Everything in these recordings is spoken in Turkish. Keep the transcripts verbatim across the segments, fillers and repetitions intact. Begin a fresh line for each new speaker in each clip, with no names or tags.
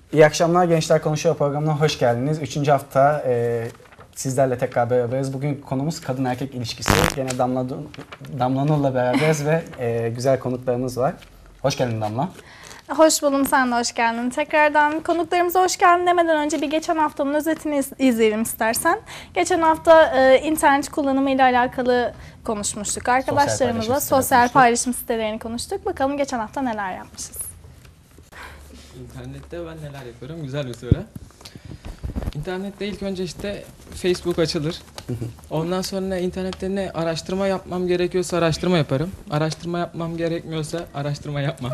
İyi akşamlar, Gençler Konuşuyor programına hoş geldiniz. Üçüncü hafta e, sizlerle tekrar beraberiz. Bugün konumuz kadın erkek ilişkisi. Yine Damla, Damla Nur'la beraberiz ve e, güzel konuklarımız var. Hoş geldin Damla.
Hoş buldum, sen de hoş geldin. Tekrardan konuklarımıza hoş geldin demeden önce bir geçen haftanın özetini iz izleyelim istersen. Geçen hafta e, internet kullanımı ile alakalı konuşmuştuk. Arkadaşlarımızla sosyal, sosyal paylaşım sitelerini konuştuk. Bakalım geçen hafta neler yapmışız.
İnternette ben neler yapıyorum? Güzel bir soru. İnternette ilk önce işte Facebook açılır. Ondan sonra internette ne araştırma yapmam gerekiyorsa araştırma yaparım. Araştırma yapmam gerekmiyorsa araştırma yapmam.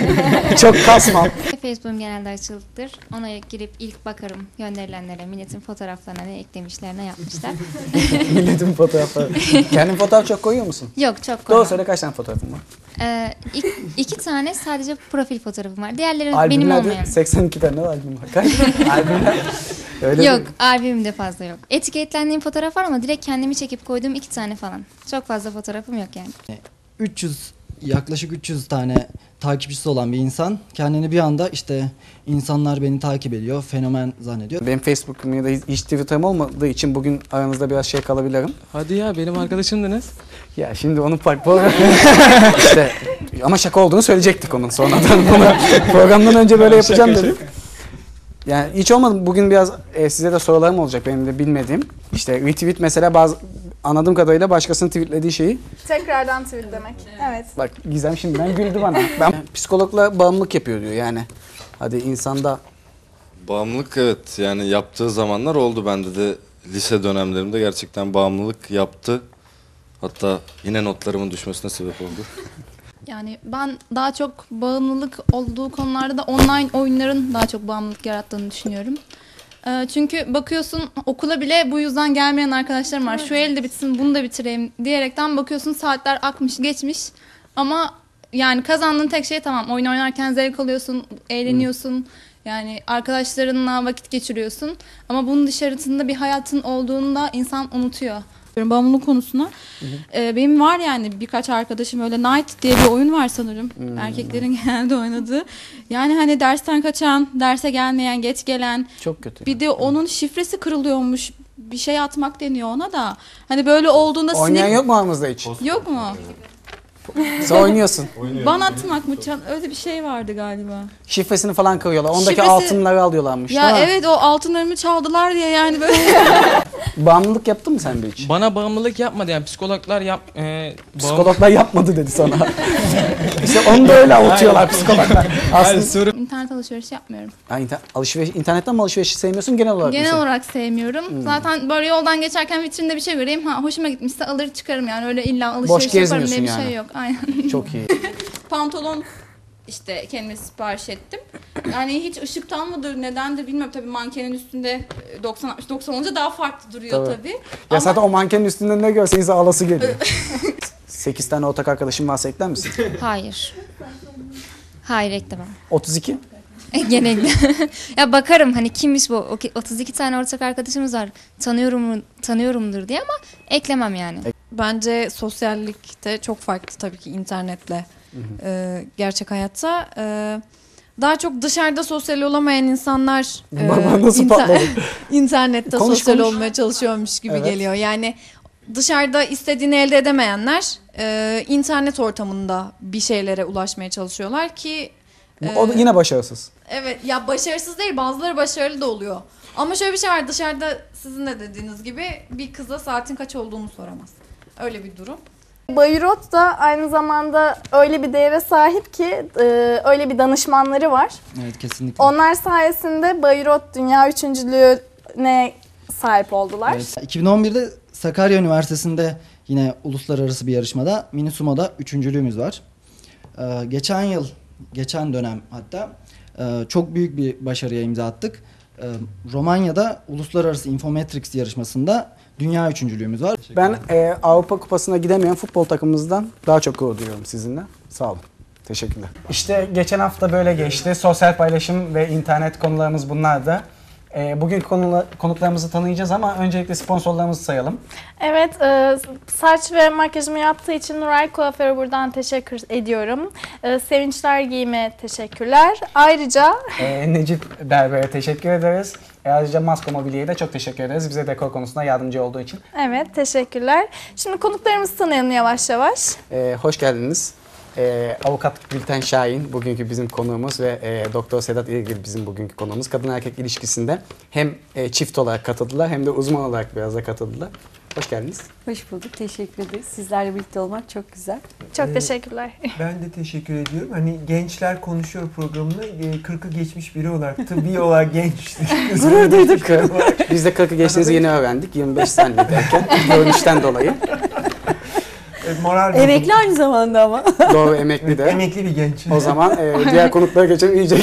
Çok kasmam.
Facebook'um genelde açılıdır. Ona girip ilk bakarım gönderilenlere, milletin fotoğraflarına ne eklemişler, ne yapmışlar.
Milletin fotoğrafları. Kendin fotoğraf çok koyuyor musun?
Yok, çok koymam.
Doğru söyle, kaç tane fotoğrafın var?
Ee, iki, iki tane sadece profil fotoğrafım var. Diğerleri
Albümlerde
benim olmayan.
seksen iki tane albüm var. Kaç? Albümler. Öyle
yok,
değil.
albümümde fazla yok. Etiketlendiğim fotoğraf var ama direkt kendimi çekip koyduğum iki tane falan. Çok fazla fotoğrafım yok yani.
üç yüz yaklaşık üç yüz tane takipçisi olan bir insan kendini bir anda işte insanlar beni takip ediyor, fenomen zannediyor.
Benim Facebook'um ya da hiç Twitter'ım olmadığı için bugün aranızda biraz şey kalabilirim.
Hadi ya, benim arkadaşımdınız.
Ya şimdi onun farklı işte ama şaka olduğunu söyleyecektik onun sonradan. Bunu programdan önce böyle yapacağım dedim. Yani hiç olmadı. Bugün biraz e, size de sorularım olacak benim de bilmediğim. İşte retweet mesela, bazı anladığım kadarıyla başkasının tweetlediği şeyi.
Tekrardan tweet demek. Evet.
Bak Gizem şimdiden güldü bana. Ben psikologla bağımlılık yapıyor diyor yani. Hadi insanda.
Bağımlılık, evet, yani yaptığı zamanlar oldu. Bende de lise dönemlerimde gerçekten bağımlılık yaptı. Hatta yine notlarımın düşmesine sebep oldu.
Yani ben daha çok bağımlılık olduğu konularda da online oyunların daha çok bağımlılık yarattığını düşünüyorum. Ee, çünkü bakıyorsun okula bile bu yüzden gelmeyen arkadaşlarım var. Şu elde bitsin, bunu da bitireyim diyerekten bakıyorsun saatler akmış geçmiş. Ama yani kazandığın tek şey tamam, oyun oynarken zevk alıyorsun, eğleniyorsun. Hmm. Yani arkadaşlarınla vakit geçiriyorsun. Ama bunun dışarısında bir hayatın olduğunu da insan unutuyor.
Bağımlılık konusuna. Hı hı. Ee, benim var yani birkaç arkadaşım, öyle Night diye bir oyun var sanırım. Hmm. Erkeklerin genelde oynadığı. Yani hani dersten kaçan, derse gelmeyen, geç gelen.
Çok kötü.
Bir de onun şifresi kırılıyormuş. Bir şey atmak deniyor ona da. Hani böyle olduğunda sinir...
Oynayan yok mu aramızda hiç?
Yok mu?
Sen oynuyorsun.
Ban atmak mı? Öyle bir şey vardı galiba.
Şifresini falan kırıyorlar. Ondaki
Şifresi...
altınları alıyorlarmış.
Ya evet, o altınlarımı çaldılar diye yani böyle.
Bağımlılık yaptın mı sen de hiç?
Bana bağımlılık yapmadı yani, psikologlar yap... E,
psikologlar yapmadı dedi sana. İşte onu da öyle avutuyorlar psikologlar.
Aslında... İnternet alışverişi yapmıyorum.
Ha, inter alışveriş, internetten mi alışverişi sevmiyorsun, genel olarak?
Genel
mesela?
olarak sevmiyorum. Hmm. Zaten böyle yoldan geçerken vitrinde bir şey göreyim, ha hoşuma gitmişse alır çıkarım yani, öyle illa alışveriş yaparım diye bir yani. Şey yok. Aynen.
Çok iyi.
Pantolon işte kendime sipariş ettim. Yani hiç ışıktan mıdır, nedendir bilmiyorum. Tabii mankenin üstünde doksan altmış doksan olunca daha farklı duruyor tabii. tabii.
Ya
ama...
zaten o mankenin üstünde ne görse insan ağlası geliyor. sekiz tane ortak arkadaşım varsa ekler misin?
Hayır. Hayır, eklemem.
otuz iki?
Genelde. Ya bakarım hani kimmiş bu? otuz iki tane ortak arkadaşımız var. Tanıyorum tanıyorumdur diye ama eklemem yani.
Bence sosyallikte çok farklı tabii ki internetle e, gerçek hayatta. E, daha çok dışarıda sosyal olamayan insanlar e,
nasıl
inter internette
konuş,
sosyal
konuş.
olmaya çalışıyormuş gibi
evet.
geliyor. Yani dışarıda istediğini elde edemeyenler e, internet ortamında bir şeylere ulaşmaya çalışıyorlar ki
o da yine başarısız.
Evet ya, başarısız değil, bazıları başarılı da oluyor. Ama şöyle bir şey var, dışarıda sizin de dediğiniz gibi bir kıza saatin kaç olduğunu soramaz. Öyle bir durum.
Bayrot da aynı zamanda öyle bir değere sahip ki e, öyle bir danışmanları var.
Evet, kesinlikle.
Onlar sayesinde Bayrot dünya üçüncülüğüne sahip oldular.
Evet, iki bin on birde Sakarya Üniversitesi'nde yine uluslararası bir yarışmada mini sumo'da üçüncülüğümüz var. Ee, geçen yıl, geçen dönem hatta e, çok büyük bir başarıya imza attık. Ee, Romanya'da uluslararası Infometrics yarışmasında dünya üçüncülüğümüz var.
Ben e, Avrupa Kupası'na gidemeyen futbol takımımızdan daha çok gurur duyuyorum sizinle. Sağ olun. Teşekkürler. İşte geçen hafta böyle geçti. Sosyal paylaşım ve internet konularımız bunlardı. E, bugün konula, konuklarımızı tanıyacağız ama öncelikle sponsorlarımızı sayalım.
Evet, e, saç ve makyajımı yaptığı için Nuray Kuaför'e buradan teşekkür ediyorum. E, Sevinçler Giyim'e teşekkürler. Ayrıca
E, Necip Berber'e teşekkür ederiz. E, ayrıca Masko Mobilya'ya da çok teşekkür ederiz. Bize dekor konusunda yardımcı olduğu için.
evet, teşekkürler. Şimdi konuklarımızı tanıyalım yavaş yavaş.
E, hoş geldiniz. E, Avukat Gülten Şahin bugünkü bizim konuğumuz ve e, Doktor Sedat İlgil bizim bugünkü konuğumuz. Kadın erkek ilişkisinde hem e, çift olarak katıldılar hem de uzman olarak biraz da katıldılar. Hoş geldiniz.
Hoş bulduk. Teşekkür ederiz. Sizlerle birlikte olmak çok güzel.
Çok
Ee,
teşekkürler.
Ben de teşekkür ediyorum. Hani Gençler Konuşuyor programında e, kırkı geçmiş biri olarak, tıbbi olarak genç.
Gurur duyduk.
Biz de kırkı geçtiğinizi yeni öğrendik. yirmi beş saniyedeyken görünüşten dolayı.
E, moral
Emekli aynı zamanda ama.
Doğru, emekli de.
Emekli bir genç.
O zaman e, diğer konuklara geçelim. İyice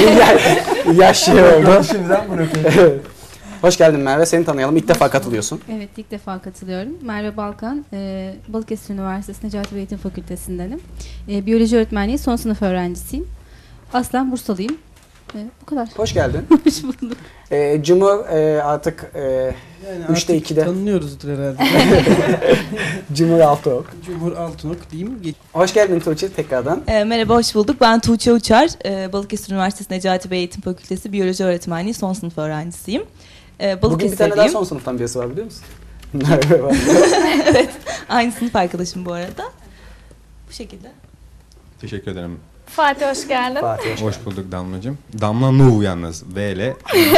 yaş şey oldu.
Şimdiden bırakıyorum.
Hoş geldin Merve. Seni tanıyalım. İlk defa katılıyorsun.
Evet, ilk defa katılıyorum. Merve Balkan, e, Balıkesir Üniversitesi Necati Eğitim Fakültesindenim. E, biyoloji öğretmenliği son sınıf öğrencisiyim. Aslen Bursalıyım. E, bu kadar.
Hoş geldin.
Hoş bulduk.
E, Cumhur e, artık e,
Yani
üçte
artık
ikide.
tanınıyoruzdur herhalde.
Cumhur Altınok.
Cumhur Altınok diyeyim. Geç-
Hoş geldin Tuğçe tekrardan.
E, merhaba, hoş bulduk. Ben Tuğçe Uçar. E, Balıkesir Üniversitesi Necati Bey Eğitim Fakültesi Biyoloji Öğretmenliği son sınıf öğrencisiyim. E,
Bugün bir tane daha son sınıftan birisi var biliyor musun? Merve var.
Evet, aynı sınıf arkadaşım bu arada. Bu şekilde.
Teşekkür ederim.
Fatih hoş geldin.
Fatih hoş,
Hoş bulduk Damlacığım. Damla Nuh yalnız. V ile.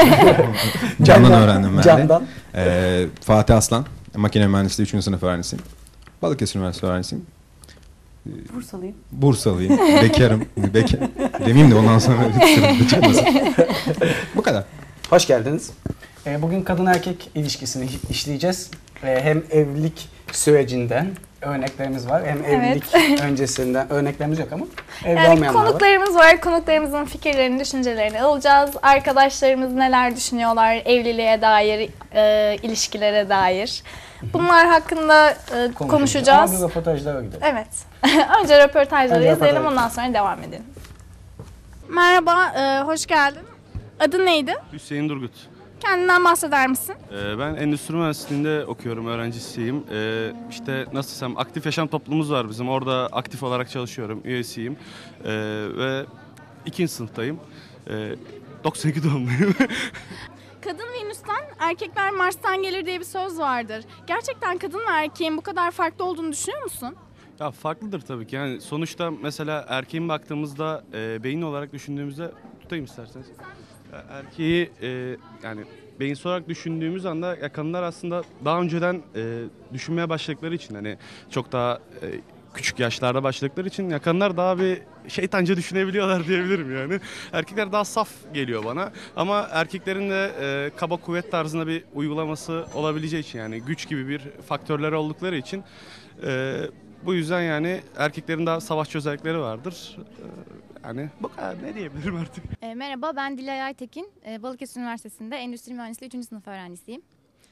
Candan öğrendim ben de.
Candan.
Ee, Fatih Aslan. Makine mühendisliği üçüncü sınıf öğrencisiyim. Balıkesir Üniversitesi öğrencisiyim.
Bursalıyım.
Bursalıyım. Bekarım. Bekar. Demeyeyim de ondan sonra çıkmasın. Bu kadar.
Hoş geldiniz. E, bugün kadın erkek ilişkisini işleyeceğiz. E, hem evlilik sürecinden örneklerimiz var. Hem evlilik öncesinden örneklerimiz yok ama evli
Yani
olmayanlar var.
konuklarımız var. Konuklarımızın fikirlerini, düşüncelerini alacağız. Arkadaşlarımız neler düşünüyorlar evliliğe dair, e, ilişkilere dair. Bunlar hakkında e, konuşacağız.
Ama bir röportajlara gidelim.
Evet. Önce röportajları
Önce
izleyelim,
röportaj.
ondan sonra devam edelim. Merhaba, e, hoş geldin. Adın neydi?
Hüseyin Durgut.
Kendinden bahseder misin?
Ee, ben endüstri mühendisliğinde okuyorum, öğrencisiyim. Ee, işte nasıl desem, aktif yaşam toplumumuz var bizim. Orada aktif olarak çalışıyorum, üyesiyim. Ee, ve ikinci sınıftayım. Ee, doksan iki doğumluyum.
Kadın Venüs'ten, erkekler Mars'tan gelir diye bir söz vardır. Gerçekten kadın ve erkeğin bu kadar farklı olduğunu düşünüyor musun?
Ya farklıdır tabii ki. Yani sonuçta mesela erkeğin baktığımızda e, beyin olarak düşündüğümüzde, tutayım isterseniz. Erkeği e, yani beyinsel olarak düşündüğümüz anda ya kadınlar aslında daha önceden e, düşünmeye başladıkları için, hani çok daha e, küçük yaşlarda başladıkları için ya kadınlar daha bir şeytanca düşünebiliyorlar diyebilirim yani. Erkekler daha saf geliyor bana ama erkeklerin de e, kaba kuvvet tarzında bir uygulaması olabileceği için, yani güç gibi bir faktörleri oldukları için e, bu yüzden yani erkeklerin daha savaşçı özellikleri vardır. E, Yani bu kadar, ne diyebilirim artık.
E, merhaba, ben Dilay Aytekin. E, Balıkesir Üniversitesi'nde Endüstri Mühendisliği üçüncü sınıf öğrencisiyim.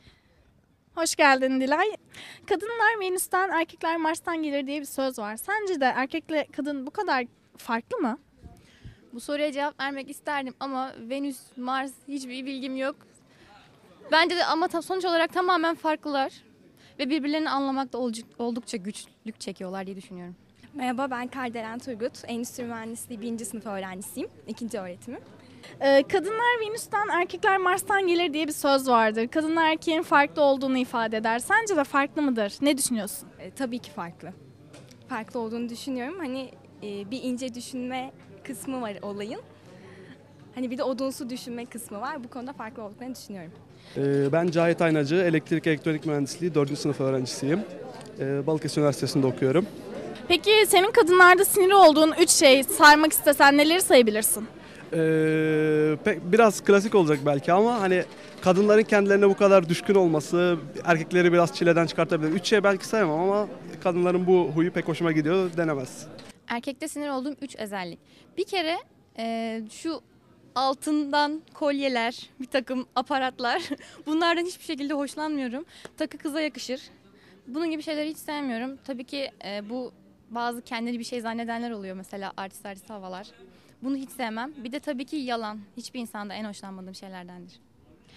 Hoş geldin Dilay. Kadınlar Venüs'ten, erkekler Mars'tan gelir diye bir söz var. Sence de erkekle kadın bu kadar farklı mı?
Bu soruya cevap vermek isterdim ama Venüs, Mars hiçbir bilgim yok. Bence de ama ta- sonuç olarak tamamen farklılar. Ve birbirlerini anlamakta oldukça güçlük çekiyorlar diye düşünüyorum.
Merhaba, ben Kardelen Turgut. Endüstri Mühendisliği birinci sınıf öğrencisiyim. İkinci öğretimim.
Ee, kadınlar Venüs'ten, erkekler Mars'tan gelir diye bir söz vardır. Kadınlar erkeğin farklı olduğunu ifade eder. Sence de farklı mıdır? Ne düşünüyorsun?
E, tabii ki farklı. Farklı olduğunu düşünüyorum. Hani e, bir ince düşünme kısmı var olayın. Hani bir de odunsu düşünme kısmı var. Bu konuda farklı olduklarını düşünüyorum.
Ee, ben Cahit Aynacı, elektrik elektronik mühendisliği dördüncü sınıf öğrencisiyim. Ee, Balıkesir Üniversitesi'nde okuyorum.
Peki senin kadınlarda sinir olduğun üç şey saymak istesen neleri sayabilirsin?
Ee, pek, biraz klasik olacak belki ama hani kadınların kendilerine bu kadar düşkün olması erkekleri biraz çileden çıkartabilir. Üç şey belki sayamam ama kadınların bu huyu pek hoşuma gidiyor, denemez.
Erkekte sinir olduğum üç özellik. Bir kere e, şu altından kolyeler, bir takım aparatlar. Bunlardan hiçbir şekilde hoşlanmıyorum. Takı kıza yakışır. Bunun gibi şeyleri hiç sevmiyorum. Tabii ki e, bu bazı kendini bir şey zannedenler oluyor. Mesela artist artist havalar. Bunu hiç sevmem. Bir de tabii ki yalan. Hiçbir insanda en hoşlanmadığım şeylerdendir.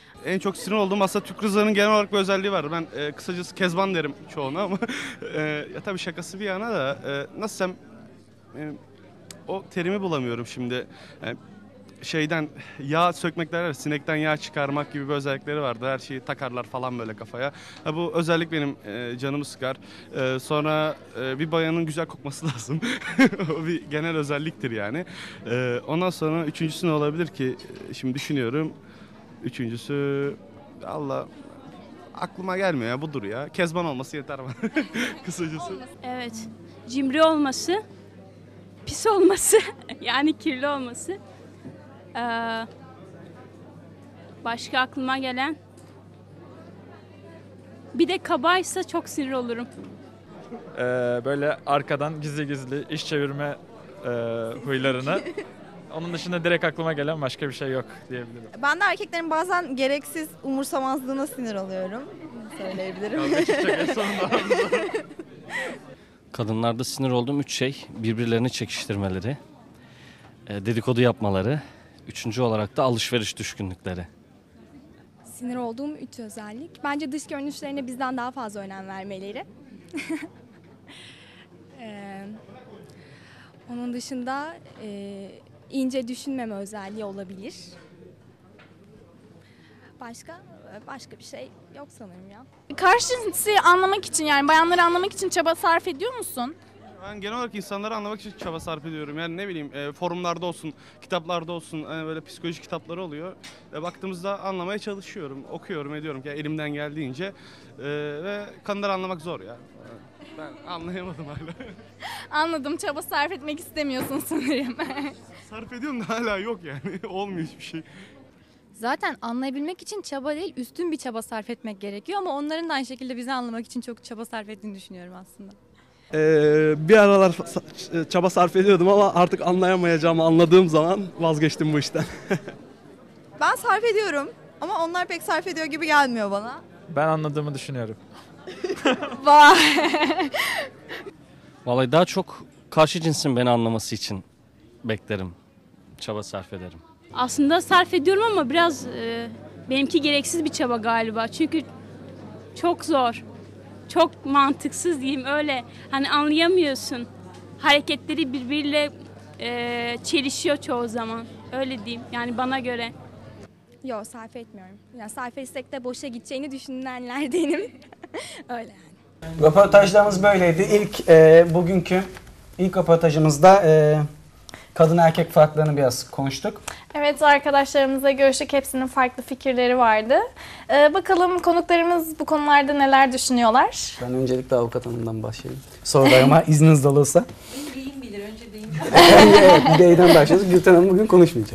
En çok sinir olduğum aslında Türk kızlarının genel olarak bir özelliği var. Ben e, kısacası kezban derim çoğuna ama e, ya tabii şakası bir yana da e, nasıl desem e, o terimi bulamıyorum şimdi. E, şeyden yağ sökmek derler, sinekten yağ çıkarmak gibi bir özellikleri vardı. Her şeyi takarlar falan böyle kafaya. Ha, bu özellik benim e, canımı sıkar. E, sonra e, bir bayanın güzel kokması lazım. O bir genel özelliktir yani. E, ondan sonra üçüncüsü ne olabilir ki? E, şimdi düşünüyorum. Üçüncüsü Allah aklıma gelmiyor ya, budur ya. Kezban olması yeter bana. Kısacası.
Evet. Cimri olması, pis olması, yani kirli olması. Ee, başka aklıma gelen. Bir de kabaysa çok sinir olurum.
Ee, böyle arkadan gizli gizli iş çevirme e, huylarını. Onun dışında direkt aklıma gelen başka bir şey yok diyebilirim.
Ben de erkeklerin bazen gereksiz umursamazlığına sinir oluyorum. Söyleyebilirim.
Kadınlarda sinir olduğum üç şey: birbirlerini çekiştirmeleri, dedikodu yapmaları, üçüncü olarak da alışveriş düşkünlükleri.
Sinir olduğum üç özellik. Bence dış görünüşlerine bizden daha fazla önem vermeleri. ee, onun dışında e, ince düşünmeme özelliği olabilir. Başka başka bir şey yok sanırım ya.
Karşı cinsi anlamak için, yani bayanları anlamak için çaba sarf ediyor musun?
Ben genel olarak insanları anlamak için çaba sarf ediyorum. Yani ne bileyim e, forumlarda olsun, kitaplarda olsun, hani böyle psikoloji kitapları oluyor. E, baktığımızda anlamaya çalışıyorum, okuyorum, ediyorum. Yani elimden geldiğince e, ve kadınları anlamak zor ya. Ben anlayamadım hala.
Anladım, çaba sarf etmek istemiyorsun sanırım.
Sarf ediyorum da hala yok yani. Olmuyor hiçbir şey.
Zaten anlayabilmek için çaba değil, üstün bir çaba sarf etmek gerekiyor ama onların da aynı şekilde bizi anlamak için çok çaba sarf ettiğini düşünüyorum aslında.
Ee, bir aralar çaba sarf ediyordum ama artık anlayamayacağımı anladığım zaman vazgeçtim bu işten.
Ben sarf ediyorum ama onlar pek sarf ediyor gibi gelmiyor bana.
Ben anladığımı düşünüyorum.
Vay.
Vallahi daha çok karşı cinsin beni anlaması için beklerim, çaba sarf ederim.
Aslında sarf ediyorum ama biraz e, benimki gereksiz bir çaba galiba. Çünkü çok zor. Çok mantıksız diyeyim öyle. Hani anlayamıyorsun. Hareketleri birbiriyle e, çelişiyor çoğu zaman. Öyle diyeyim yani bana göre.
Yok, sarf etmiyorum. Yani sarf etsek de boşa gideceğini düşünenlerdenim. Öyle yani.
Röportajlarımız böyleydi. İlk e, bugünkü ilk röportajımızda e, kadın erkek farklarını biraz konuştuk.
Evet, arkadaşlarımızla görüştük. Hepsinin farklı fikirleri vardı. Ee, bakalım konuklarımız bu konularda neler düşünüyorlar?
Ben öncelikle avukat hanımdan başlayayım. Sorularıma izniniz olursa.
Beyin bilir, önce beyin
Evet, Bey'den başlıyoruz. Gülten Hanım bugün konuşmayacak.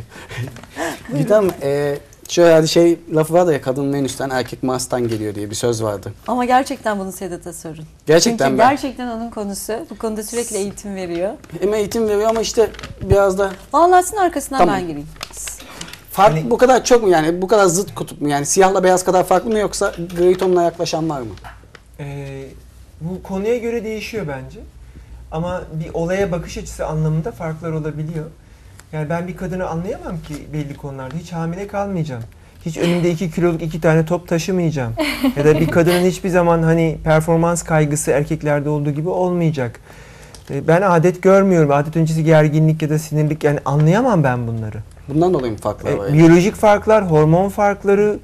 Gülten Hanım, e, şöyle hadi şey lafı var da ya, kadın Venüs'ten erkek Mars'tan geliyor diye bir söz vardı.
Ama gerçekten bunu Sedat'a sorun.
Gerçekten
Çünkü
ben.
gerçekten onun konusu. Bu konuda sürekli eğitim veriyor.
Hem eğitim veriyor ama işte biraz da...
Vallahi arkasından
Tamam.
ben gireyim.
Fark bu kadar çok mu yani? Bu kadar zıt kutup mu? Yani siyahla beyaz kadar farklı mı, yoksa gri tonuna yaklaşan var mı?
Ee, bu konuya göre değişiyor bence. Ama bir olaya bakış açısı anlamında farklar olabiliyor. Yani ben bir kadını anlayamam ki belli konularda. Hiç hamile kalmayacağım. Hiç önümde iki kiloluk iki tane top taşımayacağım. Ya da bir kadının hiçbir zaman hani performans kaygısı erkeklerde olduğu gibi olmayacak. Ee, ben adet görmüyorum. Adet öncesi gerginlik ya da sinirlik, yani anlayamam ben bunları.
Bundan dolayı mı farklar var?
E, biyolojik farklar, hormon farkları,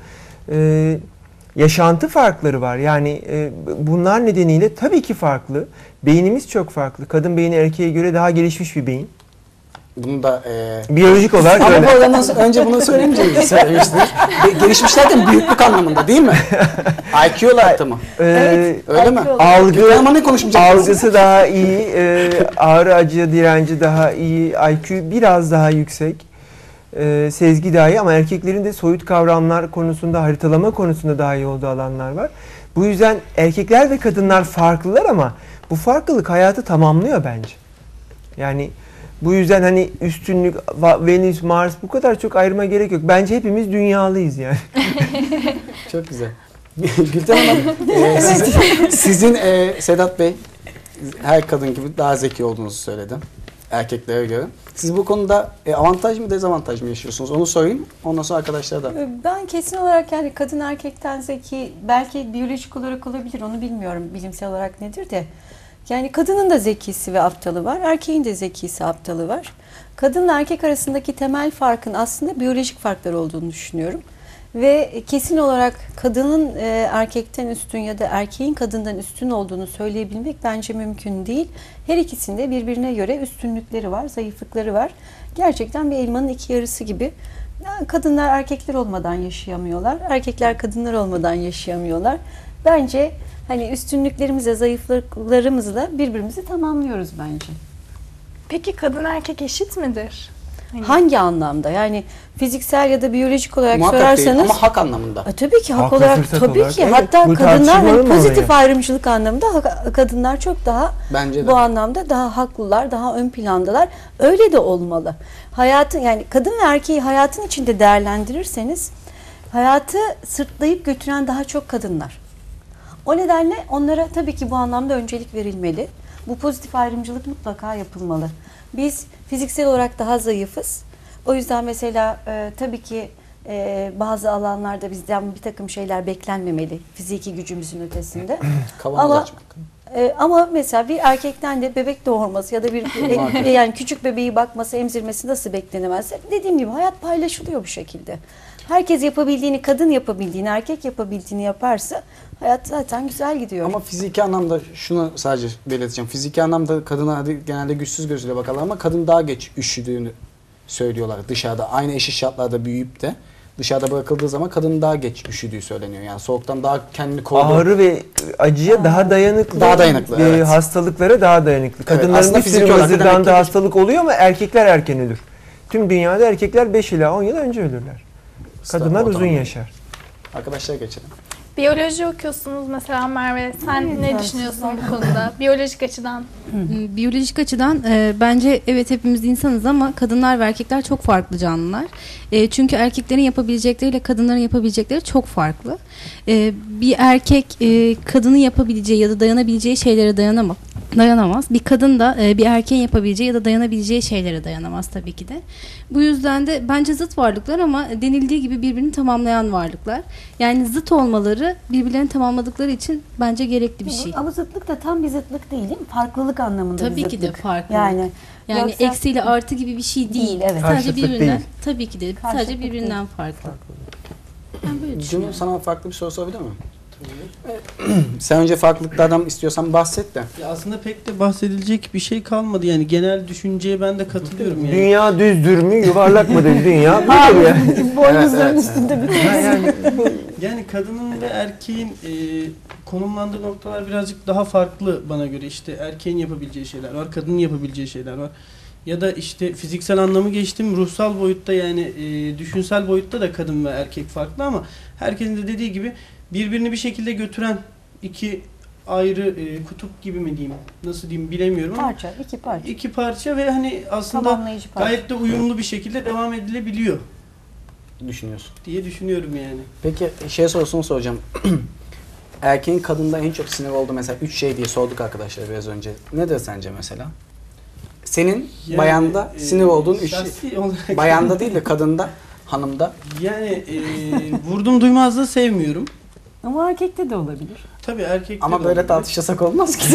e, yaşantı farkları var. Yani e, bunlar nedeniyle tabii ki farklı. Beynimiz çok farklı. Kadın beyni erkeğe göre daha gelişmiş bir beyin.
Bunu da e...
biyolojik olarak
ama
öyle.
Ama bu arada önce bunu söyleyemeyeceğiz. Gelişmiş derken büyüklük anlamında değil mi? I Q olarak mı?
Ee,
evet. Öyle mi?
Algı,
ama ne
algısı daha iyi, e, ağrı acı direnci daha iyi, I Q biraz daha yüksek. Ee, sezgi daha iyi, ama erkeklerin de soyut kavramlar konusunda, haritalama konusunda daha iyi olduğu alanlar var. Bu yüzden erkekler ve kadınlar farklılar ama bu farklılık hayatı tamamlıyor bence. Yani bu yüzden hani üstünlük, Venüs, Mars, bu kadar çok ayırma gerek yok. Bence hepimiz dünyalıyız yani.
Çok güzel. Gülten Hanım, e, sizin, sizin e, Sedat Bey her kadın gibi daha zeki olduğunuzu söyledi. erkeklere göre. Siz bu konuda e, avantaj mı dezavantaj mı yaşıyorsunuz? Onu sorayım. Ondan sonra arkadaşlara da.
Ben kesin olarak yani kadın erkekten zeki belki biyolojik olarak olabilir, onu bilmiyorum bilimsel olarak nedir de. Yani kadının da zekisi ve aptalı var, erkeğin de zekisi aptalı var. Kadınla erkek arasındaki temel farkın aslında biyolojik farklar olduğunu düşünüyorum. Ve kesin olarak kadının e, erkekten üstün ya da erkeğin kadından üstün olduğunu söyleyebilmek bence mümkün değil. Her ikisinde birbirine göre üstünlükleri var, zayıflıkları var. Gerçekten bir elmanın iki yarısı gibi. Yani kadınlar erkekler olmadan yaşayamıyorlar, erkekler kadınlar olmadan yaşayamıyorlar. Bence hani üstünlüklerimizle, zayıflıklarımızla birbirimizi tamamlıyoruz bence.
Peki kadın erkek eşit midir? Hani...
Hangi anlamda? Yani fiziksel ya da biyolojik olarak
Muhakkak
sorarsanız.
değil ama hak anlamında.
E, tabii ki hak,
Hak ve
olarak
fırsat
tabii
olarak,
ki.
evet.
Hatta
Bu
kadınlar hani
tartışmalı mı
pozitif
oluyor?
ayrımcılık anlamında hak- kadınlar çok daha
Bence de.
bu anlamda daha haklılar, daha ön plandalar. Öyle de olmalı. Hayatın yani kadın ve erkeği hayatın içinde değerlendirirseniz hayatı sırtlayıp götüren daha çok kadınlar. O nedenle onlara tabii ki bu anlamda öncelik verilmeli. Bu pozitif ayrımcılık mutlaka yapılmalı. Biz fiziksel olarak daha zayıfız. O yüzden mesela e, tabii ki e, bazı alanlarda bizden bir takım şeyler beklenmemeli. Fiziki gücümüzün ötesinde.
Kavanoz
ama
açmak.
e, ama mesela bir erkekten de bebek doğurması ya da bir e, yani küçük bebeği bakması, emzirmesi nasıl beklenemez? Dediğim gibi hayat paylaşılıyor bu şekilde. Herkes yapabildiğini, kadın yapabildiğini, erkek yapabildiğini yaparsa hayat zaten güzel gidiyor.
Ama fiziki anlamda şunu sadece belirteceğim. Fiziki anlamda kadına hadi genelde güçsüz gözüyle bakarlar ama kadın daha geç üşüdüğünü söylüyorlar dışarıda. Aynı eşit şartlarda büyüyüp de dışarıda bırakıldığı zaman kadının daha geç üşüdüğü söyleniyor. Yani soğuktan daha kendini koruduğu.
Ağrı ve acıya Aa. daha dayanıklı.
Daha dayanıklı,
e,
evet.
Hastalıklara daha dayanıklı. Kadınların
aslında
bir
fiziki
sürü
olarak da
mızırdan
demek
da
ki-
hastalık oluyor ama erkekler erken ölür. Tüm dünyada erkekler beş ila on yıl önce ölürler. Kadınlar uzun yaşar.
Arkadaşlar geçelim.
Biyoloji okuyorsunuz mesela Merve. Sen ne düşünüyorsun bu konuda? Biyolojik açıdan.
Biyolojik açıdan e, bence evet hepimiz insanız ama kadınlar ve erkekler çok farklı canlılar. E, çünkü erkeklerin yapabilecekleriyle kadınların yapabilecekleri çok farklı. E, bir erkek e, kadının yapabileceği ya da dayanabileceği şeylere dayanamaz. dayanamaz. Bir kadın da e, bir erkeğin yapabileceği ya da dayanabileceği şeylere dayanamaz tabii ki de. Bu yüzden de bence zıt varlıklar ama denildiği gibi birbirini tamamlayan varlıklar. Yani zıt olmaları birbirlerini tamamladıkları için bence gerekli bir şey.
Ama zıtlık da tam bir zıtlık değil, değil mi? Farklılık anlamında
Tabii
bir
ki
zıtlık.
de farklı.
Yani
Yani
yoksa-
eksiyle artı gibi bir şey değil.
Değil, evet.
Sadece
Karşıtlık
birbirinden
değil.
tabii ki de
Karşıtlık
sadece birbirinden
değil.
farklı. Ben böyle
Cumhur sana farklı bir soru sorabilir miyim? Sen önce farklılıklardan istiyorsan bahset de.
Ya aslında pek de bahsedilecek bir şey kalmadı. Yani genel düşünceye ben de katılıyorum yani.
Dünya düzdür mü, yuvarlak mıdır dünya? Budur yani.
Boynuzların üstünde bir
yani, yani kadının ve erkeğin e, konumlandığı noktalar birazcık daha farklı bana göre. İşte erkeğin yapabileceği şeyler var, kadının yapabileceği şeyler var. Ya da işte fiziksel anlamı geçtim, ruhsal boyutta yani e, düşünsel boyutta da kadın ve erkek farklı ama herkesin de dediği gibi birbirini bir şekilde götüren iki ayrı e, kutup gibi mi diyeyim, nasıl diyeyim bilemiyorum ama
Parça, iki parça.
iki parça ve hani aslında
Tamamlayıcı parça.
gayet de uyumlu bir şekilde devam edilebiliyor
Düşünüyorsun.
diye düşünüyorum yani.
Peki şey sorusunu soracağım. Erkeğin kadında en çok sinir olduğu mesela üç şey diye sorduk arkadaşlar biraz önce. Nedir sence mesela? Senin
Yani,
bayanda
e,
sinir olduğun üç
şahsi
şey.
olarak-
Bayanda değil de kadında, hanımda.
Yani e, vurdum duymazlığı sevmiyorum.
Ama erkekte de olabilir.
Tabii erkekte
Ama
de
böyle
olabilir.
tartışırsak olmaz ki.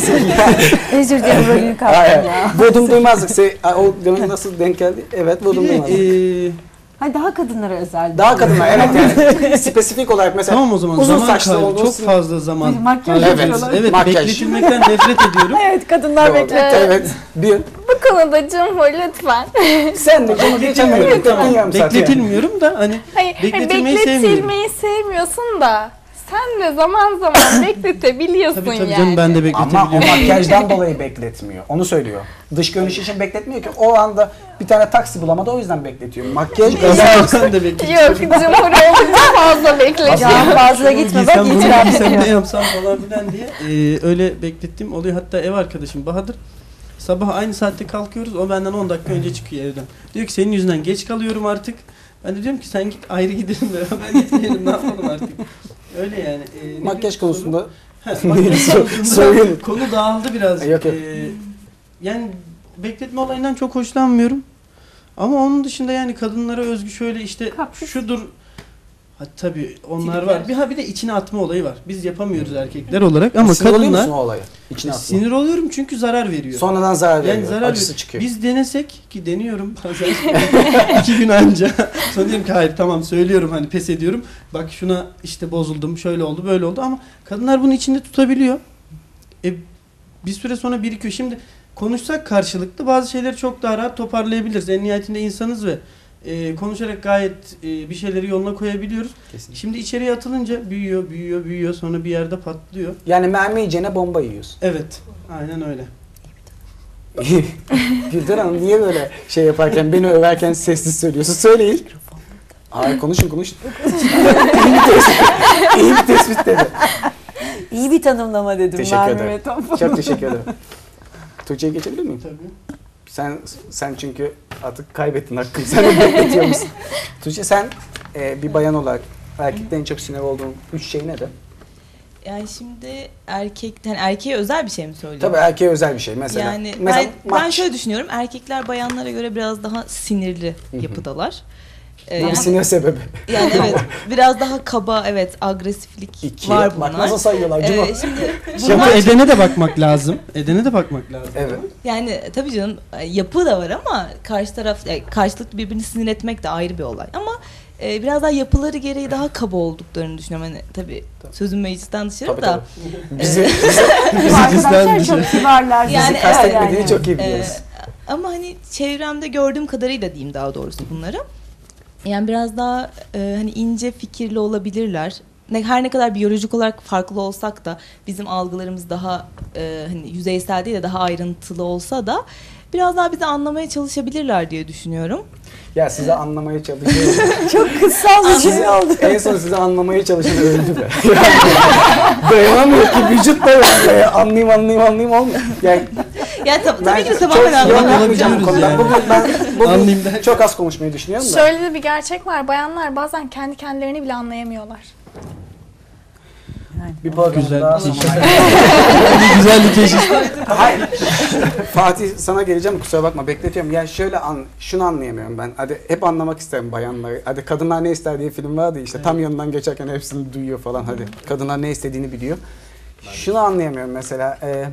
Özür dilerim rolünü kaptım
Hayır.
ya.
Vurdum duymazlık. Se- o demek nasıl denk geldi? Evet vurdum
Bir de,
duymazlık.
e,
Hayır, daha kadınlara özel.
Daha kadınlar evet yani spesifik olarak mesela
Tamam o zaman
uzun
zaman
saçlı
kaybı,
olduğu
çok
sinir-
fazla zaman.
Makyaj
kaybı.
yapıyorlar.
Evet,
Makyaj.
bekletilmekten nefret ediyorum.
Evet, kadınlar
Doğru.
bekliyor.
Evet. Bir.
Bu konuda Cumhur lütfen.
Sen de bunu geçemiyorum.
Tamam, bekletilmiyorum da hani
Hayır, hayır,
bekletilmeyi sevmiyorum.
bekletilmeyi sevmiyorsun da sen de zaman zaman bekletebiliyorsun
Tabii tabii
yani.
canım ben de
Ama
bekletebiliyorum.
o makyajdan dolayı bekletmiyor. Onu söylüyor. Dış görünüş için bekletmiyor ki. O anda bir tane taksi bulamadı o yüzden bekletiyor. Makyaj
Ben de bekletiyorum.
Yok, Cumhur olunca fazla bekletiyor.
Can fazla gitme bak
Giysem bunu
itiraf
giysem ne
ediyor.
yapsam falan filan diye ee, öyle beklettiğim oluyor. Hatta ev arkadaşım Bahadır sabah aynı saatte kalkıyoruz. O benden on dakika önce çıkıyor evden. Diyor ki senin yüzünden geç kalıyorum artık. Ben de diyorum ki sen git ayrı gidelim beraber gitmeyelim ne yapalım artık. Öyle yani. Ee, ne
makyaj
bir
konusunda
Heh, makyaj konusunda
Sorun.
konu dağıldı birazcık.
Yok, yok.
Ee, yani bekletme olayından çok hoşlanmıyorum. Ama onun dışında yani kadınlara özgü şöyle işte şudur. Ha, tabii onlar var. Bir ha bir de içine atma olayı var. Biz yapamıyoruz erkekler olarak ama
Sinir oluyor
kadınlar
musun o olaya? İçine atma.
sinir oluyorum çünkü zarar veriyor.
Sonradan zarar veriyor.
Yani zarar
Acısı
veriyor.
çıkıyor.
Biz denesek ki deniyorum bazen iki gün anca. Sonra diyorum ki hayır tamam söylüyorum hani pes ediyorum. Bak şuna işte bozuldum şöyle oldu böyle oldu ama kadınlar bunu içinde tutabiliyor. E, bir süre sonra birikiyor. Şimdi konuşsak karşılıklı bazı şeyleri çok daha rahat toparlayabiliriz. En nihayetinde insanız ve e, konuşarak gayet e, bir şeyleri yoluna koyabiliyoruz.
Kesinlikle.
Şimdi içeriye atılınca büyüyor, büyüyor, büyüyor sonra bir yerde patlıyor.
Yani mermi yiyeceğine bomba yiyorsun.
Evet, aynen öyle.
Gülden Hanım niye böyle şey yaparken beni överken sessiz söylüyorsun? Söyleyin. Hayır konuşun konuşun. İyi bir tespit. İyi bir tespit dedi.
İyi bir tanımlama dedim.
Teşekkür
mermi
ederim.
ve tampon.
Çok teşekkür ederim. Tuğçe'ye geçebilir miyim?
Tabii.
Sen sen çünkü artık kaybettin hakkını. Sen de bekletiyor musun? Tuğçe sen e, bir bayan olarak erkekten en çok sinir olduğun üç şey nedir?
Yani şimdi erkek, yani erkeğe özel bir şey mi söylüyorsun?
Tabii erkeğe özel bir şey mesela.
Yani
mesela
ben,
maç.
ben şöyle düşünüyorum. Erkekler bayanlara göre biraz daha sinirli yapıdalar. Ee,
Yani, sinir sebebi.
Yani evet biraz daha kaba, evet agresiflik
İki.
var
Bak
bunlar.
nasıl sayıyorlar Cuma.
Ee, şimdi
Ama
bunlar
edene de bakmak lazım. Edene de bakmak lazım.
Evet.
yani tabii canım yapı da var ama karşı taraf yani karşılıklı birbirini sinir etmek de ayrı bir olay. Ama e, biraz daha yapıları gereği daha kaba olduklarını düşünüyorum. Hani tabii sözüm meclisten dışarı
Tabii,
da.
tabii. Bizi,
e,
bizi,
Bu arkadaşlar çok kibarlar.
bizi
Yani
kastetmediğini
evet,
çok iyi
Ee,
biliyoruz.
ama hani çevremde gördüğüm kadarıyla diyeyim daha doğrusu bunları. Yani biraz daha e, hani ince fikirli olabilirler. Ne, her ne kadar biyolojik olarak farklı olsak da bizim algılarımız daha e, hani yüzeysel değil de daha ayrıntılı olsa da biraz daha bizi anlamaya çalışabilirler diye düşünüyorum.
Ya size anlamaya çalışıyorum.
Çok kıssal bir şey oldu.
En son size anlamaya çalışan öldü be. Dayanamıyor ki vücut dayanamıyor. Anlayayım anlayayım anlayayım olmuyor. Yani
Yani tab- tabii ki de
çok
tamamen
yorum
anlamaya
yapmayacağım bu konuda.
yani.
Bugün ben bugün
Anlayayım derken.
çok az konuşmayı düşünüyorum da.
Şöyle de bir gerçek var. Bayanlar bazen kendi kendilerini bile anlayamıyorlar.
Bir program
Güzel
daha
bir
sonuna
Bir güzel bir teşhis.
Hayır. Fatih sana geleceğim kusura bakma bekletiyorum. Yani şöyle an, şunu anlayamıyorum ben. Hadi hep anlamak isterim bayanları. Hadi Kadınlar Ne İster diye film vardı işte tam yanından geçerken hepsini duyuyor falan hadi. Kadınlar ne istediğini biliyor. Şunu anlayamıyorum mesela. E,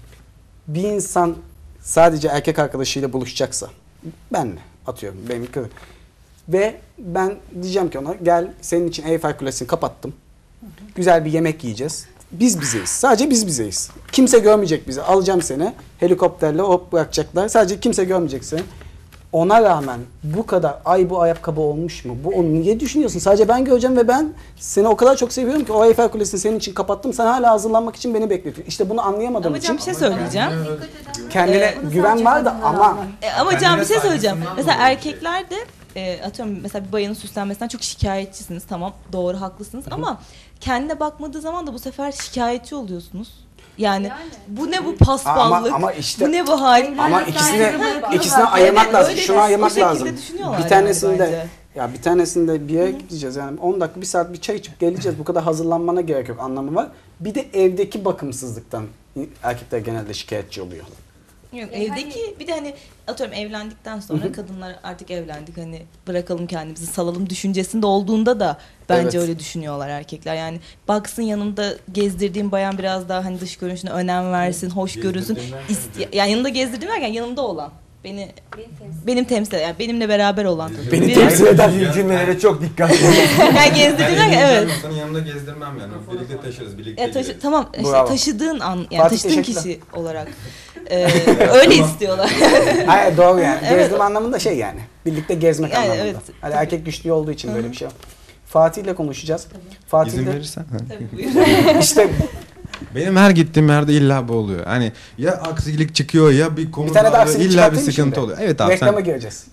bir insan sadece erkek arkadaşıyla buluşacaksa benle atıyorum benim kızım. Ve ben diyeceğim ki ona gel senin için Eyfel Kulesi'ni kapattım. Güzel bir yemek yiyeceğiz. Biz bizeyiz. Sadece biz bizeyiz. Kimse görmeyecek bizi. Alacağım seni. Helikopterle hop bırakacaklar. Sadece kimse görmeyecek seni. Ona rağmen bu kadar ay bu ayakkabı olmuş mu? Bu onu niye düşünüyorsun? Sadece ben göreceğim ve ben seni o kadar çok seviyorum ki o Eyfel Kulesi'ni senin için kapattım. Sen hala hazırlanmak için beni bekletiyorsun. İşte bunu anlayamadığım
Ama
için.
Can bir şey söyleyeceğim.
Kendine
Ee,
güven var da ama
E, ama Can bir şey söyleyeceğim. Mesela erkekler de e, atıyorum mesela bir bayanın süslenmesinden çok şikayetçisiniz. Tamam doğru haklısınız ama kendine bakmadığı zaman da bu sefer şikayetçi oluyorsunuz. Yani, bu ne bu paspallık,
ama, ama işte,
bu ne bu hal.
ama ikisini ikisini ayırmak
Evet,
lazım.
öyle
Şunu
de-
ayırmak
o şekilde
lazım.
düşünüyorlar
Bir
yani
tanesinde
bence.
ya bir tanesinde bir yere gideceğiz yani on dakika bir saat bir çay içip geleceğiz. Bu kadar hazırlanmana gerek yok anlamı var. Bir de evdeki bakımsızlıktan erkekler genelde şikayetçi oluyor.
Yok, evdeki bir de hani atıyorum evlendikten sonra
Hı hı.
kadınlar artık evlendik hani bırakalım kendimizi salalım düşüncesinde olduğunda da bence
Evet.
öyle düşünüyorlar erkekler. Yani baksın yanında gezdirdiğim bayan biraz daha hani dış görünüşüne önem versin, hoş görünsün. İste- yani yanında gezdirdiğim derken yanımda olan. Beni benim temsil yani benimle beraber olan.
Beni
Benim-
temsil eden
cümlelere çok dikkatli olun.
yani gezdirdiğim derken evet.
İnsanın yanında gezdirmem yani. Birlikte taşırız, birlikte
Ya taşı,
gideriz.
tamam işte
Bravo.
taşıdığın an yani
Fatih,
taşıdığın
teşekkürler.
kişi olarak e, öyle istiyorlar.
Hayır doğru yani.
Evet.
Gezdim anlamında şey yani. Birlikte gezmek
Yani
anlamında.
evet.
Hani erkek güçlü olduğu için böyle bir şey var. Fatih ile konuşacağız. Fatih
İzin
de
verirsen.
işte
Benim her gittiğim yerde illa bu oluyor. Hani ya aksilik çıkıyor ya bir konu
bir tane de
oluyor,
aksilik
illa bir
çıkartayım
sıkıntı
şimdi.
oluyor. Evet abi
Reklama
sen
gireceğiz.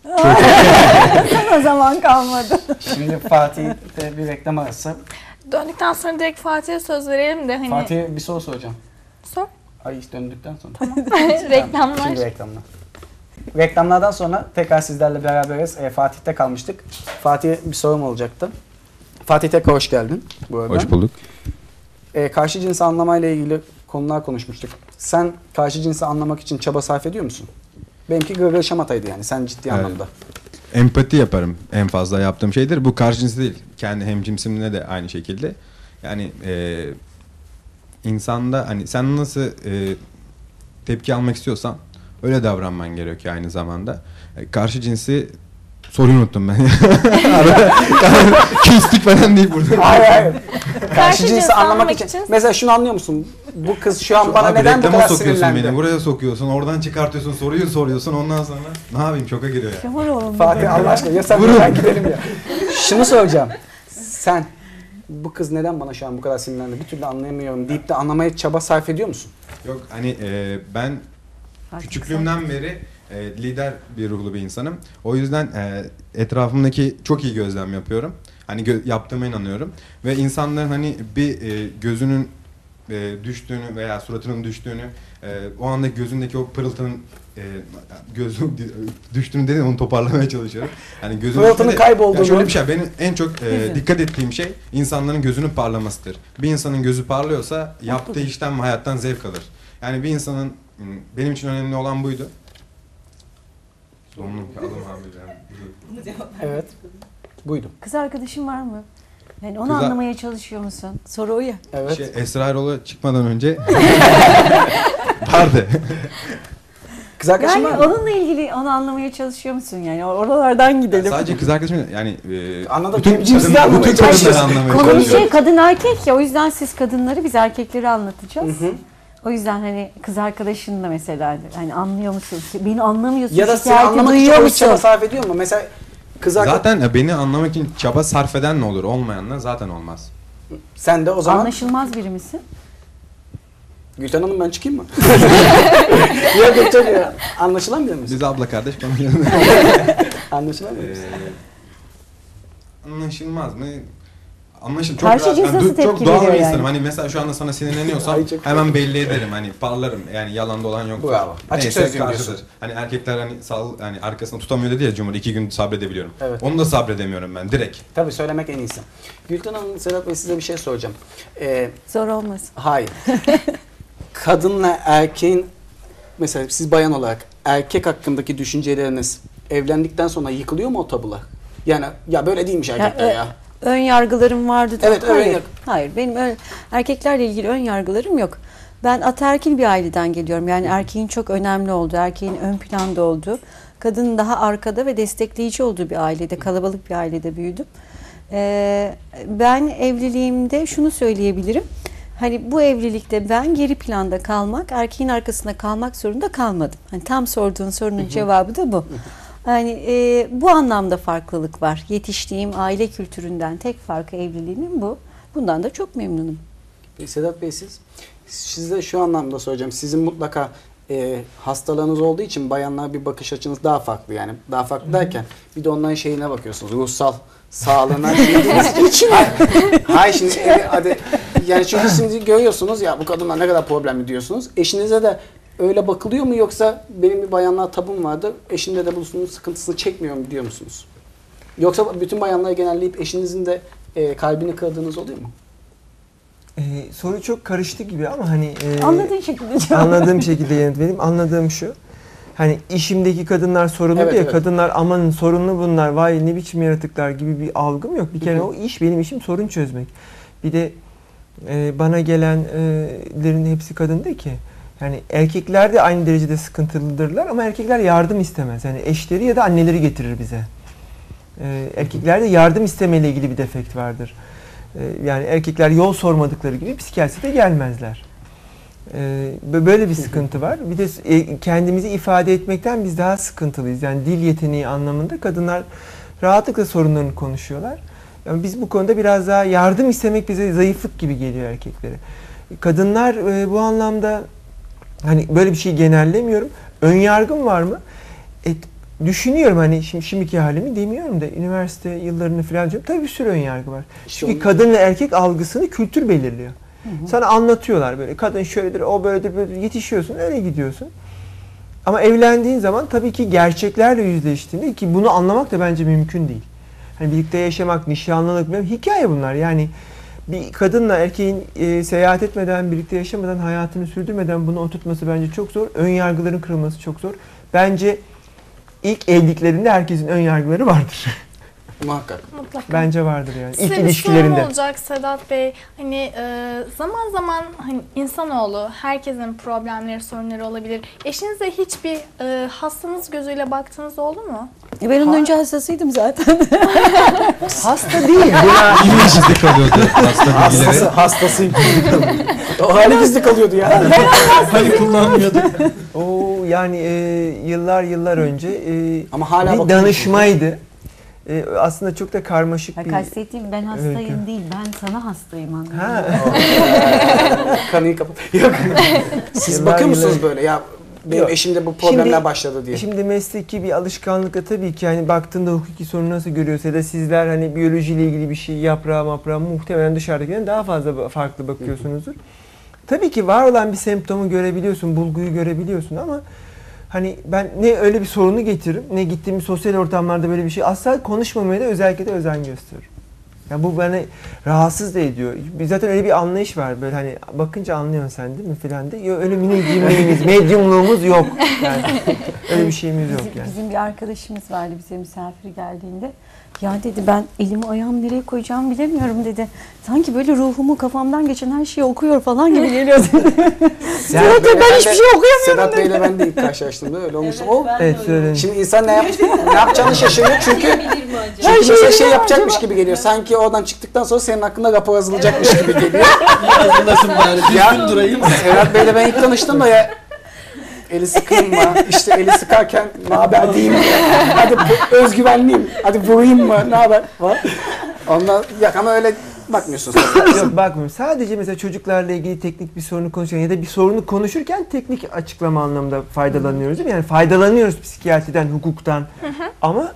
O zaman kalmadı.
Şimdi Fatih'te bir reklam arası.
Döndükten sonra direkt Fatih'e söz verelim de hani
Fatih'e bir soru soracağım.
sor.
Ay hiç döndükten sonra.
Reklamlar.
Tamam, şimdi reklamlar. Reklamlardan sonra tekrar sizlerle beraberiz. E, Fatih'te kalmıştık. Fatih'e bir sorum olacaktı. Fatih tekrar hoş geldin bu arada.
hoş bulduk.
E, karşı cinsi anlamayla ilgili konular konuşmuştuk. Sen karşı cinsi anlamak için çaba sarf ediyor musun? Benimki gırgır şamataydı yani sen ciddi
Evet.
anlamda.
Empati yaparım en fazla yaptığım şeydir. Bu karşı cins değil. Kendi hemcinsimle de aynı şekilde. Yani e, insanda hani sen nasıl e, tepki almak istiyorsan öyle davranman gerekiyor aynı zamanda. E, karşı cinsi soruyu unuttum ben. Arada küstük falan değil burada.
Hayır hayır. Karşı
Karşı
cinsi
cinsi
anlamak
anlamak
için.
için-
Mesela şunu anlıyor musun? Bu kız şu an bana
Abi
neden bu
reklama
kadar
sokuyorsun
sinirlendi?
beni, buraya sokuyorsun, oradan çıkartıyorsun, soruyu soruyorsun, ondan sonra ne yapayım, şoka giriyor ya.
Kemal oğlum.
Fatih Allah aşkına ya sen
Vurun.
ben gidelim ya. Şunu soracağım. Sen bu kız neden bana şu an bu kadar sinirlendi bir türlü anlayamıyorum deyip de anlamaya çaba sarf ediyor musun?
Yok hani e, ben küçüklüğümden beri e, lider bir ruhlu bir insanım. O yüzden e, etrafımdaki çok iyi gözlem yapıyorum. Hani gö- yaptığıma inanıyorum. Ve insanların hani bir e, gözünün e, düştüğünü veya suratının düştüğünü, e, o anda gözündeki o pırıltının e, gözüm düştüğünü dedim, onu toparlamaya çalışıyorum. Yani gözün
Pırıltının kaybolduğunu.
Ya şöyle bir şey, benim en çok e, dikkat ettiğim şey insanların gözünün parlamasıdır. Bir insanın gözü parlıyorsa yaptığı işten ve hayattan zevk alır. Yani bir insanın, benim için önemli olan buydu. Sonunu alım abi.
Evet. Buydu.
Kız arkadaşın var mı? Yani onu
Kız ar-
anlamaya çalışıyor musun? Soru o ya.
Evet.
Şey, Esra Erol'a çıkmadan önce vardı.
Kız arkadaşın
Yani
var mı?
onunla ilgili onu anlamaya çalışıyor musun yani? Oralardan gidelim.
Sadece kız arkadaşım değil, yani e,
Anladım.
bütün,
Cinsi
kadın,
anlamaya
bütün kadınları
çalışıyorsun.
anlamaya
Konu
çalışıyorum.
şey kadın erkek ya, o yüzden siz kadınları biz erkekleri anlatacağız. O yüzden hani kız arkadaşın da mesela hani anlıyor musun? Beni anlamıyorsun.
Ya da seni
şikayeti
anlamak için
duyuyor
çok
musun?
çaba sarf ediyor mu? Mesela kız arkadaş...
Zaten e, beni anlamak için çaba sarf eden ne olur? Olmayanlar zaten olmaz.
Sen de o zaman...
Anlaşılmaz biri misin?
Gülten Hanım ben çıkayım mı? Ya Gülten ya. Anlaşılan biri misin?
Biz abla kardeş bana gelin.
Anlaşılan biri misin?
Ee, anlaşılmaz mı? Anlaşıl çok
Karşı
rahat-
cins
ben
nasıl
du-
tepki
çok doğal
veriyor
bir
yani?
insanım. Hani mesela şu anda sana sinirleniyorsam
Ay, çok
hemen belli ederim. Hani parlarım. Yani yalan dolan yok.
Bravo. Açık
Neyse,
sözlüyüm
karşıdır.
diyorsun.
Hani erkekler hani sal hani arkasında tutamıyor dedi ya Cumhur, iki gün sabredebiliyorum.
Evet.
Onu da sabredemiyorum ben direkt.
Tabii söylemek en iyisi. Gülten Hanım, Sedat Bey size bir şey soracağım. Ee,
Zor olmaz.
hayır. Kadınla erkeğin, mesela siz bayan olarak erkek hakkındaki düşünceleriniz evlendikten sonra yıkılıyor mu o tabular? Yani ya böyle değilmiş erkekler
Ya,
ya.
Ön yargılarım vardı.
Evet, ön
hayır,
yargı.
hayır. Benim ön, erkeklerle ilgili ön yargılarım yok. Ben ataerkil bir aileden geliyorum. Yani erkeğin çok önemli olduğu, erkeğin ön planda olduğu, kadının daha arkada ve destekleyici olduğu bir ailede, kalabalık bir ailede büyüdüm. Ee, ben evliliğimde şunu söyleyebilirim. Hani bu evlilikte ben geri planda kalmak, erkeğin arkasında kalmak zorunda kalmadım. Hani tam sorduğun sorunun cevabı da bu. Yani e, bu anlamda farklılık var. Yetiştiğim aile kültüründen tek farkı evliliğimin bu. Bundan da çok memnunum.
Peki Sedat Bey siz? Size şu anlamda soracağım. Sizin mutlaka e, hastalığınız olduğu için bayanlar bir bakış açınız daha farklı yani. Daha farklı derken bir de onların şeyine bakıyorsunuz. Ruhsal sağlığına. hayır, hayır şimdi evi- hadi, yani çünkü şimdi görüyorsunuz ya bu kadınlar ne kadar problemli diyorsunuz. Eşinize de öyle bakılıyor mu yoksa benim bir bayanlar tabum vardı. Eşimde de bunun sıkıntısını çekmiyorum diyor musunuz? Yoksa bütün bayanları genelleyip eşinizin de e, kalbini kırdığınız oluyor mu?
Ee, soru çok karıştı gibi ama hani... E,
Anladığın şekilde cevap.
Anladığım şekilde yanıt vereyim. Anladığım şu. Hani işimdeki kadınlar sorunlu
Evet,
diye
evet.
kadınlar amanın sorunlu bunlar, vay ne biçim yaratıklar gibi bir algım yok. Bir kere
Hı hı.
o iş, benim işim sorun çözmek. Bir de e, bana gelenlerin hepsi kadın değil ki. Yani erkekler de aynı derecede sıkıntılıdırlar ama erkekler yardım istemez. Yani eşleri ya da anneleri getirir bize. E, erkeklerde yardım istemeyle ilgili bir defekt vardır. E, yani erkekler yol sormadıkları gibi psikiyatriste gelmezler. E, böyle bir sıkıntı var. Bir de e, kendimizi ifade etmekten biz daha sıkıntılıyız. Yani dil yeteneği anlamında kadınlar rahatlıkla sorunlarını konuşuyorlar. Yani biz bu konuda biraz daha yardım istemek bize zayıflık gibi geliyor erkeklere. Kadınlar e, bu anlamda hani böyle bir şey genellemiyorum. Ön yargım var mı? E, düşünüyorum hani şimdi şimdiki halimi demiyorum da üniversite yıllarını falan diyorum. Tabii bir sürü ön yargı var. Çünkü
onu-
kadın ve erkek algısını kültür belirliyor.
Hı hı.
Sana anlatıyorlar böyle. Kadın şöyledir, o böyledir, böyle yetişiyorsun, öyle gidiyorsun. Ama evlendiğin zaman tabii ki gerçeklerle yüzleştiğinde, ki bunu anlamak da bence mümkün değil. Hani birlikte yaşamak, nişanlılık, hikaye bunlar. Yani bir kadınla erkeğin e, seyahat etmeden, birlikte yaşamadan, hayatını sürdürmeden bunu oturtması bence çok zor. Ön yargıların kırılması çok zor. bence ilk evliliklerinde herkesin ön yargıları vardır.
Muhakkak.
Mutlaka.
Bence vardır yani.
Size
İlk
bir sorum
ilişkilerinde.
olacak Sedat Bey. Hani e, zaman zaman hani insanoğlu herkesin problemleri, sorunları olabilir. Eşinize hiçbir e, hastanız gözüyle baktığınız oldu mu?
E ben onun önce hastasıydım zaten.
Hasta değil.
Yine gizli kalıyordu hasta bilgileri.
Hastası, hastasıyım. O hali gizli kalıyordu ya.
Hani kullanmıyorduk. Oo yani e, yıllar yıllar önce e,
Ama hala
bir
bakıyor
danışmaydı. E, aslında çok da karmaşık
Ha,
bir...
kastettiğim ben hastayım
öykü.
değil, ben sana hastayım anladın
Ha.
mı?
Kanıyı kapat. Yok. Siz
Yıllar
bakıyor musunuz
yıllar-
böyle ya benim
Yok.
eşimde bu problemler
Şimdi-
başladı diye.
Şimdi mesleki bir alışkanlıkla tabii ki hani baktığında hukuki sorunu nasıl görüyorsa ya da sizler hani biyolojiyle ilgili bir şey yaprağı maprağı muhtemelen dışarıdakinden daha fazla farklı bakıyorsunuzdur. Tabii ki var olan bir semptomu görebiliyorsun, bulguyu görebiliyorsun ama hani ben ne öyle bir sorunu getiririm ne gittiğim sosyal ortamlarda böyle bir şey asla konuşmamaya da özellikle de özen gösteririm. Yani bu beni rahatsız da ediyor. Zaten öyle bir anlayış var böyle hani bakınca anlıyorsun sen değil mi filan de. Yok öyle minik medyumluğumuz yok. Yani öyle bir şeyimiz yok
Bizim,
yani.
bizim bir arkadaşımız vardı bize misafir geldiğinde. Ya dedi ben elimi ayağımı nereye koyacağımı bilemiyorum dedi. Sanki böyle ruhumu kafamdan geçen her şeyi okuyor falan gibi geliyor dedi. Sedat Bey ben hiçbir şey okuyamıyorum
Sedat
dedi.
Bey'le ben de ilk karşılaştığımda öyle olmuştu. O,
Evet söyledim.
şimdi insan ne, yap ne yapacağını şaşırıyor çünkü
Her
çünkü
şey
mesela
bilir
şey
mi
yapacakmış
acaba?
gibi geliyor. Sanki oradan çıktıktan sonra senin hakkında rapor yazılacakmış gibi geliyor.
Hazırlasın bari. Düzgün durayım.
Sedat Bey'le ben ilk tanıştım da ya eli sıkayım mı? İşte eli sıkarken ne haber diyeyim mi? Hadi bu- özgüvenliyim. Hadi vurayım mı? Ne haber? Falan. Ondan ya ama öyle bakmıyorsun.
Yok bakmıyorum. Sadece mesela çocuklarla ilgili teknik bir sorunu konuşurken ya da bir sorunu konuşurken teknik açıklama anlamında faydalanıyoruz değil mi? Yani faydalanıyoruz psikiyatriden, hukuktan. Ama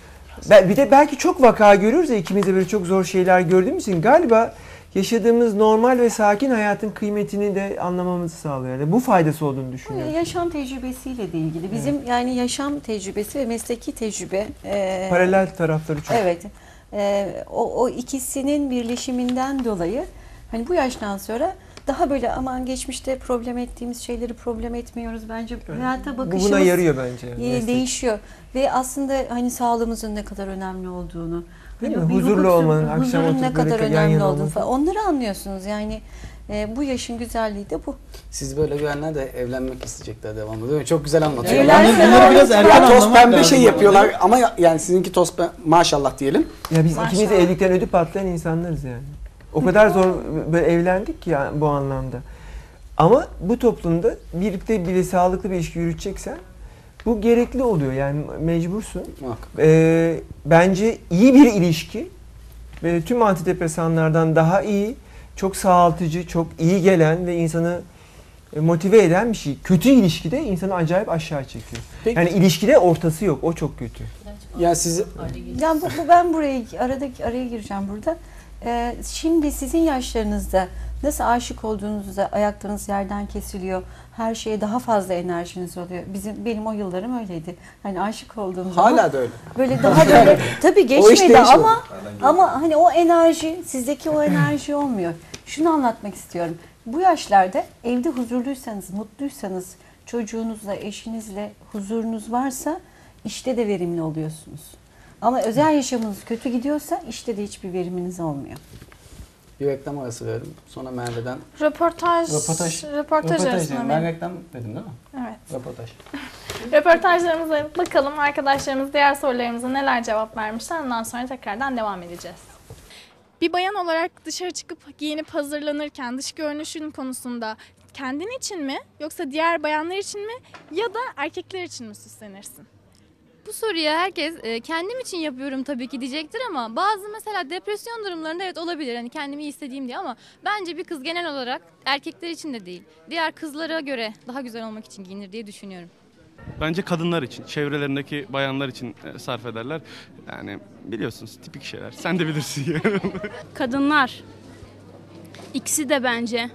be- bir de belki çok vaka görüyoruz ya ikimiz de böyle çok zor şeyler gördüğümüz için galiba yaşadığımız normal ve sakin hayatın kıymetini de anlamamızı sağlıyor. Yani bu faydası olduğunu düşünüyorum.
Yaşam tecrübesiyle de ilgili. Bizim yani yaşam tecrübesi ve mesleki tecrübe. e,
Paralel tarafları çok.
Evet. E, o, o ikisinin birleşiminden dolayı hani bu yaştan sonra daha böyle aman geçmişte problem ettiğimiz şeyleri problem etmiyoruz. Bence hayata
Bu
bakışımız
buna yarıyor bence.
e,
meslek.
değişiyor. Ve aslında hani sağlığımızın ne kadar önemli olduğunu,
Değil
hani
mi?
bir
Huzurlu
hukuk-
olmanın, akşam
huzurun
oturup
ne
böyle
kadar
yan
önemli
yana
olduğunu
olması.
falan. Onları anlıyorsunuz. Yani e, bu yaşın güzelliği de bu.
Siz böyle görenler de evlenmek isteyecekler devamlı değil mi? Çok güzel anlatıyor.
Evlensin
Yani-
Bunları biraz
Ya
erken
toz
anlamak
pembe
lazım
şey
ama
yapıyorlar ama ya- yani sizinki toz pembe maşallah diyelim.
Ya biz
Maşallah.
ikimiz de evlilikten ödü patlayan insanlarız yani. O kadar zor böyle evlendik ki ya bu anlamda. Ama bu toplumda birlikte bile sağlıklı bir ilişki yürüteceksen bu gerekli oluyor yani mecbursun.
Muhakkak.
Ee, bence iyi bir ilişki ve tüm antidepresanlardan daha iyi, çok sağaltıcı, çok iyi gelen ve insanı e, motive eden bir şey. Kötü ilişkide insanı acayip aşağı çekiyor.
Peki.
Yani ilişkide ortası yok, o çok kötü.
Ya sizi
Yani bu, bu ben buraya arada araya gireceğim burada. Ee, şimdi sizin yaşlarınızda nasıl aşık olduğunuzda ayaklarınız yerden kesiliyor. Her şeye daha fazla enerjiniz oluyor. Bizim benim o yıllarım öyleydi. Hani aşık olduğum zaman
hala da öyle.
böyle daha böyle tabii
O iş
geçmedi
değişiyor.
ama ama hani o enerji sizdeki o enerji olmuyor. Şunu anlatmak istiyorum. Bu yaşlarda evde huzurluysanız, mutluysanız, çocuğunuzla, eşinizle huzurunuz varsa işte de verimli oluyorsunuz. Ama özel yaşamınız kötü gidiyorsa işte de hiçbir veriminiz olmuyor.
Bir reklam arası verelim. Sonra Merve'den
Röportaj,
röportaj.
röportaj arasında
dedim.
mı?
Ben reklam dedim değil mi?
Evet.
Röportaj.
Röportajlarımıza bakalım arkadaşlarımız diğer sorularımıza neler cevap vermişler. Ondan sonra tekrardan devam edeceğiz. Bir bayan olarak dışarı çıkıp giyinip hazırlanırken dış görünüşün konusunda kendin için mi yoksa diğer bayanlar için mi ya da erkekler için mi süslenirsin?
Bu soruya herkes e, kendim için yapıyorum tabii ki diyecektir ama bazı mesela depresyon durumlarında evet olabilir. Hani kendimi iyi istediğim diye ama bence bir kız genel olarak erkekler için de değil. Diğer kızlara göre daha güzel olmak için giyinir diye düşünüyorum.
Bence kadınlar için, çevrelerindeki bayanlar için e, sarf ederler. Yani biliyorsunuz tipik şeyler. Sen de bilirsin yani.
Kadınlar. İkisi de bence.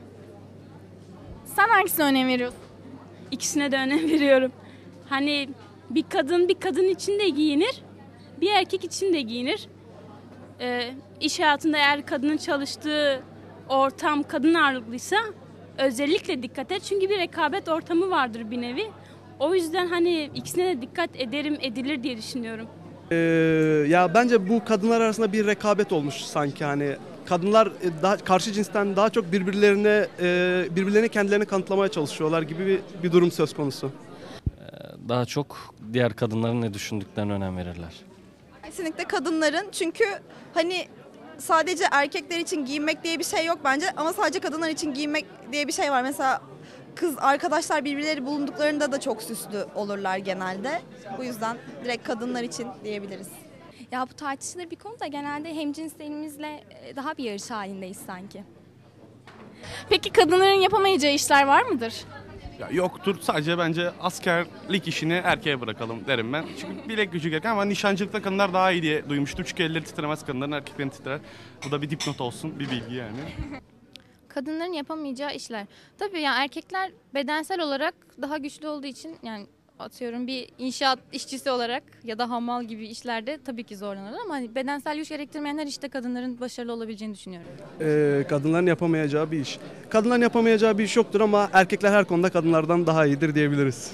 Sen hangisine önem veriyorsun?
İkisine de önem veriyorum. Hani bir kadın bir kadın için de giyinir, bir erkek için de giyinir. Ee, iş hayatında eğer kadının çalıştığı ortam kadın ağırlıklıysa özellikle dikkat et. Çünkü bir rekabet ortamı vardır bir nevi. O yüzden hani ikisine de dikkat ederim, edilir diye düşünüyorum.
Ee, ya bence bu kadınlar arasında bir rekabet olmuş sanki, hani kadınlar e, daha karşı cinsten daha çok birbirlerine e, birbirlerine kendilerini kanıtlamaya çalışıyorlar gibi bir, bir durum söz konusu.
Daha çok diğer kadınların ne düşündüklerine önem verirler.
Kesinlikle kadınların, çünkü hani sadece erkekler için giyinmek diye bir şey yok bence ama sadece kadınlar için giyinmek diye bir şey var. Mesela kız arkadaşlar birbirleri bulunduklarında da çok süslü olurlar genelde. Bu yüzden direkt kadınlar için diyebiliriz.
Ya bu tartışılır bir konu da genelde hemcinslerimizle daha bir yarış halindeyiz sanki.
Peki kadınların yapamayacağı işler var mıdır?
Ya yoktur. Sadece bence askerlik işini erkeğe bırakalım derim ben. Çünkü bilek gücü gereken ama nişancılıkta kadınlar daha iyi diye duymuştum. Çünkü elleri titremez kadınların, erkeklerin titrer. Bu da bir dipnot olsun, bir bilgi yani.
Kadınların yapamayacağı işler. Tabii yani erkekler bedensel olarak daha güçlü olduğu için, yani atıyorum bir inşaat işçisi olarak ya da hamal gibi işlerde tabii ki zorlanırlar ama hani bedensel güç gerektirmeyen her işte kadınların başarılı olabileceğini düşünüyorum.
Ee, kadınların yapamayacağı bir iş. Kadınların yapamayacağı bir iş yoktur ama erkekler her konuda kadınlardan daha iyidir diyebiliriz.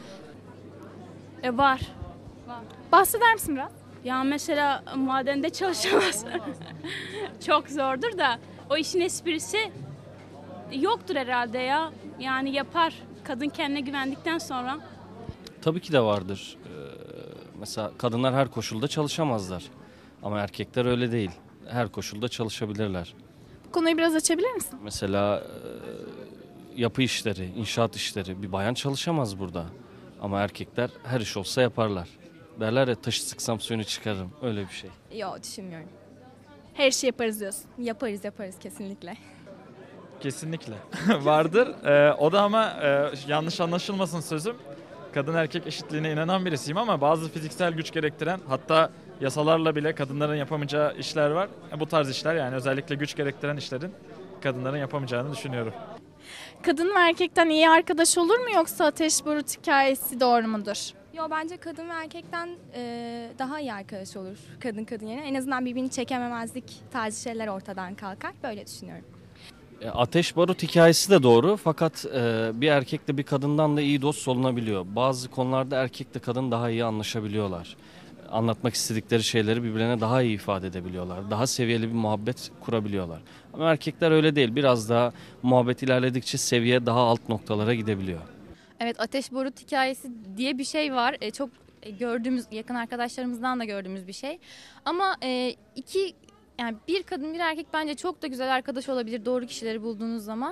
E var.
Var. Bahseder misin biraz?
Ya mesela madende çalışamaz. Çok zordur da o işin esprisi yoktur herhalde ya. Yani yapar. Kadın kendine güvendikten sonra.
Tabii ki de vardır. Ee, mesela kadınlar her koşulda çalışamazlar. Ama erkekler öyle değil. Her koşulda çalışabilirler.
Bu konuyu biraz açabilir misin?
Mesela e, yapı işleri, inşaat işleri, bir bayan çalışamaz burada. Ama erkekler her iş olsa yaparlar. Derler ya, taşı sıksam suyunu çıkarırım. Öyle bir şey.
Yok, düşünmüyorum.
Her şeyi yaparız diyorsun.
Yaparız yaparız kesinlikle.
Kesinlikle vardır. Ee, o da ama e, yanlış anlaşılmasın sözüm. Kadın erkek eşitliğine inanan birisiyim ama bazı fiziksel güç gerektiren, hatta yasalarla bile kadınların yapamayacağı işler var. E, bu tarz işler, yani özellikle güç gerektiren işlerin kadınların yapamayacağını düşünüyorum.
Kadın ve erkekten iyi arkadaş olur mu, yoksa ateş barut hikayesi doğru mudur?
Yo, bence kadın ve erkekten e, daha iyi arkadaş olur kadın kadın yerine. En azından birbirini çekememezlik tarzı şeyler ortadan kalkar. Böyle düşünüyorum.
E, ateş barut hikayesi de doğru, fakat e, bir erkekle bir kadından da iyi dost olunabiliyor. Bazı konularda erkekle kadın daha iyi anlaşabiliyorlar. Anlatmak istedikleri şeyleri birbirlerine daha iyi ifade edebiliyorlar. Daha seviyeli bir muhabbet kurabiliyorlar. Ama erkekler öyle değil. Biraz daha muhabbet ilerledikçe seviye daha alt noktalara gidebiliyor.
Evet, ateş barut hikayesi diye bir şey var. E, çok e, gördüğümüz, yakın arkadaşlarımızdan da gördüğümüz bir şey. Ama e, iki, yani bir kadın bir erkek bence çok da güzel arkadaş olabilir doğru kişileri bulduğunuz zaman.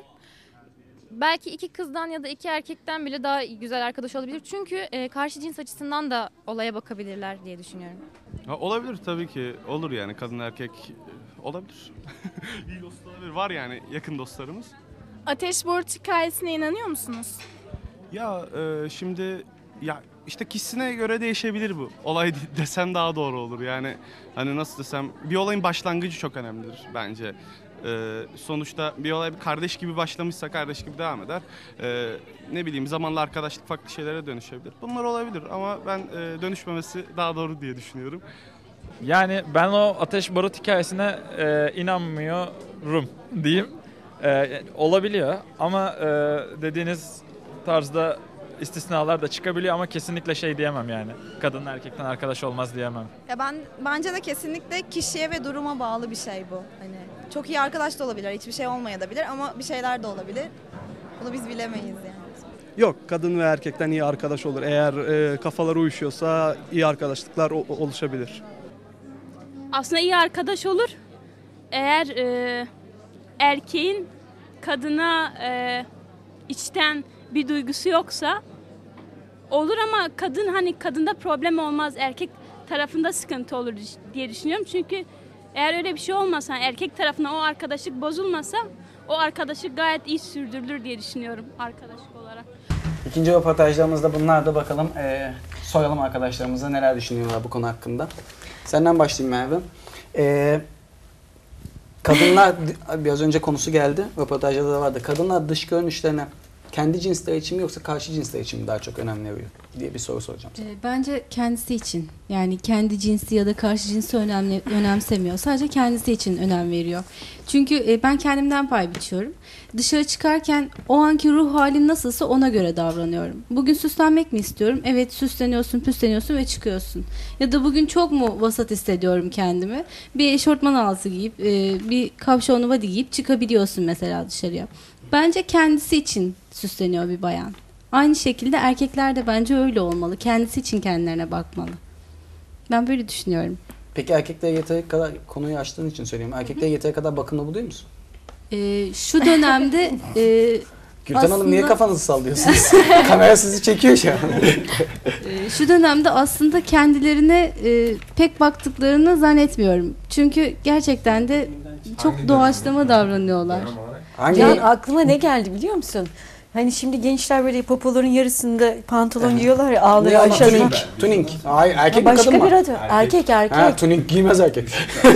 Belki iki kızdan ya da iki erkekten bile daha güzel arkadaş olabilir. Çünkü e, karşı cins açısından da olaya bakabilirler diye düşünüyorum.
Ha, olabilir tabii ki. Olur yani, kadın erkek olabilir. İyi dost olabilir. Var yani yakın dostlarımız.
Ateş barut hikayesine inanıyor musunuz?
Ya e, şimdi ya işte kişisine göre değişebilir bu. Olay desem daha doğru olur. Yani hani nasıl desem, bir olayın başlangıcı çok önemlidir bence. Ee, sonuçta bir olay bir kardeş gibi başlamışsa kardeş gibi devam eder. Ee, ne bileyim, zamanla arkadaşlık farklı şeylere dönüşebilir. Bunlar olabilir ama ben e, dönüşmemesi daha doğru diye düşünüyorum.
Yani ben o ateş barut hikayesine e, inanmıyorum diyeyim. E, olabiliyor ama e, dediğiniz tarzda istisnalar da çıkabiliyor ama kesinlikle şey diyemem yani. Kadın erkekten arkadaş olmaz diyemem.
Ya ben bence de kesinlikle kişiye ve duruma bağlı bir şey bu. Hani çok iyi arkadaş da olabilir, hiçbir şey olmayabilir ama bir şeyler de olabilir. Bunu biz bilemeyiz yani.
Yok, kadın ve erkekten iyi arkadaş olur. Eğer e, kafaları uyuşuyorsa iyi arkadaşlıklar o- oluşabilir.
Aslında iyi arkadaş olur. Eğer e, erkeğin kadına e, içten bir duygusu yoksa olur ama kadın, hani kadında problem olmaz, erkek tarafında sıkıntı olur diye düşünüyorum. Çünkü eğer öyle bir şey olmasa, erkek tarafına o arkadaşlık bozulmasa o arkadaşlık gayet iyi sürdürülür diye düşünüyorum arkadaşlık olarak.
İkinci röportajlarımızda bunlar da bakalım e, soralım arkadaşlarımıza neler düşünüyorlar bu konu hakkında. Senden başlayayım Merve. E, kadınlar, biraz önce konusu geldi, röportajda da vardı. Kadınlar dış görünüşlerine kendi cinsleri için mi yoksa karşı cinsler için mi daha çok önem veriyor diye bir soru soracağım sana.
Ee, Bence kendisi için. Yani kendi cinsi ya da karşı cinsi önemli, önemsemiyor. Sadece kendisi için önem veriyor. Çünkü e, ben kendimden pay biçiyorum. Dışarı çıkarken o anki ruh halim nasılsa ona göre davranıyorum. Bugün süslenmek mi istiyorum? Evet, süsleniyorsun, püsleniyorsun ve çıkıyorsun. Ya da bugün çok mu vasat hissediyorum kendimi? Bir eşortman altı giyip, e, bir kapşonlu body giyip çıkabiliyorsun mesela dışarıya. Bence kendisi için süsleniyor bir bayan. Aynı şekilde erkekler de bence öyle olmalı. Kendisi için kendilerine bakmalı. Ben böyle düşünüyorum.
Peki erkeklere yeteri kadar, konuyu açtığın için söyleyeyim. Erkeklere yeteri kadar bakımlı buluyor musun?
Ee, şu dönemde e,
Gülten Hanım
aslında-
niye kafanızı sallıyorsunuz? Kamera sizi çekiyor şu an.
e, şu dönemde aslında kendilerine e, pek baktıklarını zannetmiyorum. Çünkü gerçekten de çok doğaçlama davranıyorlar.
Hangi
Ya
dönem?
aklıma ne geldi biliyor musun? Hani şimdi gençler böyle popoların yarısında pantolon giyiyorlar ya ağları
Ne ama
aşağıdan.
tuning, tuning. Hayır, erkek mi
Başka
kadın mı?
bir adı. Erkek erkek.
Ha, tuning giymez erkek.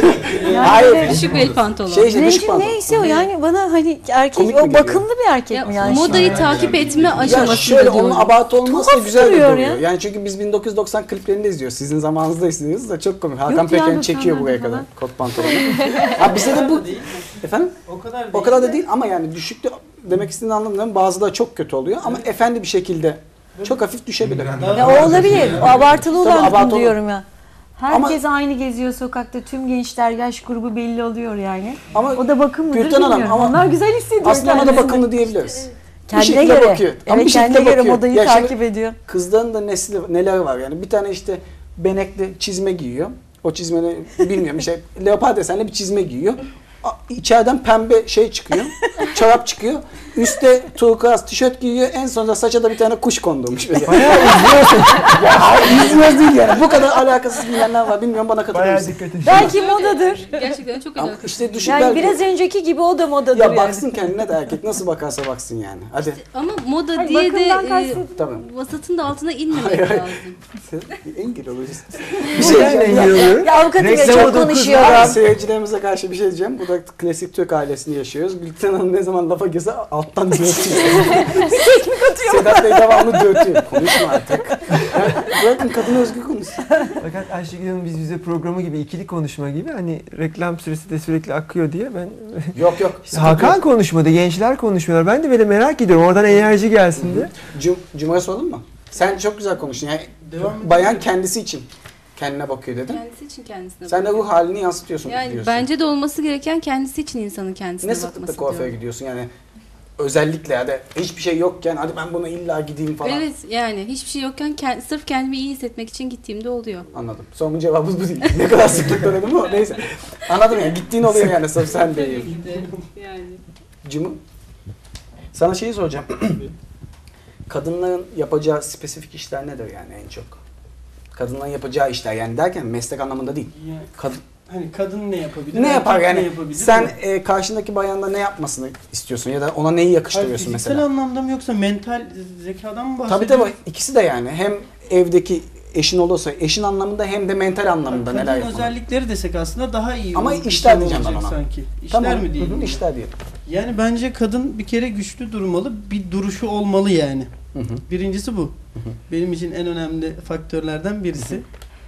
Yani böyle-
Düşük bel pantolon.
Şey işte düşük
Rengi
pantolon.
neyse o yani bana hani erkek
Komik mi
o
geliyor?
bakımlı bir erkek mi yani?
Modayı
şimdi?
takip etme
Ya
aşamasında
şöyle onun
diyorum.
abartı olmazsa
Tuhaf
güzel de
duruyor
duruyor.
ya.
Yani çünkü biz bin dokuz yüz doksan kliplerinde izliyoruz. Sizin zamanınızda izliyoruz da çok komik. Hakan
Yok ya,
Peker'in çekiyor
doksanlarda
buraya
falan.
kadar kot pantolonu. Ha bize de bu efendim
O kadar değil.
o kadar da değil ama yani düşüklü demek istediğini anlamıyorum. Bazıları çok kötü oluyor ama efendi bir şekilde çok hafif düşebilir.
Ya o olabilir. O abartılı
Tabii
olan
abartılı.
diyorum ya. Herkes aynı geziyor sokakta. Tüm gençler yaş grubu belli oluyor yani.
Ama
o da bakımlıdır
Gülten Hanım
bilmiyorum.
ama
Onlar güzel hissediyor
aslında ona da
kendisini.
bakımlı diyebiliriz. Bir
Kendine
şekilde
göre.
bakıyor. Ama
Evet,
bir şekilde
kendine göre
bakıyor.
modayı
Ya şimdi
takip ediyor.
Kızların da nesli neler var yani. Bir tane işte benekli çizme giyiyor. O çizmeni bilmiyorum işte leopar desenli bir çizme giyiyor. A- İçeriden pembe şey çıkıyor. Çorap çıkıyor. Üstte turkuaz tişört giyiyor. En sonunda saça da bir tane kuş kondurmuş. Bayağı izliyorsun. Ya hayır izliyoruz değil yani. Bu kadar alakasız bilenler var. Bilmiyorum bana katılır mısın?
Belki modadır.
Gerçekten çok
Ama
alakası.
işte düşük
Yani
belki.
biraz önceki gibi o da modadır
Ya
yani.
baksın kendine de erkek nasıl bakarsa baksın yani. Hadi.
Ama moda
Hani
diye de
bakımdan
e,
kastediyorum.
Tamam.
vasatın da altına inmemek
Hayır, hayır.
lazım.
Sen engel oluyorsun.
Bir şey diyeceğim.
Ya avukatım ya
Reklama
çok
dokuz
konuşuyor.
var.
Abi seyircilerimize karşı bir şey diyeceğim. Bu da klasik Türk ailesini yaşıyoruz. Gülten Hanım ne zaman lafa girse alttan dürtüyor.
Teknik atıyor.
Sedat Bey devamlı dürtüyor. Konuşma artık. Ya, bırakın kadın özgür konuşsun.
Fakat Ayşegül Hanım biz bize programı gibi ikili konuşma gibi hani reklam süresi de sürekli akıyor diye ben
Yok yok.
Hakan konuşmadı, gençler konuşmuyorlar. Ben de böyle merak ediyorum. Oradan enerji gelsin diye.
Cum Cuma'ya sordun mu? Sen çok güzel konuştun. Yani
Devam edelim.
bayan kendisi için kendine bakıyor dedin.
Kendisi için kendisine
Sen de
bakıyor.
ruh halini yansıtıyorsun
Yani
diyorsun.
bence de olması gereken kendisi için insanın kendisine
Ne
bakması
sıklıkla kuaföre
diyorum.
gidiyorsun yani? Özellikle ya da hiçbir şey yokken hadi ben buna illa gideyim falan.
Evet yani hiçbir şey yokken kend- sırf kendimi iyi hissetmek için gittiğimde oluyor.
Anladım. Sorunun cevabı bu değil. Ne kadar sıklıkla dedim ama neyse. Anladım yani gittiğin oluyor yani sırf sen değil.
Yani.
Cumhur. Sana şeyi soracağım. Kadınların yapacağı spesifik işler nedir yani en çok? Kadınların yapacağı işler yani derken meslek anlamında değil.
Yani
Kadın
Hani kadın ne yapabilir?
ne yapar
erkek
yani?
Ne yapabilir?
Sen
Bu.
e, karşındaki bayanda ne yapmasını istiyorsun ya da ona neyi yakıştırıyorsun
Hayır, fiziksel
mesela?
anlamda mı yoksa mental zekadan mı
Tabii
bahsediyorsun?
tabii ikisi de yani hem evdeki eşin olursa eşin anlamında hem de mental anlamında
Kadın
neler yapmalı.
özellikleri desek aslında daha iyi
Ama
olur-
işler
şey
diyeceğim ben
olacak
ona.
sanki. İşler
Tamam.
mi diyelim?
Hı hı, işler diyelim.
Yani bence kadın bir kere güçlü durmalı, bir duruşu olmalı yani.
Hı hı.
Birincisi bu. Benim için en önemli faktörlerden birisi.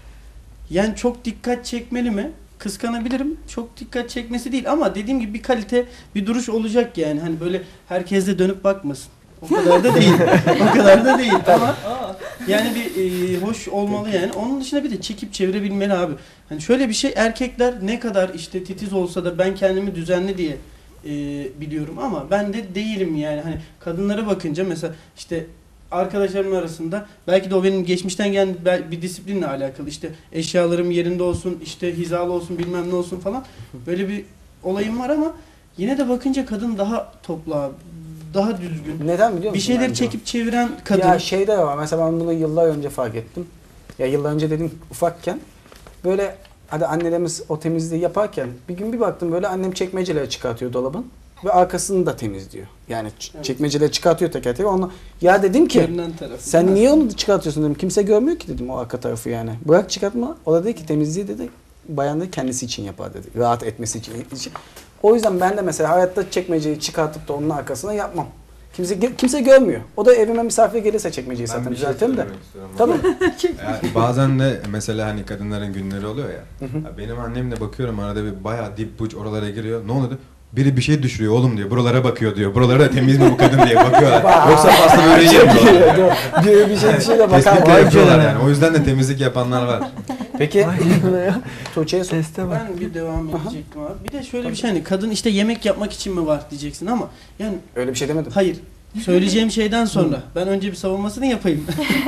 Yani çok dikkat çekmeli mi? Kıskanabilirim. Çok dikkat çekmesi değil ama dediğim gibi bir kalite, bir duruş olacak yani. Hani böyle herkes de dönüp bakmasın. O kadar da değil. O kadar da değil ama aa, yani bir e, hoş olmalı yani. Onun dışında bir de çekip çevirebilmeli abi. Hani şöyle bir şey, erkekler ne kadar işte titiz olsa da ben kendimi düzenli diye e, biliyorum ama ben de değilim yani. Hani kadınlara bakınca mesela işte arkadaşlarımın arasında belki de o benim geçmişten gelen bir disiplinle alakalı. İşte eşyalarım yerinde olsun, işte hizalı olsun, bilmem ne olsun falan. Böyle bir olayım var ama yine de bakınca kadın daha toplu abi. Daha düzgün.
Neden biliyor musun?
Bir şeyleri
bence o?
çekip çeviren kadın.
Ya şey de var mesela ben bunu yıllar önce fark ettim. Ya yıllar önce dedim ufakken böyle hadi annelerimiz o temizliği yaparken bir gün bir baktım böyle annem çekmeceleri çıkartıyor dolabın ve arkasını da temizliyor. Yani ç-
Evet.
çekmeceleri çıkartıyor teker teker. Onu ya dedim ki
Görünen tarafı.
sen niye onu çıkartıyorsun dedim. Kimse görmüyor ki dedim o arka tarafı yani. Bırak çıkartma. O da dedi ki temizliği dedi bayan da kendisi için yapar dedi. Rahat etmesi için. için. O yüzden ben de mesela hayatta çekmeceyi çıkartıp da onun arkasına yapmam. Kimse kimse görmüyor. O da evime misafir gelirse çekmeceyi
Ben
zaten
bir şey
düzeltirim de.
söylemek istiyorum.
Tabii.
Yani bazen de mesela hani kadınların günleri oluyor ya. Ya benim annemle bakıyorum arada bir bayağı dip buç oralara giriyor. Ne oluyor? Biri bir şey düşürüyor oğlum diyor. Buralara bakıyor diyor. Buralara da temiz mi bu kadın diye bakıyorlar. Yoksa pasta böyle yemiyorlar.
Bir, bir şey düşüyor bakar.
Tespit de yapıyorlar yani. O yüzden de temizlik yapanlar var.
Peki Tuğçe'ye sor.
Ben bir devam edecektim abi. Bir de şöyle bir şey hani kadın işte yemek yapmak için mi var diyeceksin ama yani
öyle bir şey demedim.
Hayır. Söyleyeceğim şeyden sonra ben önce bir savunmasını yapayım.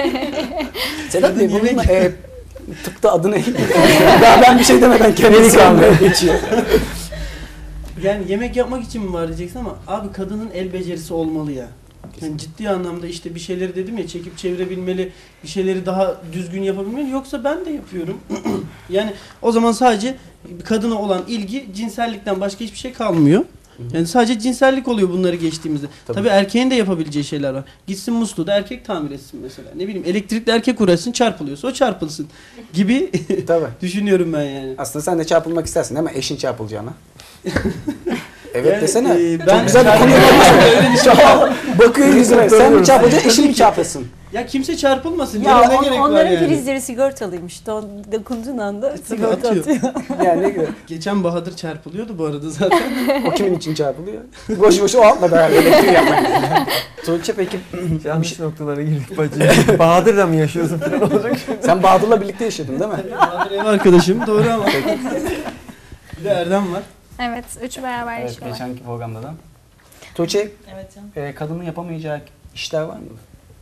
Sedat Bey bunun e, tıpta adı ne? Daha ben bir şey demeden kendisi kalmaya geçiyor.
Yani yemek yapmak için mi var diyeceksin ama abi kadının el becerisi olmalı ya. Yani ciddi anlamda işte bir şeyleri dedim ya çekip çevirebilmeli, bir şeyleri daha düzgün yapabilmeli. Yoksa ben de yapıyorum. Yani o zaman sadece kadına olan ilgi cinsellikten başka hiçbir şey kalmıyor. Yani sadece cinsellik oluyor bunları geçtiğimizde. Tabii. Tabii erkeğin de yapabileceği şeyler var. Gitsin musluğu da erkek tamir etsin mesela. Ne bileyim elektrikli erkek uğraşsın çarpılıyorsa o çarpılsın gibi düşünüyorum ben yani.
Aslında sen de çarpılmak istersin değil mi? Eşin çarpılacağına. Evet
Yani,
desene.
e,
Çok
ben
güzel bir konu yapıyorsun. Bakıyor yüzüme. Sen mi çarpılacaksın, eşin mi çarpılsın?
Ya kimse çarpılmasın.
Ya
Canım ne
on,
gerek var
onların
yani?
prizleri sigortalıymış. Don, dokunduğun anda sigorta
atıyor.
atıyor.
Yani ne güzel.
Geçen Bahadır çarpılıyordu bu arada zaten.
O kimin için çarpılıyor? Boş boş o atmadı herhalde elektriği yapmak. Tuğçe peki
yanlış noktalara girdik bacı. Bahadır'la mı yaşıyorsun?
Sen Bahadır'la birlikte yaşadın değil mi?
Bahadır ev arkadaşım doğru ama. Bir de Erdem var.
Evet, üç beraber
Evet,
yaşıyorlar.
geçenki programda da. Tuğçe,
Evet canım.
e, kadının yapamayacağı işler var mı?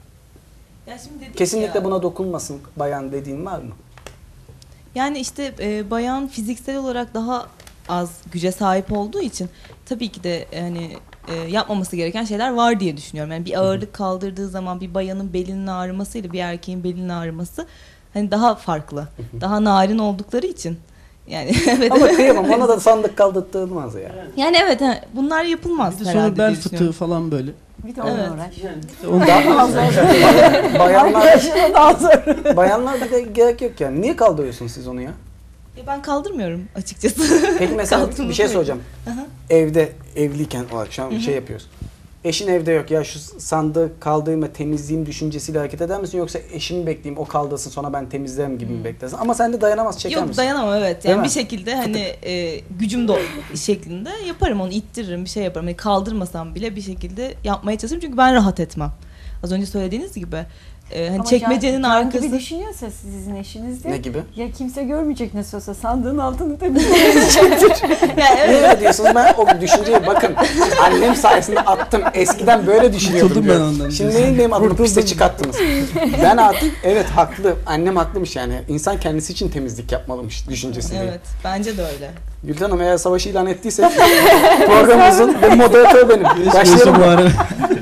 Ya şimdi dedik
Kesinlikle
ya,
buna dokunmasın bayan dediğin var mı?
Yani işte e, bayan fiziksel olarak daha az güce sahip olduğu için tabii ki de hani e, yapmaması gereken şeyler var diye düşünüyorum. Yani bir ağırlık kaldırdığı zaman bir bayanın belinin ağrımasıyla bir erkeğin belinin ağrıması hani daha farklı. Daha narin oldukları için. Yani evet.
Ama kıyamam ona da sandık kaldırtılmaz ya.
Yani evet ha, bunlar yapılmaz
Bir de
herhalde
sonra bel
diye
fıtığı
düşünüyorum.
falan böyle.
Bir de onunla
Evet.
uğraş.
Onu
Daha zor. Bayanlar,
Arkadaşına daha zor.
bayanlar bir de gerek yok yani. Niye kaldırıyorsunuz siz onu ya?
Ya ben kaldırmıyorum açıkçası.
Peki mesela bir şey
Kaldırmıyorum.
soracağım.
Aha.
Evde evliyken olarak şu an
Hı hı.
şey yapıyoruz. Eşin evde yok ya şu sandığı kaldırayım ve temizleyeyim düşüncesiyle hareket eder misin yoksa eşimi bekleyeyim o kaldırsın sonra ben temizlerim gibi mi beklersin? Ama sen de dayanamaz çeker
Yok
misin?
dayanamam evet.
Değil
Yani
mi?
bir şekilde hani e, gücüm de şeklinde yaparım onu ittiririm bir şey yaparım. Yani kaldırmasam bile bir şekilde yapmaya çalışırım çünkü ben rahat etmem. Az önce söylediğiniz gibi e, hani
Ama
çekmecenin
can,
arkası.
Can gibi düşünüyorsa sizin eşiniz de.
Ne gibi?
Ya kimse görmeyecek nasıl olsa sandığın altını temizleyecektir.
Yani
Niye öyle diyorsunuz? Ben o düşünceyi bakın annem sayesinde attım. Eskiden böyle düşünüyordum
Kurtuldum
diyor.
ben ondan
Şimdi
diyorsun.
neyin benim adımı piste çıkarttınız. Ben artık evet haklı. Annem haklıymış yani. İnsan kendisi için temizlik yapmalımış düşüncesini.
Evet bence de öyle.
Gülten Hanım eğer savaşı ilan ettiyse programımızın ve moderatör benim. Başlayalım
bu ara.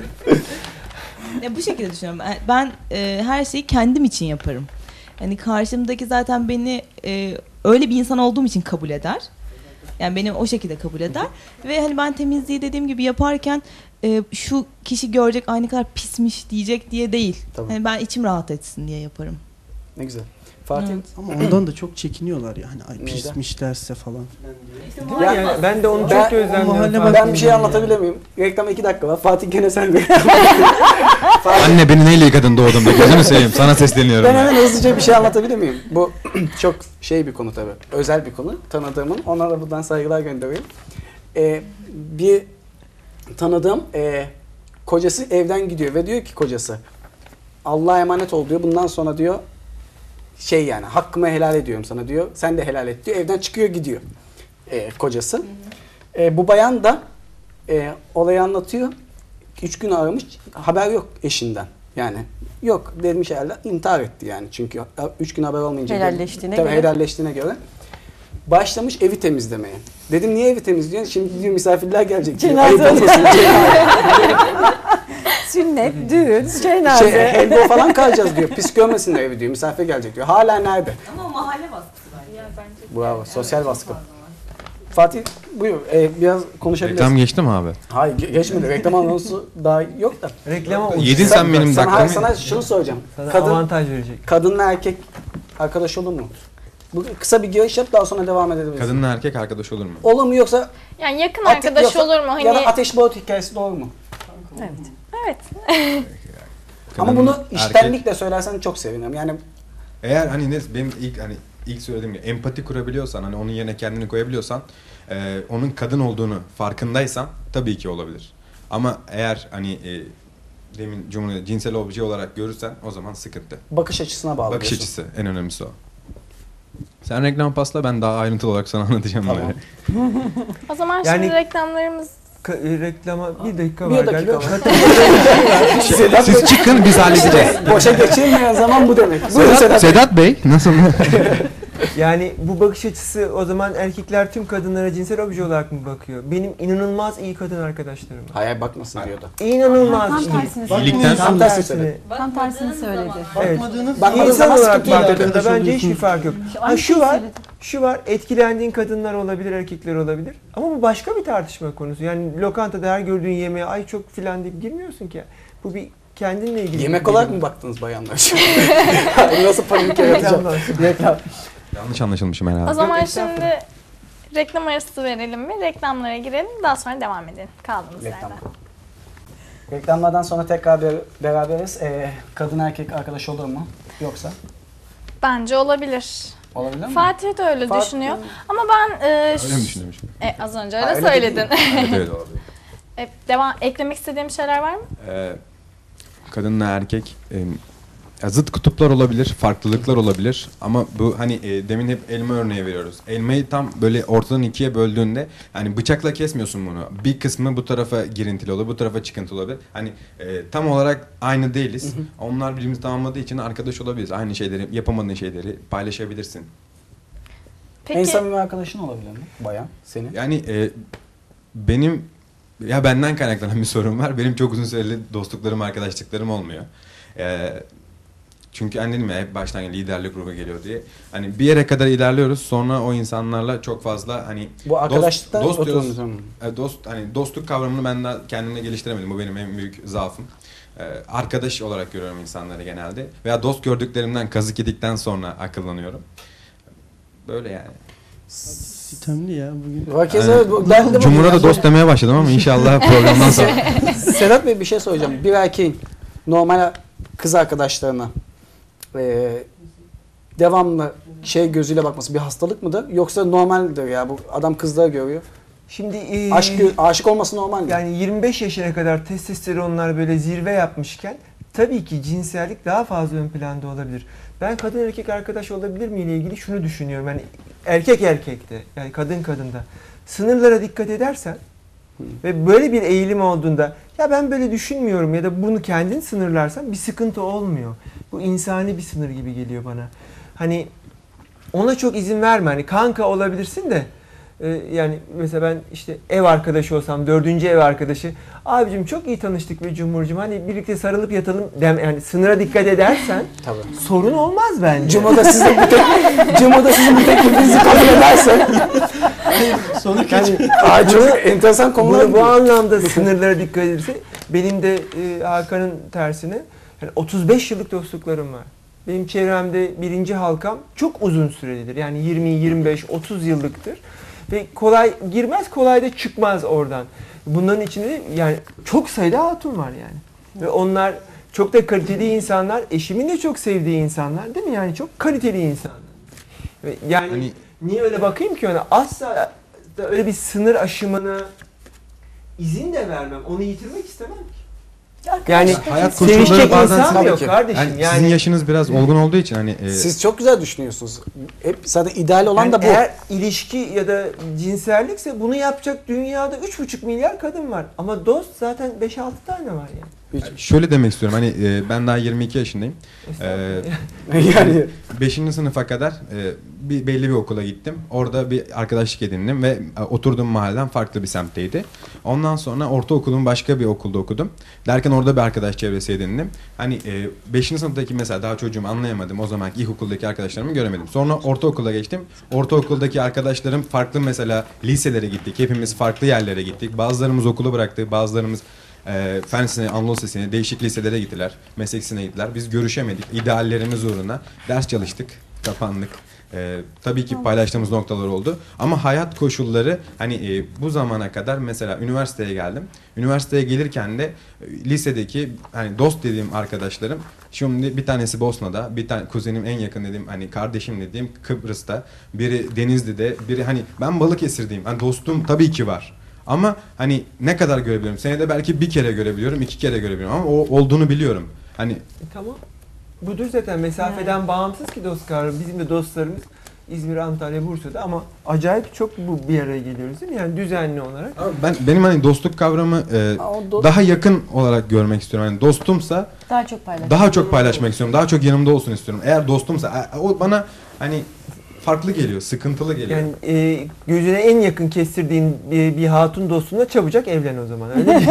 Ya bu şekilde düşünüyorum. Ben, ben e, her şeyi kendim için yaparım. Yani karşımdaki zaten beni e, öyle bir insan olduğum için kabul eder. Yani beni o şekilde kabul eder. Ve hani ben temizliği dediğim gibi yaparken e, şu kişi görecek ay ne kadar pismiş diyecek diye değil.
Tabii.
Hani ben içim rahat etsin diye yaparım.
Ne güzel. Fatih.
Evet.
Ama ondan da çok çekiniyorlar yani. Ay
Neyden?
pismiş derse falan.
Ya,
Yani ben de onu
ben-
çok gözlemliyorum.
mahalle
Fatih.
Ben bir şey anlatabilir miyim? Reklam iki dakika var. Fatih gene sen de.
Anne beni neyle yıkadın doğduğumda gözünü seveyim sana sesleniyorum.
Ben
ya.
hemen hızlıca bir şey anlatabilir miyim? Bu çok şey bir konu tabii. Özel bir konu. Tanıdığımın. Ona da buradan saygılar gönderiyorum. Ee, bir tanıdığım e, kocası evden gidiyor ve diyor ki kocası Allah'a emanet ol diyor. Bundan sonra diyor şey yani hakkımı helal ediyorum sana diyor. Sen de helal et diyor. Evden çıkıyor gidiyor e, kocası. E, bu bayan da e, olayı anlatıyor. Üç gün aramış. Haber yok eşinden. Yani yok demiş herhalde intihar etti yani. Çünkü üç gün haber olmayınca.
Helalleştiğine
tabii,
göre.
helalleştiğine göre. Başlamış evi temizlemeye. Dedim niye evi temizliyorsun? Şimdi diyor misafirler gelecek. diyor. Ayıp
Cenaze.
olmasın.
Sünnet, düğün, cenaze.
şey, helva falan kalacağız diyor. Pis görmesinler evi diyor. Misafir gelecek diyor. Hala nerede?
Ama mahalle baskısı var. Ya bence.
Bravo. Sosyal baskı. Fatih buyur. Ee, biraz konuşabiliriz.
Reklam geçti mi abi?
Hayır ge- geçmedi. Reklam anonsu daha yok da.
Reklama
Yedin sen benim
sana, hayır,
dakikamı.
sana şunu soracağım.
Sana
Kadın,
avantaj verecek.
kadınla erkek arkadaş olur mu? Bu kısa bir giriş yap daha sonra devam edebiliriz.
Kadınla erkek arkadaş olur mu?
Olur mu yoksa
Yani yakın
ate-
arkadaş
yoksa-
olur mu? Hani
ya da ateş barut hikayesi de olur mu?
Evet.
Evet.
Ama bunu
Kadın,
içtenlikle söylersen çok sevinirim. Yani
Eğer hani ne benim ilk hani ilk söylediğim gibi empati kurabiliyorsan, hani onun yerine kendini koyabiliyorsan, e, onun kadın olduğunu farkındaysan tabii ki olabilir. Ama eğer hani e, demin cumhuriyet cinsel obje olarak görürsen o zaman sıkıntı.
bakış açısına bağlı
Bakış
diyorsun.
açısı en önemlisi o. Sen reklam pasla, ben daha ayrıntılı olarak sana anlatacağım bunları.
O zaman
Yani-
şimdi reklamlarımız
Ka- e, reklama bir dakika
Bir
var
dakika
galiba.
var.
Siz- siz çıkın, biz halledeceğiz.
Boşa geçirmeyen zaman bu demek. Buyurun
Sedat,
Sedat,
Sedat Bey nasıl?
Yani bu bakış açısı, o zaman erkekler tüm kadınlara cinsel obje olarak mı bakıyor? Benim inanılmaz iyi kadın arkadaşlarım var.
Hayır, bakmasın diyordu.
İnanılmaz
Tam
iyi.
tersini
söyledi.
Tam
Tam tersini
tersini.
söyledi.
Tam tersini söyledi.
Evet.
Bakmadığınız
Bakmadığınız
İnsan
zaman
olarak
sıkıntı yok.
baktığında
Arkadaş
bence
oluyorsun.
hiçbir fark yok.
Şu
Ha,
aynı
şu
şeyi
var,
söyledi.
şu var, etkilendiğin kadınlar olabilir, erkekler olabilir. Ama bu başka bir tartışma konusu. Yani lokantada her gördüğün yemeğe ay çok filan deyip girmiyorsun ki. Bu bir kendinle ilgili.
Yemek
bir
olarak
durum.
mı baktınız bayanlar? Nasıl panik yaratacağım? Reklam.
Yanlış anlaşılmışım herhalde.
o zaman
estağfurullah.
şimdi reklam arası verelim mi? Reklamlara girelim. Daha sonra devam edelim. Kaldığımız
Reklam.
yerden.
Reklamlardan sonra tekrar bir, beraberiz. Ee, kadın erkek arkadaş olur mu? Yoksa?
Bence olabilir.
Olabilir mi?
Fatih de öyle
Fatih-
düşünüyor. Ama ben e,
Öyle mi düşünüyormuşum?
e, az önce
Ha,
öyle
öyle
söyledin.
Evet, öyle olabilir.
e, devam eklemek istediğim şeyler var mı?
Ee, kadınla erkek e, ya zıt kutuplar olabilir, farklılıklar olabilir ama bu hani e, demin hep elma örneği veriyoruz. Elmayı tam böyle ortadan ikiye böldüğünde hani bıçakla kesmiyorsun bunu. Bir kısmı bu tarafa girintili olur, bu tarafa çıkıntılı olabilir. Hani e, tam olarak aynı değiliz. Onlar birbirimizi tamamladığı için arkadaş olabiliriz. Aynı şeyleri, yapamadığın şeyleri paylaşabilirsin.
Peki
En samimi arkadaşın olabilir mi? Bayan, senin.
Yani e, benim ya benden kaynaklanan bir sorun var. Benim çok uzun süreli dostluklarım, arkadaşlıklarım olmuyor. E, çünkü hani dedim ya hep baştan liderlik ruhu geliyor diye. Hani bir yere kadar ilerliyoruz. Sonra o insanlarla çok fazla hani
Bu arkadaşlıkta
dost, dost, diyoruz.
oturduğunuz
E, dost hani dostluk kavramını ben daha kendimde geliştiremedim. Bu benim en büyük zaafım. E, arkadaş olarak görüyorum insanları genelde. Veya dost gördüklerimden kazık yedikten sonra akıllanıyorum. Böyle yani.
Sitemli ya bugün.
Herkese
Yani,
bu- ben de
Cumhur'a da
bugün-
dost demeye başladım ama inşallah programdan sonra.
Sedat Bey, bir şey soracağım. Bir erkeğin normal kız arkadaşlarına e, devamlı şey gözüyle bakması bir hastalık mıdır? Yoksa normaldir ya, bu adam kızları görüyor.
Şimdi e,
Aşk, aşık olması normal mi?
yani yirmi beş yaşına kadar testosteronlar böyle zirve yapmışken tabii ki cinsellik daha fazla ön planda olabilir. Ben kadın erkek arkadaş olabilir mi ile ilgili şunu düşünüyorum. Yani erkek erkekte, yani kadın kadında sınırlara dikkat edersen ve böyle bir eğilim olduğunda ya ben böyle düşünmüyorum ya da bunu kendin sınırlarsan bir sıkıntı olmuyor. Bu insani bir sınır gibi geliyor bana. Hani ona çok izin verme. Hani kanka olabilirsin de e, yani mesela ben işte ev arkadaşı olsam, dördüncü ev arkadaşı, abicim çok iyi tanıştık ve Cumhurcuğum hani birlikte sarılıp yatalım dem, yani sınıra dikkat edersen
Tabii.
sorun olmaz bence.
Cuma'da sizin bu tek, Cuma'da sizin bu teklifinizi kabul ederse
Sonu
Yani
Aa, çok enteresan konular
bu, bu anlamda sınırlara dikkat edilse benim de e, Hakan'ın tersine yani otuz beş yıllık dostluklarım var. Benim çevremde birinci halkam çok uzun sürelidir. Yani yirmi, yirmi beş, otuz yıllıktır. Ve kolay girmez, kolay da çıkmaz oradan. Bunların içinde de yani çok sayıda hatun var yani. Ve onlar çok da kaliteli insanlar. Eşimin de çok sevdiği insanlar, değil mi? Yani çok kaliteli insanlar. Ve yani
Hani-
niye öyle bakayım ki ona? Asla da öyle bir sınır aşımına izin de vermem. Onu yitirmek istemem ki. Yani
Hayat
sevişecek
koşulları bazen
insan
sizin-
yok kardeşim.
Yani
Yani,
sizin yaşınız biraz olgun olduğu için hani e,
siz çok güzel düşünüyorsunuz. Hep zaten ideal olan
yani
da bu.
eğer ilişki ya da cinsellikse bunu yapacak dünyada üç buçuk milyar kadın var. Ama dost zaten beş altı tane var yani.
şöyle demek istiyorum. Hani e, ben daha yirmi iki yaşındayım. E,
Yani
beşinci sınıfa kadar e, bir belli bir okula gittim. Orada bir arkadaşlık edindim ve e, oturduğum mahalleden farklı bir semtteydi. Ondan sonra ortaokulun başka bir okulda okudum. Derken orada bir arkadaş çevresi edindim. Hani e, beşinci sınıftaki mesela daha çocuğum anlayamadım. O zamanki ilkokuldaki arkadaşlarımı göremedim. Sonra ortaokula geçtim. Ortaokuldaki arkadaşlarım farklı, mesela liselere gittik. Hepimiz farklı yerlere gittik. Bazılarımız okulu bıraktı. Bazılarımız e, fen lisesine, Anadolu Lisesi'ne, değişik liselere gittiler. Meslek lisesine gittiler. Biz görüşemedik. İdeallerimiz uğruna ders çalıştık. Kapandık. e, tabii ki paylaştığımız noktalar oldu. Ama hayat koşulları hani e, bu zamana kadar mesela üniversiteye geldim. Üniversiteye gelirken de e, lisedeki hani dost dediğim arkadaşlarım şimdi bir tanesi Bosna'da, bir tane kuzenim en yakın dediğim hani kardeşim dediğim Kıbrıs'ta, biri Denizli'de, biri hani ben Balıkesir'deyim. Hani dostum tabii ki var. Ama hani ne kadar görebiliyorum? Senede belki bir kere görebiliyorum, iki kere görebiliyorum ama o olduğunu biliyorum. Hani
E, tamam. Budur zaten mesafeden yani. Bağımsız ki dost kavramı. Bizim de dostlarımız İzmir, Antalya, Bursa'da ama acayip çok bu bir araya geliyoruz değil mi? Yani düzenli olarak.
ben benim hani dostluk kavramı e,
dost-
daha yakın olarak görmek istiyorum. Hani dostumsa
Daha çok paylaş.
daha çok paylaşmak istiyorum. Daha çok yanımda olsun istiyorum. Eğer dostumsa e, o bana hani farklı geliyor, sıkıntılı geliyor.
Yani e, gözüne en yakın kestirdiğin bir, bir hatun dostunla çabucak evlen o zaman. Öyle mi?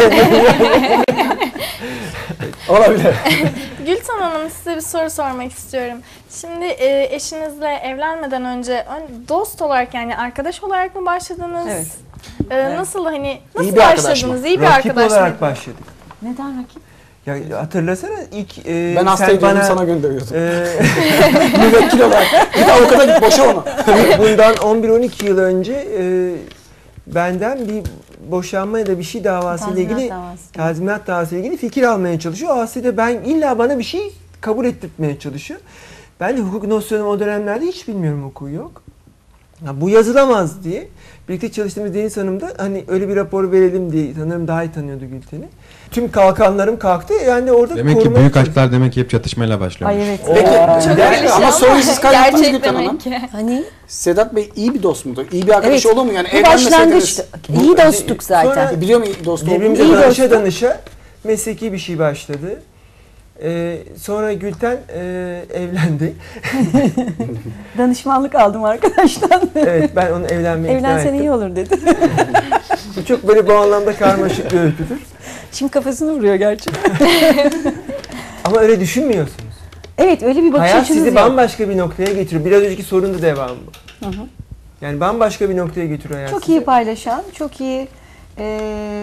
Olabilir.
Gülten Hanım, size bir soru sormak istiyorum. Şimdi e, eşinizle evlenmeden önce ön- dost olarak, yani arkadaş olarak mı başladınız?
Evet.
E, Nasıl hani nasıl
İyi bir arkadaş mı?
başladınız? İyi bir
Rakip
arkadaş
olarak
mıydı?
başladık.
Neden rakip?
Ya hatırlasana ilk e,
Ben hasta
sen
ediyordum,
bana,
sana gönderiyordum.
E,
Müvekkil olarak. Bir avukata git boşa onu.
Bundan on bir on iki yıl önce e, benden bir boşanma ya da bir şey davası ile
Tazminat
ilgili
davası.
tazminat davası ile ilgili fikir almaya çalışıyor. Asi de ben illa bana bir şey kabul ettirmeye çalışıyor. Ben de hukuk nosyonumu o dönemlerde hiç bilmiyorum, hukuku yok. Ya bu yazılamaz diye. Birlikte çalıştığımız Deniz Hanım da hani öyle bir rapor verelim diye, sanırım daha iyi tanıyordu Gülten'i. Tüm kalkanlarım kalktı. Yani orada
Demek ki
korumaya
büyük
çalıştım.
aşklar demek ki hep çatışmayla başlıyor.
Ay evet.
Peki,
Çok
der-
öyle şey
ama
ama
soruyu siz kaydettiniz
gerçek
Gülten
demek
Hanım.
ki. Hani
Sedat Bey iyi bir dost mudur? İyi bir arkadaş
Evet,
olur mu? Yani
bu
evlenmeseydiniz.
başlangıçtı. İyi dostluk zaten.
Sonra
Biliyor mu iyi dost olduğunu?
birbirimize
İyi
danışa
dostluk.
danışa mesleki bir şey başladı. Ee, sonra Gülten e, evlendi.
danışmanlık aldım arkadaştan.
Evet, ben onu evlenmeye ikna
Evlensen
ettim.
iyi olur dedi.
Bu çok böyle bu anlamda karmaşık bir öyküdür.
Şimdi kafasını vuruyor gerçi.
Ama öyle düşünmüyorsunuz.
Evet, öyle bir bakış
Hayat
açınız
sizi
yok.
bambaşka bir noktaya getiriyor. Biraz önceki sorunun da devamı bu.
Hı hı.
Yani bambaşka bir noktaya getiriyor hayat
Çok
sizi.
iyi paylaşan, çok iyi e,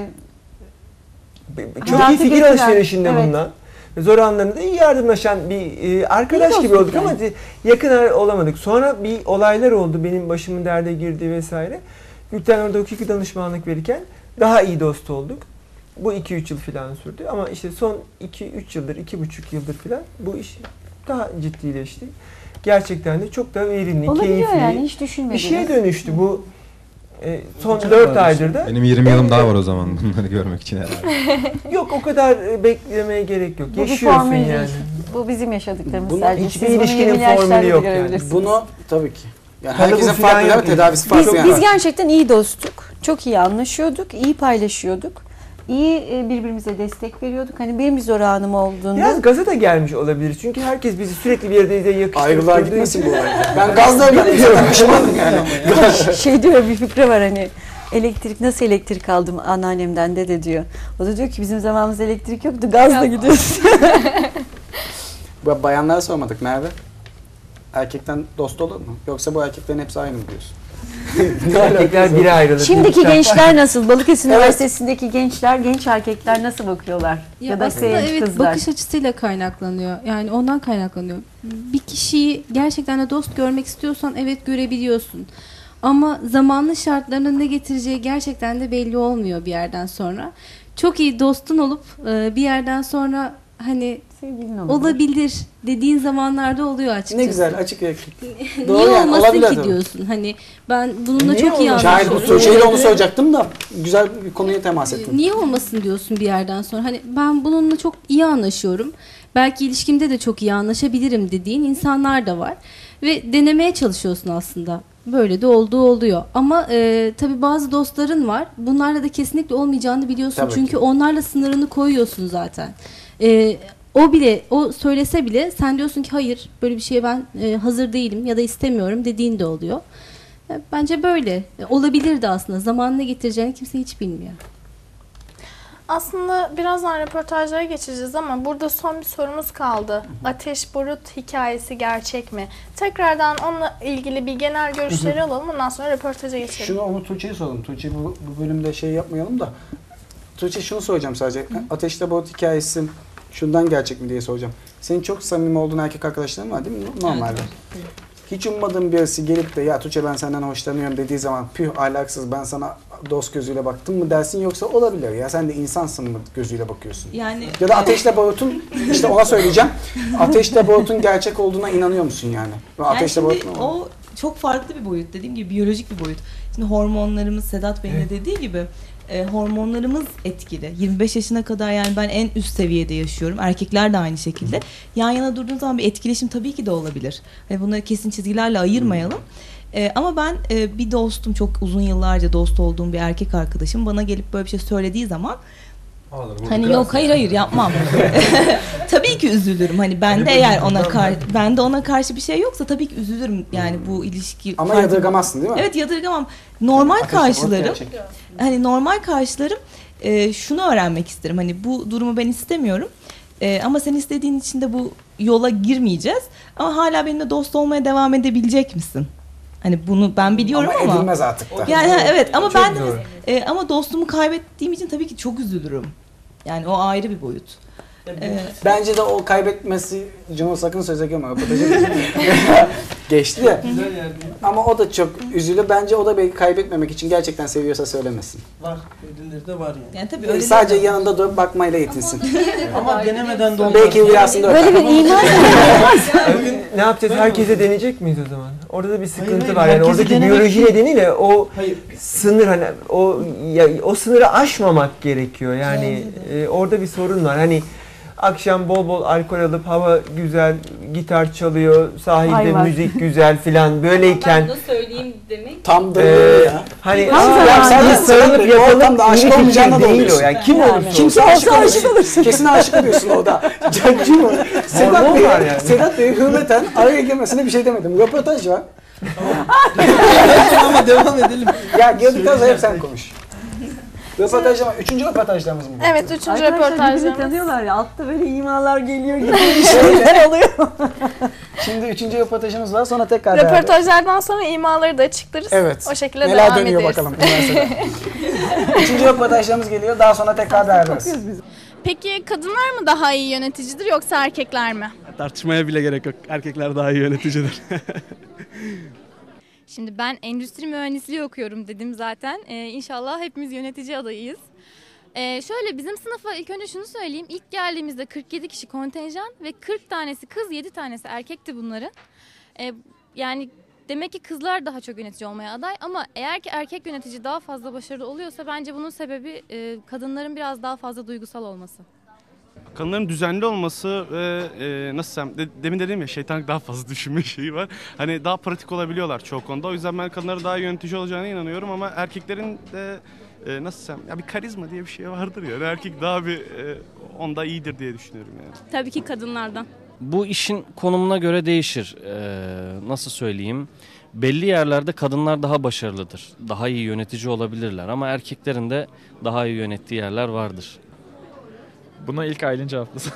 Çok
hayatı
iyi fikir
getiren,
alışverişinde
evet.
bulunan, zor anlarında iyi yardımlaşan bir e, arkadaş
İyi
gibi
dostluk
olduk
yani.
ama de- yakın ar- olamadık. Sonra bir olaylar oldu, benim başımın derde girdiği vesaire. Gülten orada hukuki danışmanlık verirken daha iyi dost olduk. Bu iki üç yıl falan sürdü ama işte son iki üç yıldır, iki buçuk yıldır falan bu iş daha ciddileşti. Gerçekten de çok da verimli,
Olabiliyor
keyifli
yani, hiç
bir
düşünmediniz.
şeye dönüştü bu. E, son dört aydır da.
Benim yirmi yılım daha var o zaman bunları görmek için herhalde.
Yok, o kadar e, beklemeye gerek yok.
Bu bir
Yaşıyorsun
formül
yani.
değil. Bu bizim yaşadıklarımız
Bunu
sadece.
hiçbir
Siz bunu
ilişkinin
yirmili yaşlarda
formülü
da
yok yani.
görebilirsiniz.
Bunu tabii ki. Yani
Kalıbı
herkesin
falan
farklı
yok.
ama tedavisi
Biz,
farklı yani.
biz gerçekten iyi dosttuk. Çok iyi anlaşıyorduk, iyi paylaşıyorduk. İyi e, birbirimize destek veriyorduk. Hani benim bir zor anım olduğunda.
Biraz gaza da gelmiş olabilir. Çünkü herkes bizi sürekli bir yerde yakıştırıp
Ayrılığa
durduğu
gitmesin
için-
bu olay. Ben gazla evlendim. Pişmanım yani.
şey diyor, bir fikri var hani. Elektrik, nasıl elektrik aldım anneannemden dede diyor. O da diyor ki bizim zamanımızda elektrik yoktu, gazla gidiyoruz.
Bu bayanlara sormadık Merve. Erkekten dost olur mu? Yoksa bu erkeklerin hepsi aynı mı diyorsun?
Erkekler biri ayrılır.
Şimdiki
demişler.
gençler nasıl? Balıkesir
Evet.
Üniversitesi'ndeki gençler, genç erkekler nasıl bakıyorlar?
Ya,
Ya, da
aslında
genç
evet
kızlar.
bakış açısıyla kaynaklanıyor. Yani ondan kaynaklanıyor. Bir kişiyi gerçekten de dost görmek istiyorsan evet görebiliyorsun. Ama zamanlı şartlarının ne getireceği gerçekten de belli olmuyor bir yerden sonra. Çok iyi dostun olup e, bir yerden sonra hani
Sevgilin olur.
olabilir dediğin zamanlarda oluyor açıkçası.
Ne güzel, açık yürekli.
Niye
Doğru yani,
olmasın
olabilir
ki
tabii.
diyorsun? Hani ben bununla
Niye
çok iyi
olmasın?
Şahit bu
anlaşıyorum.
şeyle onu soracaktım da güzel bir konuya temas ettim.
Niye olmasın diyorsun bir yerden sonra. Hani ben bununla çok iyi anlaşıyorum. Belki ilişkimde de çok iyi anlaşabilirim dediğin insanlar da var. Ve denemeye çalışıyorsun aslında. Böyle de olduğu oluyor. Ama e, tabii bazı dostların var. Bunlarla da kesinlikle olmayacağını biliyorsun.
Tabii
Çünkü
ki.
onlarla sınırını koyuyorsun zaten. E, o bile, o söylese bile sen diyorsun ki hayır böyle bir şeye ben e, hazır değilim ya da istemiyorum dediğin de oluyor. E, bence böyle. E, olabilirdi aslında. Zamanını getireceğini kimse hiç bilmiyor.
Aslında birazdan röportajlara geçeceğiz ama burada son bir sorumuz kaldı. Ateş Barut hikayesi gerçek mi? Tekrardan onunla ilgili bir genel görüşleri alalım. Ondan sonra röportaja geçelim.
Şunu onu Tuğçe'ye soralım. Tuğçe bu, bu bölümde şey yapmayalım da. Tuğçe şunu soracağım sadece. Ateşte Barut hikayesi şundan gerçek mi diye soracağım. Senin çok samimi olduğun erkek arkadaşların var değil mi? Normalde. hiç ummadığın birisi gelip de ya Tuğçe ben senden hoşlanıyorum dediği zaman püh ahlaksız ben sana dost gözüyle baktım mı dersin, yoksa olabilir ya sen de insansın mı gözüyle bakıyorsun?
Yani
ya da Ateşle Barut'un işte ona söyleyeceğim. Ateşle Barut'un gerçek olduğuna inanıyor musun yani?
Yani
Ateşle
şimdi
Barut'un
o çok farklı bir boyut, dediğim gibi biyolojik bir boyut. Şimdi hormonlarımız, Sedat Bey'in de dediği gibi e, hormonlarımız etkili. yirmi beş yaşına kadar yani ben en üst seviyede yaşıyorum. Erkekler de aynı şekilde. Yan yana durduğun zaman bir etkileşim tabii ki de olabilir. Hani bunları kesin çizgilerle ayırmayalım. E, ama ben e, bir dostum, çok uzun yıllarca dost olduğum bir erkek arkadaşım bana gelip böyle bir şey söylediği zaman
Ağlarım,
hani yok hayır hayır yapmam. Tabii ki üzülürüm. Hani ben de eğer ona karşı ben de ona karşı bir şey yoksa tabii ki üzülürüm. Yani bu ilişki
Ama
farklı-
yadırgamazsın değil mi?
Evet, yadırgamam. Normal
Ateşle
karşılarım.
Barut gerçek.
Hani normal karşılarım. E, şunu öğrenmek isterim. Hani bu durumu ben istemiyorum. E, ama sen istediğin için de bu yola girmeyeceğiz. Ama hala benimle dost olmaya devam edebilecek misin? Hani bunu ben biliyorum
Ama
ama.
edilmez artık da.
Yani ha, evet ama
Çok
ben de
doğru.
e, ama dostumu kaybettiğim için tabii ki çok üzülürüm. Yani o ayrı bir boyut. Ee,
Bence de o kaybetmesi, Cano sakın söze girme. Röportajı geçti ya. Ama o da çok üzülür. Bence o da belki kaybetmemek için gerçekten seviyorsa söylemesin.
Var. Öyleleri de var yani.
Yani tabii
Öyle sadece yanında durup bakmayla yetinsin.
Ama denemeden de olmaz.
Belki rüyasında öper.
Böyle bir iman
Bugün ne yapacağız? Herkese deneyecek miyiz o zaman? Orada da bir sıkıntı
hayır,
var. Yani
herkesi
oradaki
denemek
biyoloji
değil.
nedeniyle o
Hayır.
sınır hani o ya, o sınırı aşmamak gerekiyor. Yani e, orada bir sorun var. Hani akşam bol bol alkol alıp hava güzel, gitar çalıyor, sahilde
Ay var.
müzik güzel filan böyleyken
söyleyeyim demek.
Tam da
e,
öyle ya.
hani
Tam
ya,
zamanı.
sadece sarılıp
O ortamda
yapalım
aşık
aşık
olmayacağına da
değil
oluyorsun.
o yani. Kim
Yani.
olursa
Kimse
olsun.
aşık aşık olursun. Kesin aşık oluyorsun orada. Kim o? Sedat
Hormon
Bey,
var yani.
Sedat Bey hürmeten araya girmesine bir şey demedim. Röportaj var.
Ama devam edelim.
Ya girdikten sonra hep sen konuş. Röportaj ama üçüncü röportajlarımız mı? bu?
Evet, üçüncü
Arkadaşlar birbirini
röportajlarımız.
tanıyorlar ya. Altta böyle imalar geliyor gibi bir şeyler oluyor.
Şimdi üçüncü röportajımız var, sonra tekrar beraber.
Röportajlardan sonra imaları da açıklarız.
Evet.
O şekilde
Neler
devam
dönüyor
ederiz.
bakalım üniversitede. Üçüncü röportajlarımız geliyor, daha sonra tekrar beraberiz.
Peki kadınlar mı daha iyi yöneticidir yoksa erkekler mi?
Tartışmaya bile gerek yok. Erkekler daha iyi yöneticidir.
Şimdi ben endüstri mühendisliği okuyorum dedim zaten. Ee, inşallah hepimiz yönetici adayıyız. Ee, şöyle bizim sınıfa ilk önce şunu söyleyeyim. İlk geldiğimizde kırk yedi kişi kontenjan ve kırk tanesi kız, yedi tanesi erkekti bunların. Ee, yani demek ki kızlar daha çok yönetici olmaya aday ama eğer ki erkek yönetici daha fazla başarılı oluyorsa bence bunun sebebi e, kadınların biraz daha fazla duygusal olması.
Kadınların düzenli olması ve e, nasıl desem, de, demin dediğim ya şeytanlık daha fazla düşünme şeyi var. Hani daha pratik olabiliyorlar çoğu konuda. O yüzden ben kadınların daha yönetici olacağına inanıyorum ama erkeklerin de e, nasıl desem ya bir karizma diye bir şey vardır ya. Yani erkek daha bir e, onda iyidir diye düşünüyorum yani.
Tabii ki kadınlardan.
Bu işin konumuna göre değişir. Ee, nasıl söyleyeyim? Belli yerlerde kadınlar daha başarılıdır. Daha iyi yönetici olabilirler ama erkeklerin de daha iyi yönettiği yerler vardır.
Buna ilk Aylin cevaplasın.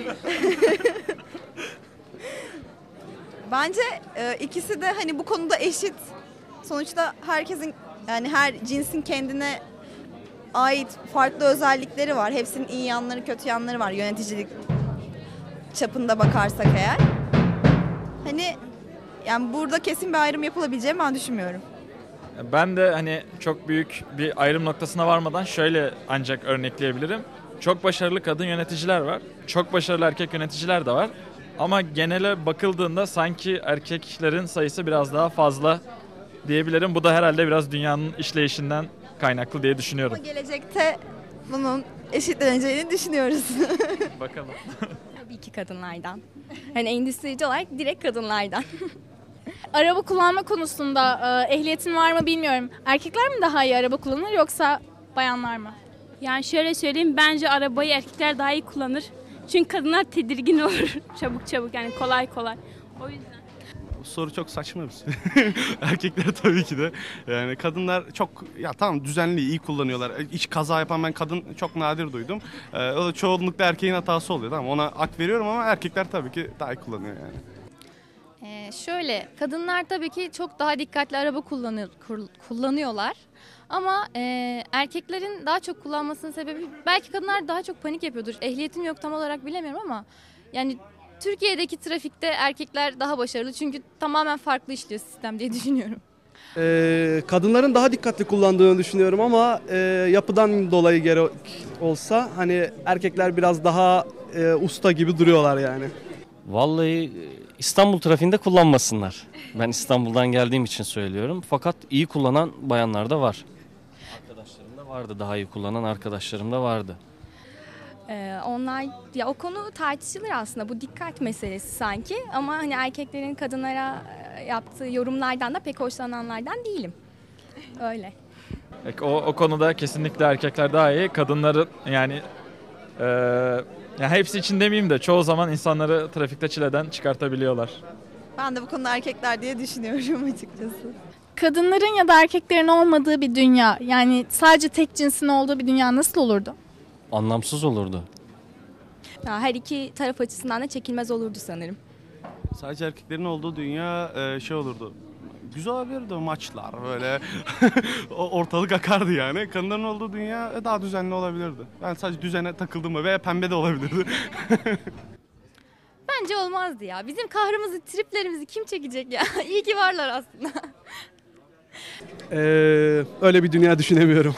Bence e, ikisi de hani bu konuda eşit. Sonuçta herkesin yani her cinsin kendine ait farklı özellikleri var. Hepsinin iyi yanları, kötü yanları var yöneticilik çapında bakarsak eğer. Hani yani burada kesin bir ayrım yapılabileceğini ben düşünmüyorum.
Ben de hani çok büyük bir ayrım noktasına varmadan şöyle ancak örnekleyebilirim. Çok başarılı kadın yöneticiler var. Çok başarılı erkek yöneticiler de var. Ama genele bakıldığında sanki erkeklerin sayısı biraz daha fazla diyebilirim. Bu da herhalde biraz dünyanın işleyişinden kaynaklı diye düşünüyorum.
Ama gelecekte bunun eşitleneceğini düşünüyoruz.
Bakalım.
Tabii ki kadınlardan. Hani endüstrici olarak direkt kadınlardan.
Araba kullanma konusunda e, ehliyetin var mı bilmiyorum. Erkekler mi daha iyi araba kullanır yoksa bayanlar mı?
Yani şöyle söyleyeyim, bence arabayı erkekler daha iyi kullanır. Çünkü kadınlar tedirgin olur çabuk çabuk, yani kolay kolay. O yüzden.
Bu soru çok saçma bir soru. Erkekler tabii ki de. Yani kadınlar çok ya tamam düzenli iyi kullanıyorlar. Hiç kaza yapan ben kadın çok nadir duydum. Ee, o da çoğunlukla erkeğin hatası oluyor. Tamam ona hak veriyorum ama erkekler tabii ki daha iyi kullanıyor yani.
Ee, şöyle kadınlar tabii ki çok daha dikkatli araba kullanıyor, kullanıyorlar. Ama e, erkeklerin daha çok kullanmasının sebebi belki kadınlar daha çok panik yapıyordur. Ehliyetim yok tam olarak bilemiyorum ama yani Türkiye'deki trafikte erkekler daha başarılı çünkü tamamen farklı işliyor sistem diye düşünüyorum.
Ee, kadınların daha dikkatli kullandığını düşünüyorum ama e, yapıdan dolayı gerek olsa hani erkekler biraz daha e, usta gibi duruyorlar yani.
Vallahi İstanbul trafiğinde kullanmasınlar. Ben İstanbul'dan geldiğim için söylüyorum. Fakat iyi kullanan bayanlar da var. Arkadaşlarım da vardı. Daha iyi kullanan arkadaşlarım da vardı.
Ee, onlar ya o konu tartışılır aslında, bu dikkat meselesi sanki, ama hani erkeklerin kadınlara e, yaptığı yorumlardan da pek hoşlananlardan değilim. Öyle.
O, o konuda kesinlikle erkekler daha iyi. Kadınların yani e, ya hepsi için demeyeyim de çoğu zaman insanları trafikte çileden çıkartabiliyorlar.
Ben de bu konuda erkekler diye düşünüyorum açıkçası.
Kadınların ya da erkeklerin olmadığı bir dünya, yani sadece tek cinsin olduğu bir dünya nasıl olurdu?
Anlamsız olurdu.
Ya her iki taraf açısından da çekilmez olurdu sanırım.
Sadece erkeklerin olduğu dünya e, şey olurdu. Güzel olabilirdi maçlar böyle. O ortalık akardı yani. Kadınların olduğu dünya daha düzenli olabilirdi. Ben sadece düzene takıldım mı veya pembe de olabilirdi.
Bence olmazdı ya. Bizim kahrımızı, triplerimizi kim çekecek ya? İyi ki varlar aslında.
Ee, öyle bir dünya düşünemiyorum.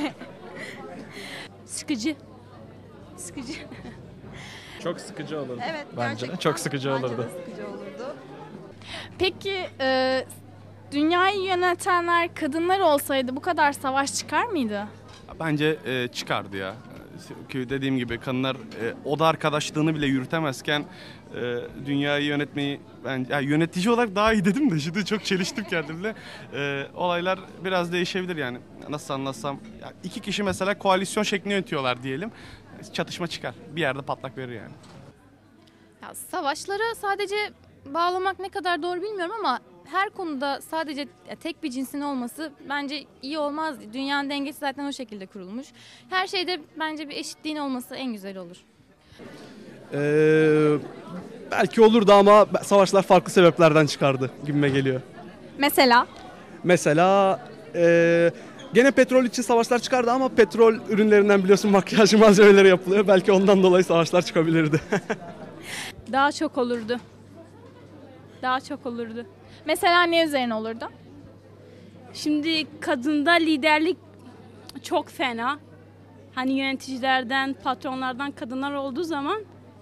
Sıkıcı. Sıkıcı.
Çok sıkıcı olurdu.
Evet,
bence.
gerçekten.
Çok sıkıcı
Bence
olurdu.
de sıkıcı olurdu.
Peki e, dünyayı yönetenler kadınlar olsaydı bu kadar savaş çıkar mıydı?
Bence e, çıkardı ya. Çünkü dediğim gibi kadınlar e, oda arkadaşlığını bile yürütemezken e, dünyayı yönetmeyi ben ya yönetici olarak daha iyi dedim de şimdi çok çeliştim kendimle. E, olaylar biraz değişebilir yani. Nasıl anlatsam, ya iki kişi mesela koalisyon şeklinde yönetiyorlar diyelim. Çatışma çıkar. Bir yerde patlak verir yani.
Ya savaşlara sadece bağlamak ne kadar doğru bilmiyorum ama her konuda sadece tek bir cinsin olması bence iyi olmaz. Dünyanın dengesi zaten o şekilde kurulmuş. Her şeyde bence bir eşitliğin olması en güzel olur.
Ee, belki olurdu ama savaşlar farklı sebeplerden çıkardı gibime geliyor.
Mesela?
Mesela e, gene petrol için savaşlar çıkardı ama petrol ürünlerinden biliyorsun makyaj malzemeleri yapılıyor. Belki ondan dolayı savaşlar çıkabilirdi.
Daha çok olurdu. Daha çok olurdu.
Mesela ne üzerine olurdu?
Şimdi kadında liderlik çok fena. Hani yöneticilerden, patronlardan kadınlar olduğu zaman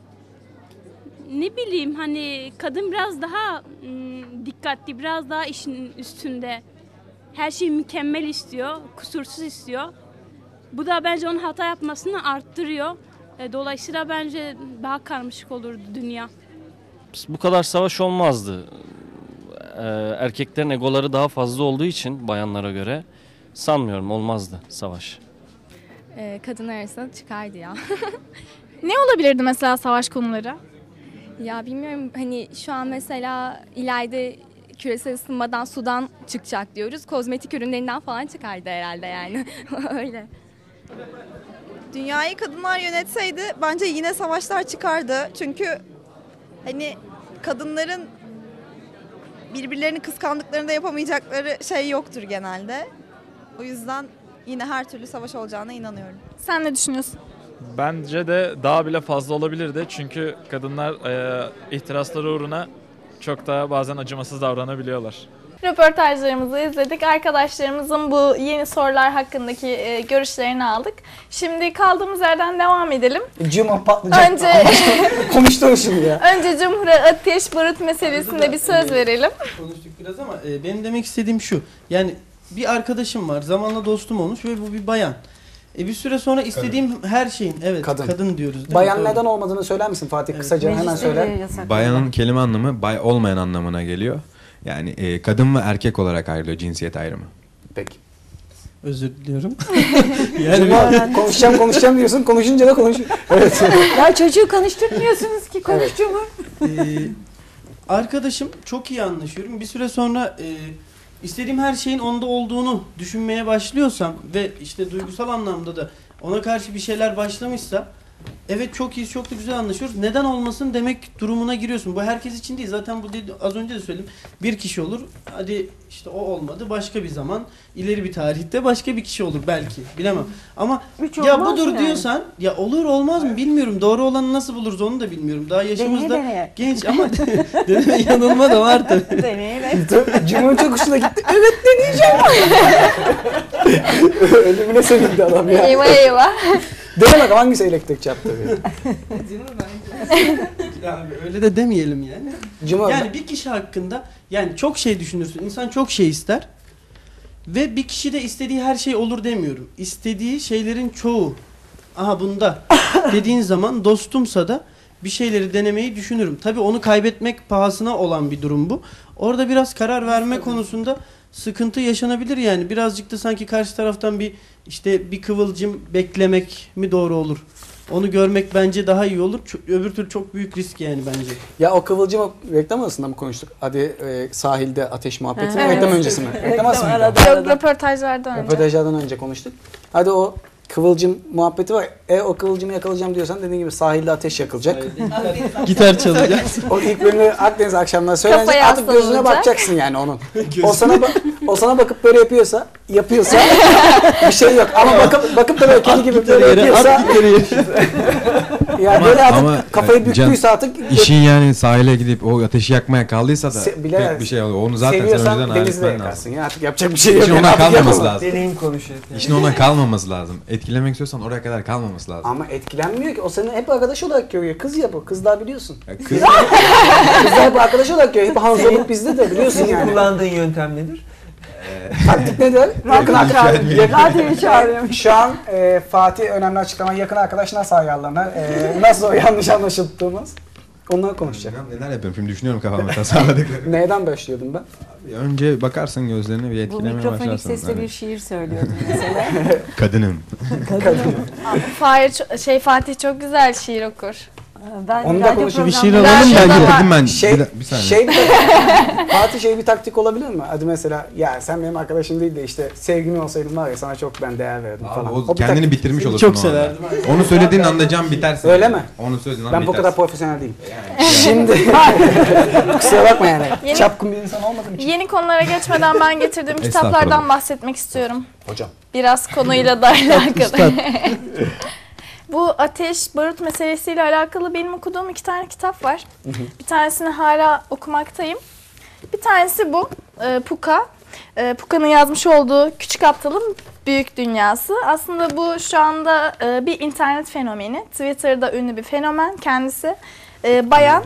ne bileyim hani kadın biraz daha ım, dikkatli, biraz daha işin üstünde. Her şeyi mükemmel istiyor, kusursuz istiyor. Bu da bence onun hata yapmasını arttırıyor. E, dolayısıyla bence daha karmaşık olurdu dünya.
Bu kadar savaş olmazdı. Ee, erkeklerin egoları daha fazla olduğu için bayanlara göre sanmıyorum olmazdı savaş.
Ee, kadınlar arasında çıkardı ya.
Ne olabilirdi mesela savaş konuları?
Ya bilmiyorum, hani şu an mesela ileride küresel ısınmadan sudan çıkacak diyoruz. Kozmetik ürünlerinden falan çıkardı herhalde yani. Öyle.
Dünyayı kadınlar yönetseydi bence yine savaşlar çıkardı. Çünkü hani kadınların birbirlerini kıskandıklarında yapamayacakları şey yoktur genelde. O yüzden yine her türlü savaş olacağına inanıyorum.
Sen ne düşünüyorsun?
Bence de daha bile fazla olabilirdi. Çünkü kadınlar e, ihtirasları uğruna çok daha bazen acımasız davranabiliyorlar.
Röportajlarımızı izledik. Arkadaşlarımızın bu yeni sorular hakkındaki e, görüşlerini aldık. Şimdi kaldığımız yerden devam edelim.
Cuma patlayacak.
Önce
konuştum şimdi ya.
Önce Cumhur'a ateş barut meselesinde bir söz verelim.
Konuştuk biraz ama e, benim demek istediğim şu. Yani bir arkadaşım var. Zamanla dostum olmuş ve bu bir bayan. E bir süre sonra istediğim kadın. Her şeyin evet kadın, kadın diyoruz değil
Bayan
mi?
neden olmadığını söyler misin Fatih evet. kısaca Meclis hemen söyle.
Bayanın kelime anlamı bay olmayan anlamına geliyor. Yani e, kadın ve erkek olarak ayrılıyor cinsiyet ayrımı.
Peki.
Özür diliyorum.
yani konuşacağım konuşacağım diyorsun. Konuşunca da konuş. Evet.
Ya çocuğu konuşturmuyorsunuz ki konuştuğumu.
Evet. Ee, arkadaşım çok iyi anlaşıyorum. Bir süre sonra e, istediğim her şeyin onda olduğunu düşünmeye başlıyorsam ve işte duygusal anlamda da ona karşı bir şeyler başlamışsa evet çok iyiyiz, çok da güzel anlaşıyoruz. Neden olmasın demek durumuna giriyorsun. Bu herkes için değil. Zaten bu dedi, az önce de söyledim. Bir kişi olur. Hadi işte o olmadı. Başka bir zaman, ileri bir tarihte başka bir kişi olur belki. Bilemem. Ama
Üç
ya
olmaz
budur
yani.
diyorsan, ya olur olmaz mı bilmiyorum. Doğru olanı nasıl buluruz onu da bilmiyorum. Daha yaşımızda
Deneye deneye.
genç ama deneme yanılma da var tabii.
Deneye
Cumhur'un çok hoşuna gitti. Evet deneyeceğim. Ölümüne sevindi adam ya.
Eyvah eyvah.
Dene bakalım hangisi elektrik yaptı.
Ya öyle de demeyelim yani.
Cuma-
Yani bir kişi hakkında yani çok şey düşünürsün. İnsan çok şey ister. Ve bir kişi de istediği her şey olur demiyorum. İstediği şeylerin çoğu. Aha bunda dediğin zaman dostumsa da bir şeyleri denemeyi düşünürüm. Tabii onu kaybetmek pahasına olan bir durum bu. Orada biraz karar verme konusunda sıkıntı yaşanabilir yani. Birazcık da sanki karşı taraftan bir işte bir kıvılcım beklemek mi doğru olur? Onu görmek bence daha iyi olur. Ç- öbür türlü çok büyük risk yani bence.
Ya o kıvılcım reklam arasında mı konuştuk? Hadi e, sahilde ateş muhabbeti mi?
Evet.
Reklam öncesi mi? Reklam arası mıydı?
Yok, röportajlardan önce.
Röportajlardan önce konuştuk. Hadi o kıvılcım muhabbeti var. E o kıvılcımı yakalayacağım diyorsan dediğin gibi sahilde ateş yakılacak.
Gitar çalacak.
O ilk bölümü Akdeniz akşamları söylenecek.
Kafaya
Artık gözüne
aslanılacak.
bakacaksın yani onun. O sana ba- o sana bakıp böyle yapıyorsa, yapıyorsa bir şey yok. Ama bakıp bakıp da böyle kendi gibi böyle yapıyorsa ya böyle artık
Ama,
kafayı
e,
büktüyse
Can,
artık
işin yani sahile gidip o ateşi yakmaya kaldıysa da
Se- bilemez.
pek bir şey oluyor. Onu zaten sen
Seviyorsan
önceden
denizde
halletmen
yakarsın
lazım.
ya artık yapacak bir şey yok.
İşin
yani,
ona
artık
kalmaması
yapamam.
lazım.
Deneyim konuşuyor.
İşin ona kalmaması lazım. Etkilemek istiyorsan oraya kadar kalmaması lazım.
Ama etkilenmiyor ki. O senin hep arkadaş olarak görüyor. Kız ya bu. Kızlar biliyorsun.
Ya kız-
Kızlar hep arkadaş olarak görüyor. Hep Hanzoluk bizde de biliyorsun
Senin
yani.
kullandığın yöntem nedir?
Taktik nedir? Yakın arkadaş.
Radyoyu çağırıyorum.
Şu an e, Fatih önemli açıklama. Yakın arkadaş nasıl ayarlanır? E, nasıl o yanlış anlaşıldığımız? Onları konuşacak.
Neler yapıyorum şimdi düşünüyorum kafamda tasarladıklarım.
Neyden başlıyordum ben?
Önce bakarsın gözlerine bir
Bu
etkilemeye
mikrofonik
başlarsın.
sesle
Hani
bir şiir söylüyordun mesela.
Kadınım.
Fahir, ço- şey Fatih çok güzel şiir okur.
Ben
Onu da
radyo
konuşalım.
Bir şiir
programlarında-
alalım
Ben-
bence.
Ben-
Dedim ben.
Şey,
bir, da- bir saniye.
şey Fatih şey bir taktik olabilir mi? Hadi mesela ya sen benim arkadaşım değil de işte sevgilim olsaydın var ya sana çok ben değer verdim
Abi
falan.
o
O bir
kendini
taktik.
bitirmiş
Seni
olursun
çok
o anda.
severdim.
Onu söylediğin anda can bitersin.
Öyle mi?
Onu söylediğin anda
Ben bu
bitersin.
kadar profesyonel değilim. Şimdi kusura bakma yani.
Yeni-
Çapkın bir insan olmadığım için.
Yeni konulara geçmeden ben getirdiğim kitaplardan
Estağfurullah.
bahsetmek istiyorum.
Hocam.
Biraz konuyla da alakalı. Bu ateş, barut meselesiyle alakalı benim okuduğum iki tane kitap var. Bir tanesini hala okumaktayım. Bir tanesi bu, e, Puka. E, Puka'nın yazmış olduğu Küçük Aptalın Büyük Dünyası. Aslında bu şu anda e, bir internet fenomeni. Twitter'da ünlü bir fenomen kendisi. E, bayan.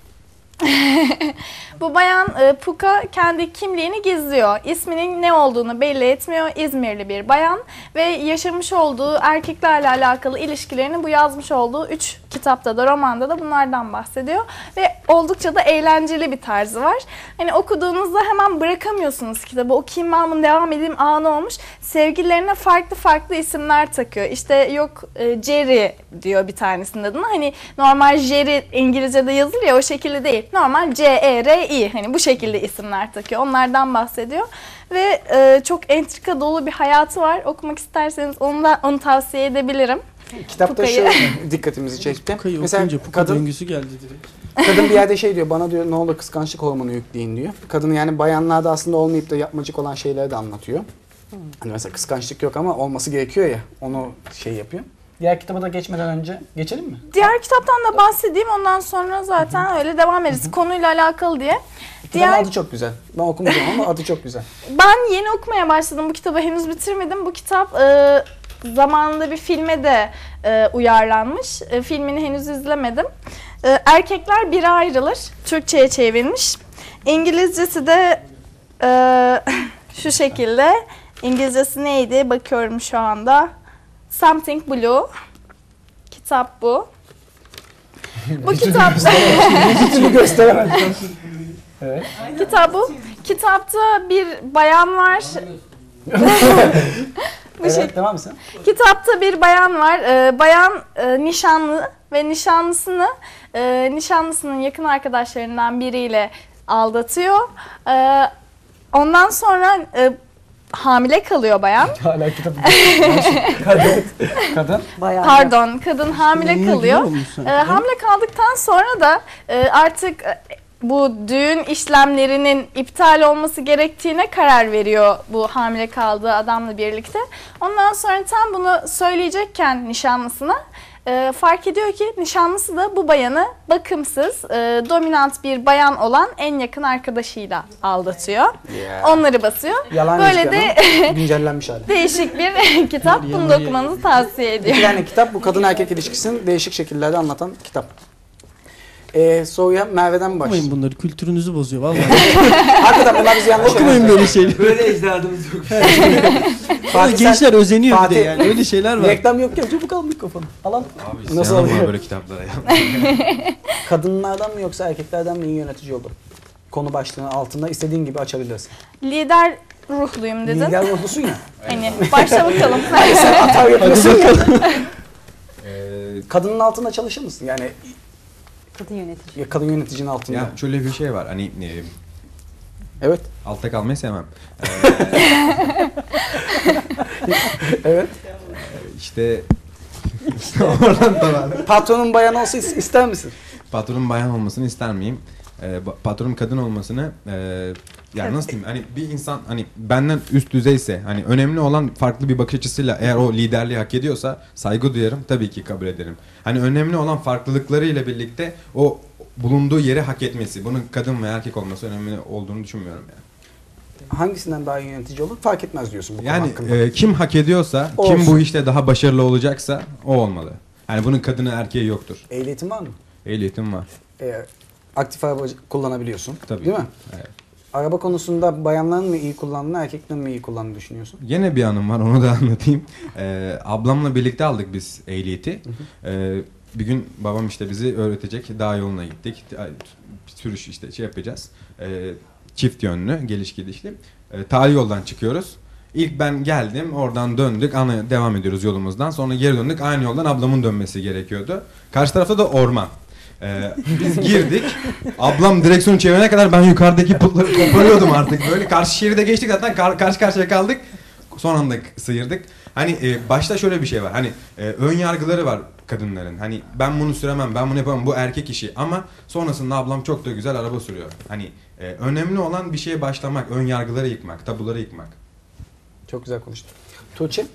Bu bayan e, Puka kendi kimliğini gizliyor. İsminin ne olduğunu belli etmiyor. İzmirli bir bayan ve yaşamış olduğu erkeklerle alakalı ilişkilerini bu yazmış olduğu üç kitapta da romanda da bunlardan bahsediyor. Ve oldukça da eğlenceli bir tarzı var. Hani okuduğunuzda hemen bırakamıyorsunuz kitabı. Okuyayım ben bunu devam edeyim anı olmuş. Sevgililerine farklı farklı isimler takıyor. İşte yok e, Jerry diyor bir tanesinin adına. Hani normal Jerry İngilizce'de yazılır ya o şekilde değil. Normal C E R I hani bu şekilde isimler takıyor. Onlardan bahsediyor. Ve e, çok entrika dolu bir hayatı var. Okumak isterseniz onu da onu tavsiye edebilirim.
Kitapta şu
Puka'yı.
dikkatimizi çekti.
Puka'yı
Mesela
okuyunca Puka
kadın,
döngüsü geldi direkt.
kadın bir yerde şey diyor bana diyor ne olur kıskançlık hormonu yükleyin diyor. Kadın yani bayanlarda aslında olmayıp da yapmacık olan şeyleri de anlatıyor. Hani mesela kıskançlık yok ama olması gerekiyor ya onu şey yapıyor. Diğer kitaba da geçmeden önce geçelim mi?
Diğer kitaptan da bahsedeyim ondan sonra zaten öyle devam ederiz konuyla alakalı diye.
Kitabın adı çok güzel. Ben okumayacağım ama adı çok güzel.
Ben yeni okumaya başladım. Bu kitabı henüz bitirmedim. Bu kitap e, zamanında bir filme de e, uyarlanmış. E, filmini henüz izlemedim. E, Erkekler Bire Ayrılır. Türkçe'ye çevrilmiş. İngilizcesi de e, şu şekilde. İngilizcesi neydi? Bakıyorum şu anda. Something Blue. Kitap bu. Bu kitap...
Hiçbir gösteremedim. Evet.
Kitap bu. Kitapta bir bayan var. Bu
Evet,
şey-
devam mısın?
Kitapta bir bayan var. Ee, bayan e, nişanlı ve nişanlısını e, nişanlısının yakın arkadaşlarından biriyle aldatıyor. Ee, ondan sonra e, hamile kalıyor bayan.
Hala kitap. Kadın. Kadın.
Bayağı.
Pardon, kadın hamile
Niye
kalıyor.
gülüyor musun?
Ee, hamile kaldıktan sonra da e, artık e, bu düğün işlemlerinin iptal olması gerektiğine karar veriyor bu hamile kaldığı adamla birlikte. Ondan sonra tam bunu söyleyecekken nişanlısına e, fark ediyor ki nişanlısı da bu bayanı bakımsız, e, dominant bir bayan olan en yakın arkadaşıyla aldatıyor.
Yeah.
Onları basıyor.
Yalan
Böyle de
güncellenmiş hali.
değişik bir kitap. Bunu da okumanızı tavsiye ediyorum.
Yani kitap bu kadın erkek ilişkisini değişik şekillerde anlatan kitap. Ee, soruya Merve'den mi başlayalım?
Okumayın bunları, kültürünüzü bozuyor vallahi.
Hakikaten bunlar bizi yanlış
Okumayın böyle şeyleri.
Böyle ecdadımız yok.
Fatih,
gençler
sen-
özeniyor bir de
Fatih,
yani, öyle şeyler var.
Reklam yok ya, çabuk al mikrofonu. Al al.
Abi
Nasıl
isyanım var
oluyor?
böyle kitaplara ya.
Kadınlardan mı yoksa erkeklerden mi iyi yönetici olur? Konu başlığının altında istediğin gibi açabilirsin.
Lider ruhluyum dedin.
Lider ruhlusun ya.
Hani başla bakalım.
Sen atar yapıyorsun ya.
Ee,
Kadının altında çalışır mısın? Yani
Kadın yönetici.
ya kadın yöneticinin altında.
Ya şöyle bir şey var hani e,
evet.
Altta kalmayı sevmem.
Evet.
İşte oradan da var.
Patronun bayan olsa is- ister misin?
Patronun bayan olmasını ister miyim? Ee, ba- patronun kadın olmasını e, yani nasıl diyeyim, hani bir insan hani benden üst düzeyse, hani önemli olan farklı bir bakış açısıyla eğer o liderliği hak ediyorsa saygı duyarım, tabii ki kabul ederim. Hani önemli olan farklılıklarıyla birlikte o bulunduğu yeri hak etmesi. Bunun kadın ve erkek olması önemli olduğunu düşünmüyorum yani.
Hangisinden daha iyi yönetici olur? Fark etmez diyorsun bu konu
Yani
hakkında.
e, kim hak ediyorsa,
Olsun.
kim bu işte daha başarılı olacaksa o olmalı. Yani bunun kadını erkeği yoktur.
Ehliyetin var mı?
Ehliyetim var.
Ee, aktif araba kullanabiliyorsun.
Tabii.
Değil mi?
Evet.
Araba konusunda bayanların mı iyi kullandığını, erkeklerin mi iyi kullandığını düşünüyorsun?
Yine bir anım var, onu da anlatayım. Ee, ablamla birlikte aldık biz ehliyeti. Ee, bir gün babam işte bizi öğretecek, dağ yoluna gittik. Sürüş işte şey yapacağız. Ee, çift yönlü, geliş gidişli. Ee, tali yoldan çıkıyoruz. İlk ben geldim, oradan döndük, ana devam ediyoruz yolumuzdan. Sonra geri döndük, aynı yoldan ablamın dönmesi gerekiyordu. Karşı tarafta da orman. Ee, biz girdik. Ablam direksiyonu çevirene kadar ben yukarıdaki putları koparıyordum artık. Böyle karşı şeride geçtik, zaten kar- karşı karşıya kaldık. Son anda sıyırdık. Hani e, başta şöyle bir şey var. Hani e, ön yargıları var kadınların. Hani ben bunu süremem, ben bunu yapamam, bu erkek işi. Ama sonrasında ablam çok da güzel araba sürüyor. Hani e, önemli olan bir şeye başlamak, ön yargıları yıkmak, tabuları yıkmak.
Çok güzel konuştun. Tuğçe?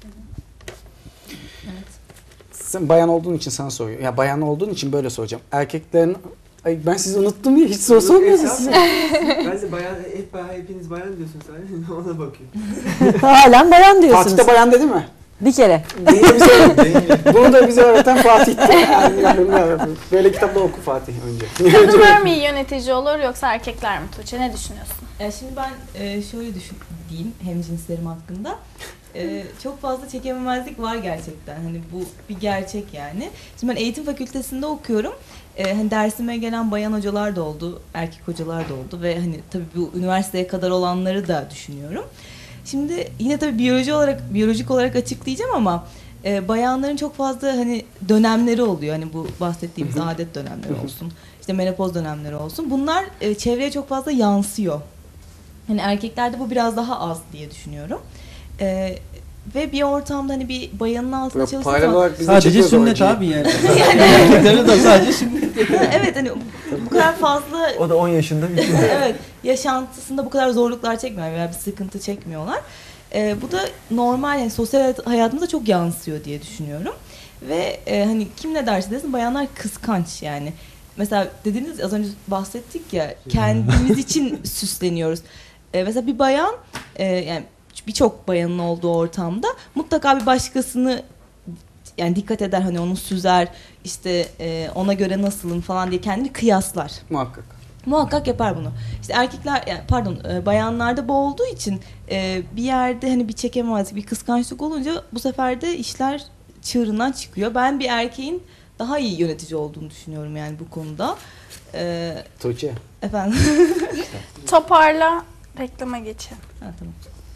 Sen bayan olduğun için sana soruyorum. Ya bayan olduğun için böyle soracağım. Erkeklerin... Ay ben sizi unuttum ya, hiç soru sormuyorsunuz size.
Ben de bayan, hep bayan, hepiniz bayan diyorsunuz sen. Ona bakıyorum.
Halen bayan diyorsunuz.
Fatih de bayan dedi mi?
Bir kere.
Bunu da bize, bunu da bize öğreten Fatih'ti. Yani, böyle kitapla oku Fatih önce.
Kadınlar mı iyi yönetici olur yoksa erkekler mi Tuğçe? Ne düşünüyorsun?
E, şimdi ben e, şöyle düşün diyeyim hemcinslerim hakkında. E, çok fazla çekememezlik var gerçekten. Hani bu bir gerçek yani. Şimdi ben eğitim fakültesinde okuyorum. E, hani dersime gelen bayan hocalar da oldu, erkek hocalar da oldu ve hani tabii bu üniversiteye kadar olanları da düşünüyorum. Şimdi yine tabii biyoloji olarak biyolojik olarak açıklayacağım ama e, bayanların çok fazla hani dönemleri oluyor. Hani bu bahsettiğimiz adet dönemleri olsun, işte menopoz dönemleri olsun. Bunlar e, çevreye çok fazla yansıyor. Hani erkeklerde bu biraz daha az diye düşünüyorum. E, ve bir ortamda hani bir bayanın altında çalışırsan
sadece sünnet abi yani. Erkeklerde de sadece sünnet.
Evet hani bu kadar fazla
O da on yaşında bir şey.
evet, yaşantısında bu kadar zorluklar çekmiyor veya bir sıkıntı çekmiyorlar. Ee, bu da normal yani sosyal hayatımıza çok yansıyor diye düşünüyorum. Ve e, hani kim ne derse desin bayanlar kıskanç yani. Mesela dediniz az önce bahsettik ya kendimiz için süsleniyoruz. Ee, mesela bir bayan e, yani birçok bayanın olduğu ortamda mutlaka bir başkasını yani dikkat eder hani onu süzer işte e, ona göre nasılım falan diye kendini kıyaslar.
Muhakkak.
Muhakkak yapar bunu. İşte erkekler yani pardon e, bayanlarda bu olduğu için e, bir yerde hani bir çekememezlik, bir kıskançlık olunca bu sefer de işler çığırından çıkıyor. Ben bir erkeğin daha iyi yönetici olduğunu düşünüyorum yani bu konuda. E,
Tuğçe.
Efendim.
Toparla, reklama geçelim.
Ha, tamam.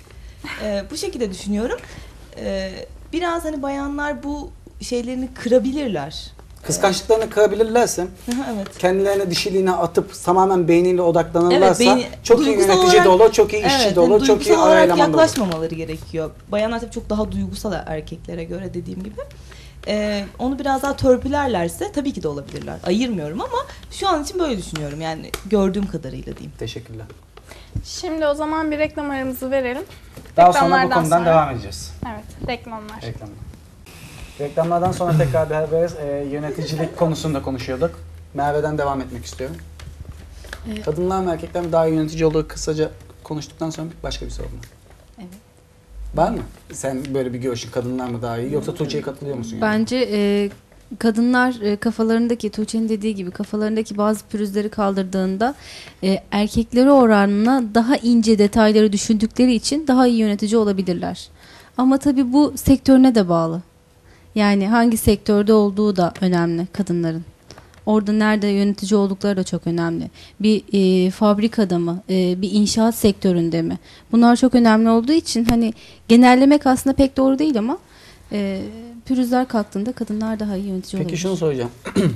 E, bu şekilde düşünüyorum. E, biraz hani bayanlar bu şeylerini kırabilirler.
Kıskançlıklarını kırabilirlerse,
evet.
kendilerine dişiliğine atıp tamamen beyniyle odaklanırlarsa
Evet, beyni-
çok iyi
duygusal
yönetici
olarak-
de olur, çok iyi işçi
evet,
de olur,
hani
çok iyi
duygusal
ara
olarak
eleman da olur.
yaklaşmamaları gerekiyor. Bayanlar tabii çok daha duygusal erkeklere göre dediğim gibi. Ee, onu biraz daha törpülerlerse tabii ki de olabilirler. Ayırmıyorum ama şu an için böyle düşünüyorum. Yani gördüğüm kadarıyla diyeyim.
Teşekkürler.
Şimdi o zaman bir reklam aramızı verelim.
Daha sonra bu
Reklamlardan
konudan
sonra-
devam edeceğiz.
Evet, reklamlar.
Reklamlar. Reklamlardan sonra tekrar beraberiz. Ee, yöneticilik konusunda konuşuyorduk. Merve'den devam etmek istiyorum.
Evet.
Kadınlar mı erkekler mi daha iyi yönetici olur kısaca konuştuktan sonra başka bir soru var.
Evet.
Var mı? Sen böyle bir görüşün, kadınlar mı daha iyi yoksa Tuğçe'ye katılıyor musun? Yani?
Bence e, kadınlar e, kafalarındaki, Tuğçe'nin dediği gibi kafalarındaki bazı pürüzleri kaldırdığında e, erkekleri oranına daha ince detayları düşündükleri için daha iyi yönetici olabilirler. Ama tabii bu sektörüne de bağlı. Yani hangi sektörde olduğu da önemli kadınların. Orada nerede yönetici oldukları da çok önemli. Bir e, fabrikada mı, e, bir inşaat sektöründe mi? Bunlar çok önemli olduğu için hani genellemek aslında pek doğru değil ama e, pürüzler kalktığında kadınlar daha iyi yönetici olabilir.
Peki şunu soracağım.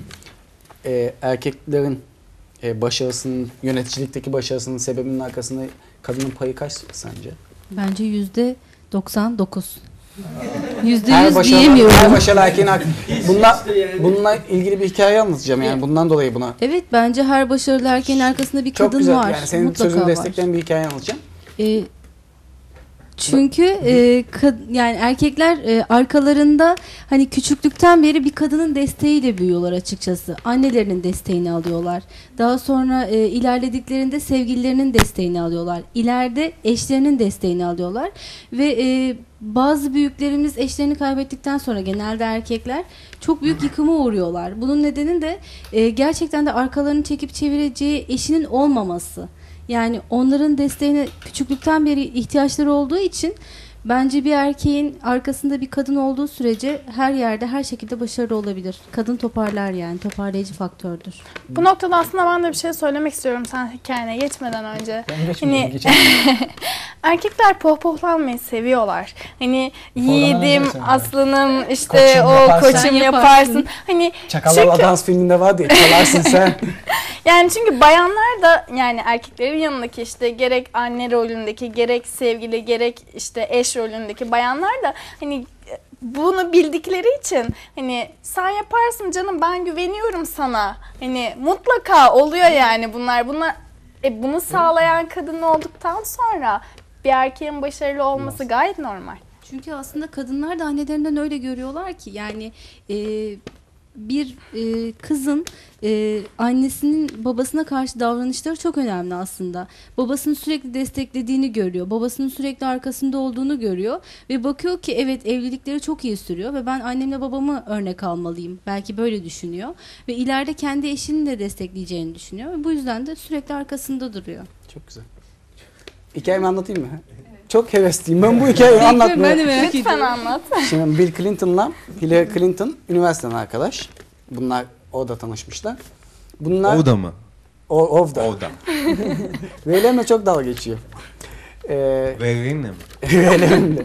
e, erkeklerin e, başarısının, yöneticilikteki başarısının sebebinin arkasında kadının payı kaç sence?
Bence yüzde doksan dokuz. Yüzde
Her
yüz
başarılı,
diyemiyorum.
her başarılı erkeğin hak- bununla, bununla ilgili bir hikaye anlatacağım yani bundan dolayı buna.
Evet, bence her başarılı erkeğin arkasında bir
Çok
kadın
güzel.
var.
Yani senin
Mutlaka
sözünü
var.
destekleyen bir hikaye anlatacağım.
E, çünkü e, kad- yani erkekler e, arkalarında hani küçüklükten beri bir kadının desteğiyle büyüyorlar açıkçası. Annelerinin desteğini alıyorlar. Daha sonra e, ilerlediklerinde sevgililerinin desteğini alıyorlar. İleride eşlerinin desteğini alıyorlar. Ve e, bazı büyüklerimiz eşlerini kaybettikten sonra genelde erkekler çok büyük yıkıma uğruyorlar. Bunun nedeni de e, gerçekten de arkalarını çekip çevireceği eşinin olmaması. Yani onların desteğine küçüklükten beri ihtiyaçları olduğu için bence bir erkeğin arkasında bir kadın olduğu sürece her yerde her şekilde başarılı olabilir. Kadın toparlar yani, toparlayıcı faktördür.
Bu noktada aslında ben de bir şey söylemek istiyorum sen hikayene geçmeden önce.
Ben geçmeyeyim,
Hani
geçeyim.
erkekler pohpohlanmayı seviyorlar. Hani
Pohpohlanmayı
yiğidim,
seviyorum.
aslanım, işte
Koçum
o
yaparsın.
koçum
Sen
yaparsın.
yaparsın.
Hani
Çakallarla
çünkü-
Dans filminde var diye çalarsın sen.
Yani çünkü bayanlar da yani erkeklerin yanındaki işte gerek anne rolündeki, gerek sevgili, gerek işte eş rolündeki bayanlar da hani bunu bildikleri için hani sen yaparsın canım, ben güveniyorum sana. Hani mutlaka oluyor yani bunlar. Bunlar e, bunu sağlayan kadın olduktan sonra bir erkeğin başarılı olması gayet normal.
Çünkü aslında kadınlar da annelerinden öyle görüyorlar ki yani e, bir e, kızın e, annesinin babasına karşı davranışları çok önemli aslında. Babasını sürekli desteklediğini görüyor. Babasının sürekli arkasında olduğunu görüyor. Ve bakıyor ki evet, evlilikleri çok iyi sürüyor ve ben annemle babamı örnek almalıyım. Belki böyle düşünüyor. Ve ileride kendi eşini de destekleyeceğini düşünüyor. Ve bu yüzden de sürekli arkasında duruyor.
Çok güzel. Hikayemi anlatayım mı? Çok hevesliyim. Ben bu hikayeyi anlatmaya.
Ben de merak
Lütfen
ediyorum.
anlat.
Şimdi Bill Clinton'la Hillary Clinton üniversiteden arkadaş. Bunlar orada tanışmışlar. Bunlar
Ovda mı?
O, Ovda.
Ovda.
Veylemle çok dalga geçiyor. Ee,
Veylemle mi?
Veylemle.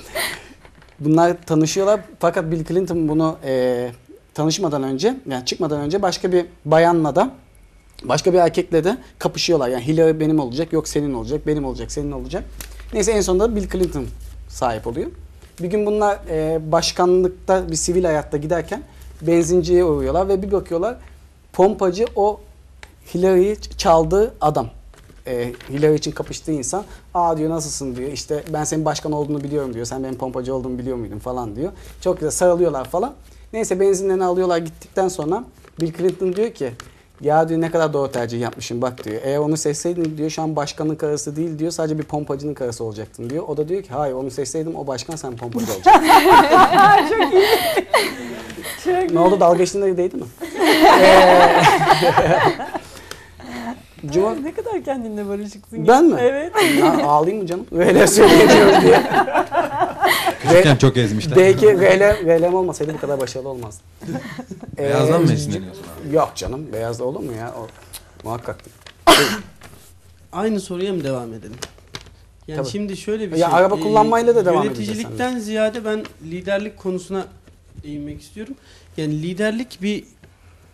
Bunlar tanışıyorlar fakat Bill Clinton bunu e, tanışmadan önce, yani çıkmadan önce başka bir bayanla da başka bir erkekle de kapışıyorlar. Yani Hillary benim olacak, yok senin olacak, benim olacak, senin olacak. Neyse en sonunda Bill Clinton sahip oluyor. Bir gün bunlar e, başkanlıkta bir sivil hayatta giderken benzinciye uğruyorlar ve bir bakıyorlar pompacı o Hillary'yi çaldığı adam. E, Hillary için kapıştığı insan. Aa diyor, nasılsın diyor. İşte ben senin başkan olduğunu biliyorum diyor. Sen benim pompacı olduğumu biliyor muydun falan diyor. Çok güzel sarılıyorlar falan. Neyse benzinlerini alıyorlar, gittikten sonra Bill Clinton diyor ki ya diyor, ne kadar doğru tercih yapmışım bak diyor. Eğer onu seçseydin diyor şu an başkanın karısı değil diyor, sadece bir pompacının karısı olacaktın diyor. O da diyor ki hayır, onu seçseydim o başkan, sen pompacı olacaktın.
Çok iyi. Çok
Ne oldu, dalga geçtiğinde değdi mi? Ee, Cuma...
Ne kadar kendinle barışıksın.
Ben mi?
Evet.
Ya, ağlayayım mı canım? Öyle söyleyemiyorum diye.
Küçükken çok ezmişler.
Belki R L M olmasaydı bu kadar başarılı olmazdı.
Beyazdan mı
Ee,
esinleniyorsun abi?
Yok canım, beyazda olur mu ya? O, muhakkak.
Aynı soruya mı devam edelim? Yani
Tabii.
şimdi şöyle bir
Ya
şey.
araba kullanmayla da devam
Yöneticilikten ziyade ben liderlik konusuna değinmek istiyorum. Yani liderlik bir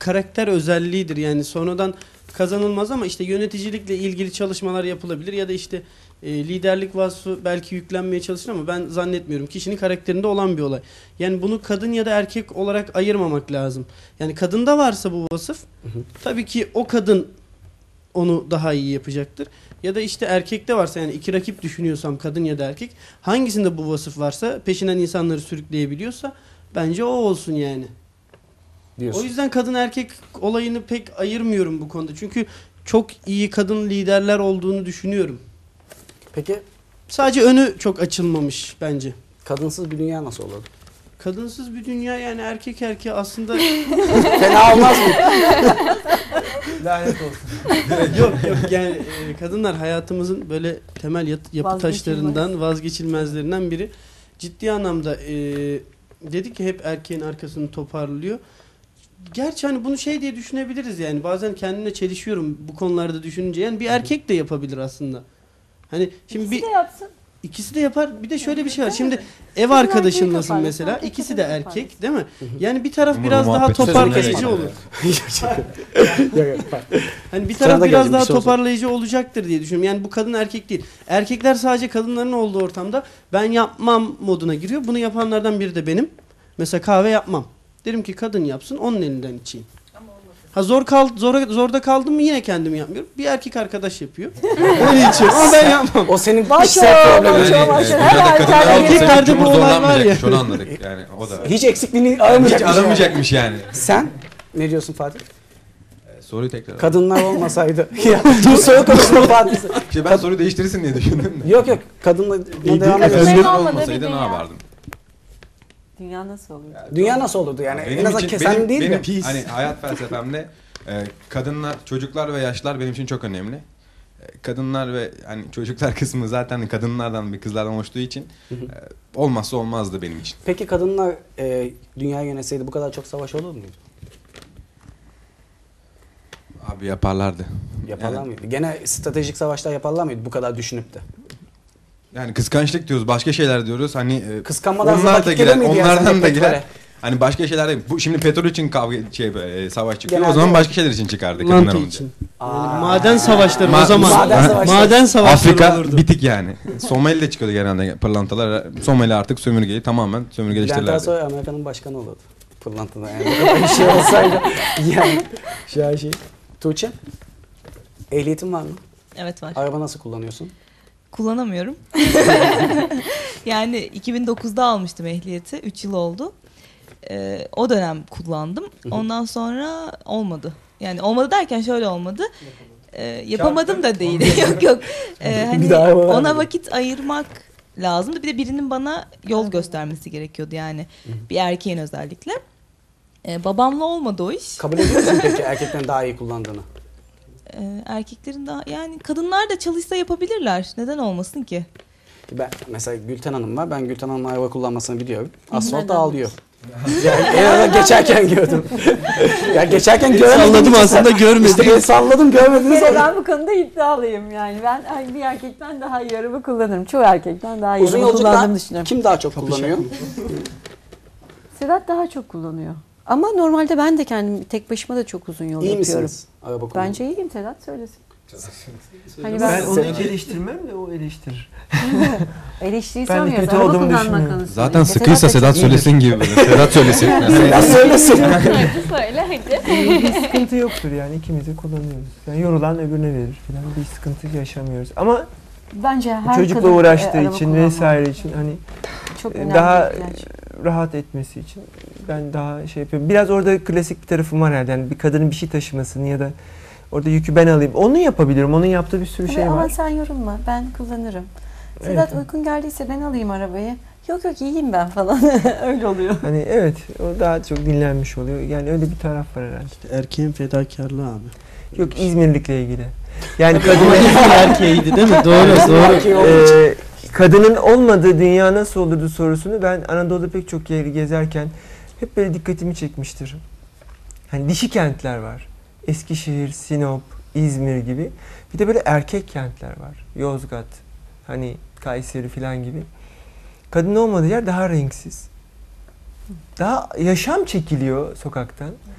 karakter özelliğidir. Yani sonradan kazanılmaz ama işte yöneticilikle ilgili çalışmalar yapılabilir ya da işte e, liderlik vasfı belki yüklenmeye çalışır ama ben zannetmiyorum. Kişinin karakterinde olan bir olay. Yani bunu kadın ya da erkek olarak ayırmamak lazım. Yani kadında varsa bu vasıf, hı hı, tabii ki o kadın onu daha iyi yapacaktır. Ya da işte erkekte varsa, yani iki rakip düşünüyorsam kadın ya da erkek, hangisinde bu vasıf varsa, peşinden insanları sürükleyebiliyorsa bence o olsun yani. Diyorsun. O yüzden kadın erkek olayını pek ayırmıyorum bu konuda. Çünkü çok iyi kadın liderler olduğunu düşünüyorum.
Peki
sadece önü çok açılmamış bence.
Kadınsız bir dünya nasıl olurdu?
Kadınsız bir dünya, yani erkek erkeğe aslında
fena olmaz mı?
Lanet olsun. yok yok yani e, kadınlar hayatımızın böyle temel yat, yapı taşlarından, vazgeçilmezlerinden biri. Ciddi anlamda e, dedik ki hep erkeğin arkasını toparlıyor. Gerçi hani bunu şey diye düşünebiliriz yani, bazen kendimle çelişiyorum bu konularda düşününce. Yani bir erkek de yapabilir aslında. Hani şimdi
İkisi
bir
de yapsın.
İkisi de yapar. Bir de şöyle bir şey var. Şimdi ev arkadaşınlasın mesela. İkisi de erkek, değil mi? Yani bir taraf biraz daha toparlayıcı olur. Hani bir taraf biraz daha toparlayıcı olacaktır diye düşünüyorum. Yani bu kadın erkek değil. Erkekler sadece kadınların olduğu ortamda ben yapmam moduna giriyor. Bunu yapanlardan biri de benim. Mesela kahve yapmam. Derim ki kadın yapsın, onun elinden içeyim. Ha zor kal zor zorda kaldım mı yine kendim yapmıyorum. Bir erkek arkadaş yapıyor. Onu içiyorum ama ben yapmam.
O senin
kişisel problemin.
Erkeklerde bu olay var ya. Şunu anladık yani, o da.
Hiç eksikliğini aramayacakmış.
Hiç aramayacakmış yani.
Sen ne diyorsun Fatih?
Soruyu tekrar.
Kadınlar olmasaydı. Ya dur soru konusunda Fatih.
İşte ben soruyu değiştirirsin diye düşündüm de.
Yok yok, kadınla devam
edelim.
edelim.
Olmasaydı ne yapardım?
Dünya nasıl olurdu?
Dünya nasıl olurdu yani?
Benim
en azından
için,
kesen
benim,
değil
benim,
mi?
Hani hayat felsefemde e, kadınlar, çocuklar ve yaşlar benim için çok önemli. E, kadınlar ve hani çocuklar kısmı zaten kadınlardan bir kızlardan oluştuğu için e, olmazsa olmazdı benim için.
Peki kadınlar e, dünyayı yönetseydi bu kadar çok savaş olur muydu?
Abi yaparlardı.
Yaparlar
yani,
mıydı? Gene stratejik savaşlar yaparlar mıydı bu kadar düşünüp de?
Yani kıskançlık diyoruz, başka şeyler diyoruz. Hani
kıskanmadan
onlar da girer, onlardan da girer.
petrole?
Hani başka şeyler değil. Bu şimdi petrol için kavga şey e, savaş çıkıyor.
Genelde
o zaman
o.
başka şeyler için çıkardı kadınlar
Lantı
olunca.
için. Yani maden savaşları Ma- o zaman.
Maden savaşları.
Maden savaşları
Afrika
olurdu.
bitik yani. Somali'de çıkıyordu genelde pırlantalar. Somali artık sömürgeyi tamamen sömürgeleştirirlerdi.
Bülent Ersoy Amerika'nın başkanı olurdu. Pırlantıda yani. Bu kadar bir şey olsaydı. Yani şu an şey. Tuğçe, ehliyetin var mı?
Evet var.
Araba nasıl kullanıyorsun?
Kullanamıyorum. Yani iki bin dokuzda almıştım ehliyeti. üç yıl oldu. Ee, o dönem kullandım. Ondan sonra olmadı. Yani olmadı derken şöyle olmadı. Ee, yapamadım da değil. yok yok. Ee, hani ona vakit ayırmak lazımdı. Bir de birinin bana yol göstermesi gerekiyordu yani. Bir erkeğin özellikle. Ee, babamla olmadı o iş.
Kabul ediyor musun peki erkeklerin daha iyi kullandığını?
Ee, erkeklerin daha yani kadınlar da çalışsa yapabilirler. Neden olmasın ki?
Ben mesela Gülten Hanım var. Ben Gülten Hanım'ın araba kullanmasını biliyorum. Asfalt
Neden?
ağlıyor. Yani en azından geçerken gördüm. Ya geçerken göremedim.
Salladım aslında, görmedim.
İşte salladım görmediniz.
Bir kere ben bu konuda iddialıyım yani. Ben bir erkekten daha iyi araba kullanırım. Çoğu erkekten daha iyi
Uzun
araba kullandığımı
yolculukta
düşünüyorum.
kim daha çok kullanıyor?
Sedat daha çok kullanıyor. Ama normalde ben de kendim tek başıma da çok uzun yol
İyi
yapıyorum.
misiniz araba kullanmakta?
Bence iyiyim, Sedat söylesin.
Hani ben, ben onu eleştirmem de o eleştirir.
Eleştiriyi
Ben de
sanmıyoruz.
kötü
Araba
olduğumu
kullanmak
düşünmüyorum.
konusunda.
Zaten
Sedat
sıkıysa
da
Sedat
çok
söylesin
iyidir.
gibi böyle. Sedat söylesin.
Sedat söylesin.
Söyle hadi.
Bir sıkıntı yoktur yani, ikimiz de kullanıyoruz. Yani yorulan öbürüne verir falan, bir sıkıntı yaşamıyoruz. Ama
bence her
çocukla
kadın,
uğraştığı
e, araba
için
kullanmalı.
vesaire için hani
Çok
e,
önemli
daha
bir ihtiyaç.
rahat etmesi için ben daha şey yapıyorum. Biraz orada klasik bir tarafım var herhalde. Yani bir kadının bir şey taşımasını ya da orada yükü ben alayım. Onu yapabilirim. Onun yaptığı bir sürü
Tabii
şey
ama
var.
sen yorulma. Ben kullanırım. Sedat
Evet.
uykun geldiyse ben alayım arabayı. Yok yok iyiyim ben falan. Öyle oluyor.
Hani evet, o daha çok dinlenmiş oluyor. Yani öyle bir taraf var herhalde.
İşte erkeğin fedakarlığı abi.
Yok, İzmirlik'le ilgili. Yani
Kadın
kadının
İzmir erkeğiydi değil mi? Doğru doğru.
Ee, kadının olmadığı dünya nasıl olurdu sorusunu ben Anadolu'da pek çok yeri gezerken hep böyle dikkatimi çekmiştir. Hani dişi kentler var. Eskişehir, Sinop, İzmir gibi. Bir de böyle erkek kentler var. Yozgat, hani Kayseri falan gibi. Kadın olmadığı yer daha renksiz. Daha yaşam çekiliyor sokaktan.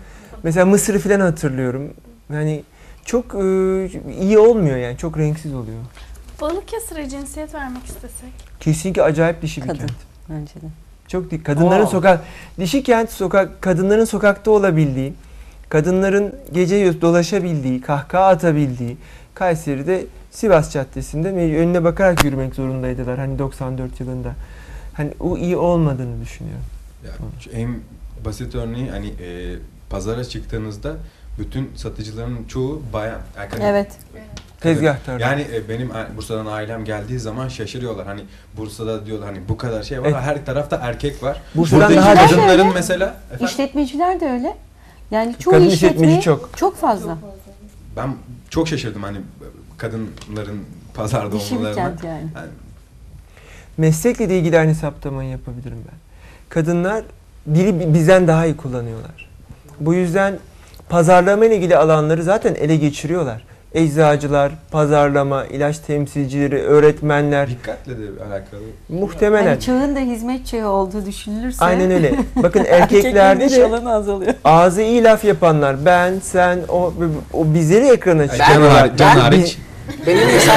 Mesela Mısır'ı falan hatırlıyorum. Yani çok e, iyi olmuyor yani. Çok renksiz oluyor.
Balıkesir'e cinsiyet vermek istesek.
Kesinlikle acayip dişi bir
Kadın.
kent.
Bence de.
Çok değil. Kadınların
Oo.
sokak, dişi kent sokak, kadınların sokakta olabildiği, kadınların gece dolaşabildiği, kahkaha atabildiği, Kayseri'de Sivas Caddesi'nde önüne bakarak yürümek zorundaydılar hani doksan dört yılında. Hani o iyi olmadığını düşünüyorum.
Ya, şu en basit örneği hani e, pazara çıktığınızda bütün satıcıların çoğu bayan. Yani kadın-
Evet.
kadın.
Tezgahtar.
Yani e, benim a- Bursa'dan ailem geldiği zaman şaşırıyorlar. Hani Bursa'da diyorlar hani bu kadar şey var.
Evet.
Her tarafta erkek var.
Bursa'dan
Buradaki
daha çok.
kadınların
Öyle.
mesela efendim,
İşletmeciler de öyle. Yani çoğu
Kadın
işletme
işletmeci çok.
çok fazla.
ben çok şaşırdım hani kadınların pazarda
Dişi bir
olmalarına.
kent yani.
Yani
Meslekle de ilgili aynı saptamayı yapabilirim ben. Kadınlar dili bi- bizden daha iyi kullanıyorlar. Bu yüzden pazarlama ile ilgili alanları zaten ele geçiriyorlar. Eczacılar, pazarlama, ilaç temsilcileri, öğretmenler.
Dikkatle de alakalı.
Muhtemelen.
Yani çağın da hizmet çağı olduğu düşünülürse.
Aynen öyle. Bakın
erkeklerin
erkeklerde
iş
de
alanı azalıyor.
ağzı iyi laf yapanlar. Ben, sen, o, o bizleri ekrana
Can
çıkarıyorlar.
hariç- Can
Ben-
hariç.
Benim insan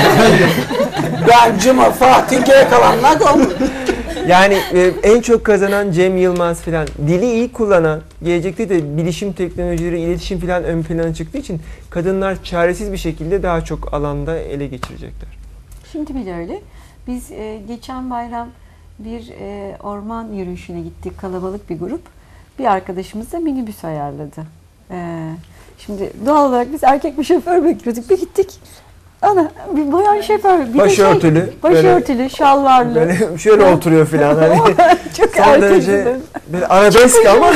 ben, Cuma, Fatih, geri kalanlar da onun.
Yani e, en çok kazanan Cem Yılmaz filan, dili iyi kullanan, gelecekte de bilişim teknolojileri, iletişim filan ön plana çıktığı için kadınlar çaresiz bir şekilde daha çok alanda ele geçirecekler.
Şimdi bile öyle. Biz e, geçen bayram bir e, orman yürüyüşüne gittik, kalabalık bir grup. Bir arkadaşımız da minibüs ayarladı. E, şimdi doğal olarak biz erkek bir şoför bekliyorduk. Bir gittik. Ana bir bayan şoför. Bir
Başörtülü,
de şey, başörtülü, şalvarlı.
Böyle şöyle oturuyor filan hani.
Çok
Son derece
erkeksiz.
böyle arabesk ama.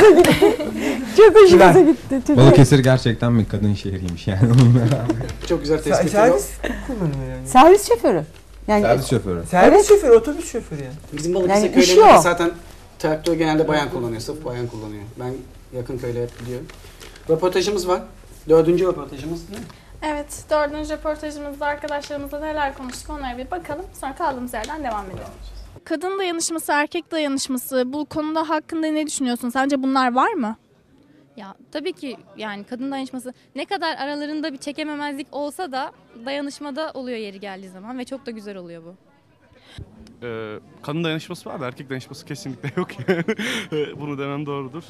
Çok hoşumuza
Filan.
gitti. Çok-
Balıkesir gerçekten bir kadın şehriymiş yani onunla beraber.
Çok güzel
Sa-
tespit ediyor.
servis kullanıyor yani.
Servis şoförü. Yani
Servis şoförü.
Servis
Evet.
şoförü, otobüs şoförü yani.
Bizim Balıkesir
Yani işi
köylerinde
o.
zaten traktör genelde bayan kullanıyor. Sırf bayan kullanıyor. Ben yakın köyle hep biliyorum. Röportajımız var. Dördüncü röportajımız değil mi?
Evet, dördüncü röportajımızda arkadaşlarımızla neler konuştuk onlara bir bakalım. Sonra kaldığımız yerden devam edelim. Kadın dayanışması, erkek dayanışması bu konuda hakkında ne düşünüyorsun? Sence bunlar var mı?
Ya tabii ki yani kadın dayanışması ne kadar aralarında bir çekememezlik olsa da dayanışmada oluyor yeri geldiği zaman ve çok da güzel oluyor bu.
Ee, kadın dayanışması var da erkek dayanışması kesinlikle yok yani. Bunu demem doğrudur.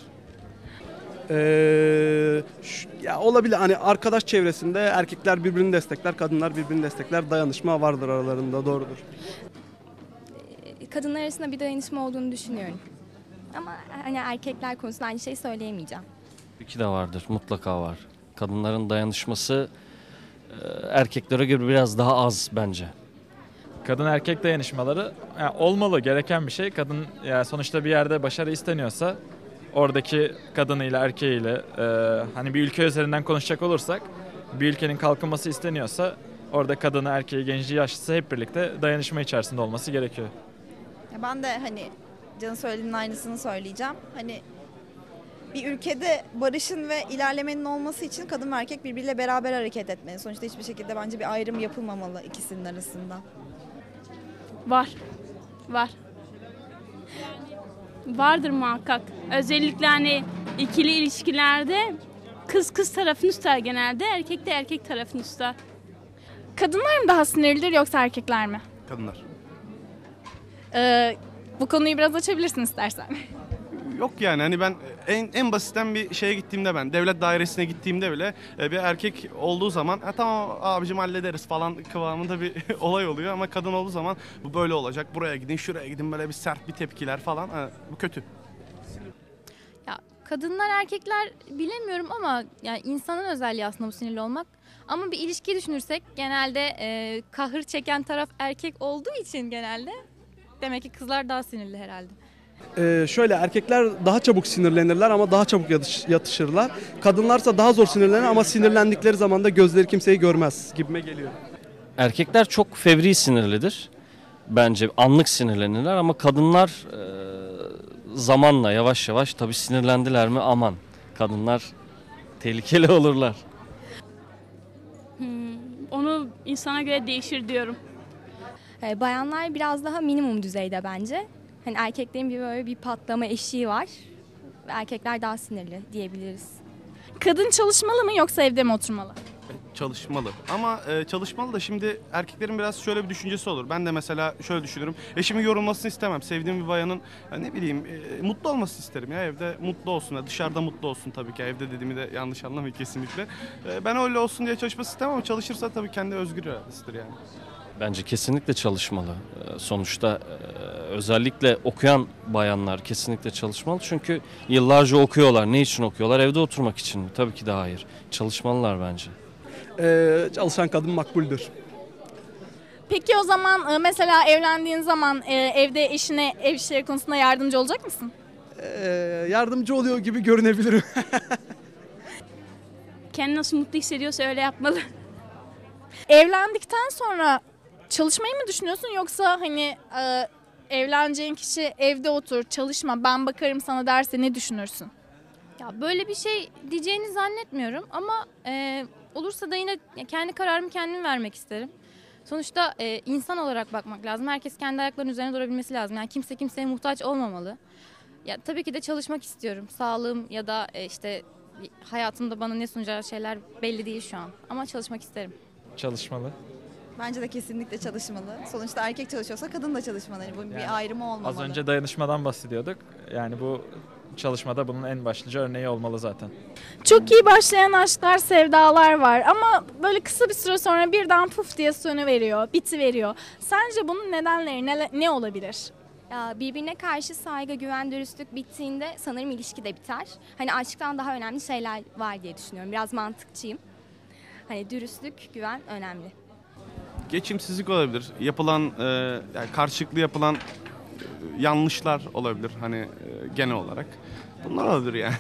Ee, şu- ya olabilir hani arkadaş çevresinde erkekler birbirini destekler, kadınlar birbirini destekler. Dayanışma vardır aralarında, doğrudur.
Kadınlar arasında bir dayanışma olduğunu düşünüyorum. Ama hani erkekler konusunda aynı şeyi söyleyemeyeceğim.
Tabii ki de vardır, mutlaka var. Kadınların dayanışması e, erkeklere göre biraz daha az bence.
Kadın erkek dayanışmaları yani olmalı, gereken bir şey. Kadın yani sonuçta bir yerde başarı isteniyorsa oradaki kadınıyla erkeğiyle e, hani bir ülke üzerinden konuşacak olursak bir ülkenin kalkınması isteniyorsa orada kadını, erkeği, genci, yaşlısı hep birlikte dayanışma içerisinde olması gerekiyor.
Ya ben de hani Can'ın söylediğinin aynısını söyleyeceğim. Hani bir ülkede barışın ve ilerlemenin olması için kadın ve erkek birbiriyle beraber hareket etmeli. Sonuçta hiçbir şekilde bence bir ayrım yapılmamalı ikisinin arasında.
Var. Var. Vardır muhakkak. Özellikle hani ikili ilişkilerde kız kız tarafını tutar genelde, erkek de erkek tarafını tutar.
Kadınlar mı daha sinirlidir yoksa erkekler mi?
Kadınlar.
Ee, bu konuyu biraz açabilirsin istersen.
Yok yani hani ben en en basitten bir şeye gittiğimde ben devlet dairesine gittiğimde bile e, bir erkek olduğu zaman ha, tamam abicim hallederiz falan kıvamında bir olay oluyor ama kadın olduğu zaman bu böyle olacak, buraya gidin şuraya gidin, böyle bir sert bir tepkiler falan, ha, bu kötü.
Ya kadınlar erkekler bilemiyorum ama yani insanın özelliği aslında bu sinirli olmak. Ama bir ilişki düşünürsek genelde e, kahır çeken taraf erkek olduğu için genelde demek ki kızlar daha sinirli herhalde.
Ee, şöyle erkekler daha çabuk sinirlenirler ama daha çabuk yatış, yatışırlar. Kadınlarsa daha zor sinirlenir ama sinirlendikleri zaman da gözleri kimseyi görmez gibime geliyor.
Erkekler çok fevri sinirlidir. Bence anlık sinirlenirler ama kadınlar e, zamanla yavaş yavaş tabii sinirlendiler mi aman. Kadınlar tehlikeli olurlar.
Hmm, onu insana göre değişir diyorum.
Ee, bayanlar biraz daha minimum düzeyde bence. Hani erkeklerin bir böyle bir patlama eşiği var. Erkekler daha sinirli diyebiliriz.
Kadın çalışmalı mı yoksa evde mi oturmalı?
Çalışmalı. Ama e, çalışmalı da şimdi erkeklerin biraz şöyle bir düşüncesi olur. Ben de mesela şöyle düşünürüm. Eşimin yorulmasını istemem. Sevdiğim bir bayanın ya ne bileyim e, mutlu olmasını isterim ya. Evde mutlu olsun. Ya, dışarıda mutlu olsun tabii ki. Evde dediğimi de yanlış anlamayın kesinlikle. E, ben öyle olsun diye çalışması istemem ama çalışırsa tabii kendi özgür iradesidir yani.
Bence kesinlikle çalışmalı. Ee, Sonuçta e, özellikle okuyan bayanlar kesinlikle çalışmalı. Çünkü yıllarca okuyorlar. Ne için okuyorlar? Evde oturmak için mi? Tabii ki de hayır. Çalışmalılar bence.
Ee, çalışan kadın makbuldür.
Peki o zaman e, mesela evlendiğin zaman e, evde eşine ev işleri konusunda yardımcı olacak mısın?
Ee, yardımcı oluyor gibi görünebilirim.
Kendini nasıl mutlu hissediyorsa öyle yapmalı.
Evlendikten sonra çalışmayı mı düşünüyorsun yoksa hani e, evleneceğin kişi evde otur, çalışma, ben bakarım sana derse ne düşünürsün?
Ya böyle bir şey diyeceğini zannetmiyorum ama e, olursa da yine kendi kararımı kendim vermek isterim. Sonuçta e, insan olarak bakmak lazım. Herkes kendi ayaklarının üzerine durabilmesi lazım. Yani kimse kimseye muhtaç olmamalı. Ya tabii ki de çalışmak istiyorum. Sağlığım ya da e, işte hayatımda bana ne sunacağı şeyler belli değil şu an. Ama çalışmak isterim.
Çalışmalı.
Bence de kesinlikle çalışmalı. Sonuçta erkek çalışıyorsa kadın da çalışmalı. Yani bunun
Yani
bir ayrımı olmamalı.
Az önce dayanışmadan bahsediyorduk. Yani bu çalışmada bunun en başlıca örneği olmalı zaten.
Çok iyi başlayan aşklar, sevdalar var ama böyle kısa bir süre sonra birden puf diye sönüveriyor, bitiveriyor. Sence bunun nedenleri ne, ne olabilir?
Ya birbirine karşı saygı, güven, dürüstlük bittiğinde sanırım ilişki de biter. Hani aşktan daha önemli şeyler var diye düşünüyorum. Biraz mantıkçıyım. Hani dürüstlük, güven önemli.
Geçimsizlik olabilir. Yapılan e, yani karşılıklı yapılan e, yanlışlar olabilir hani e, genel olarak. Bunlar olabilir yani.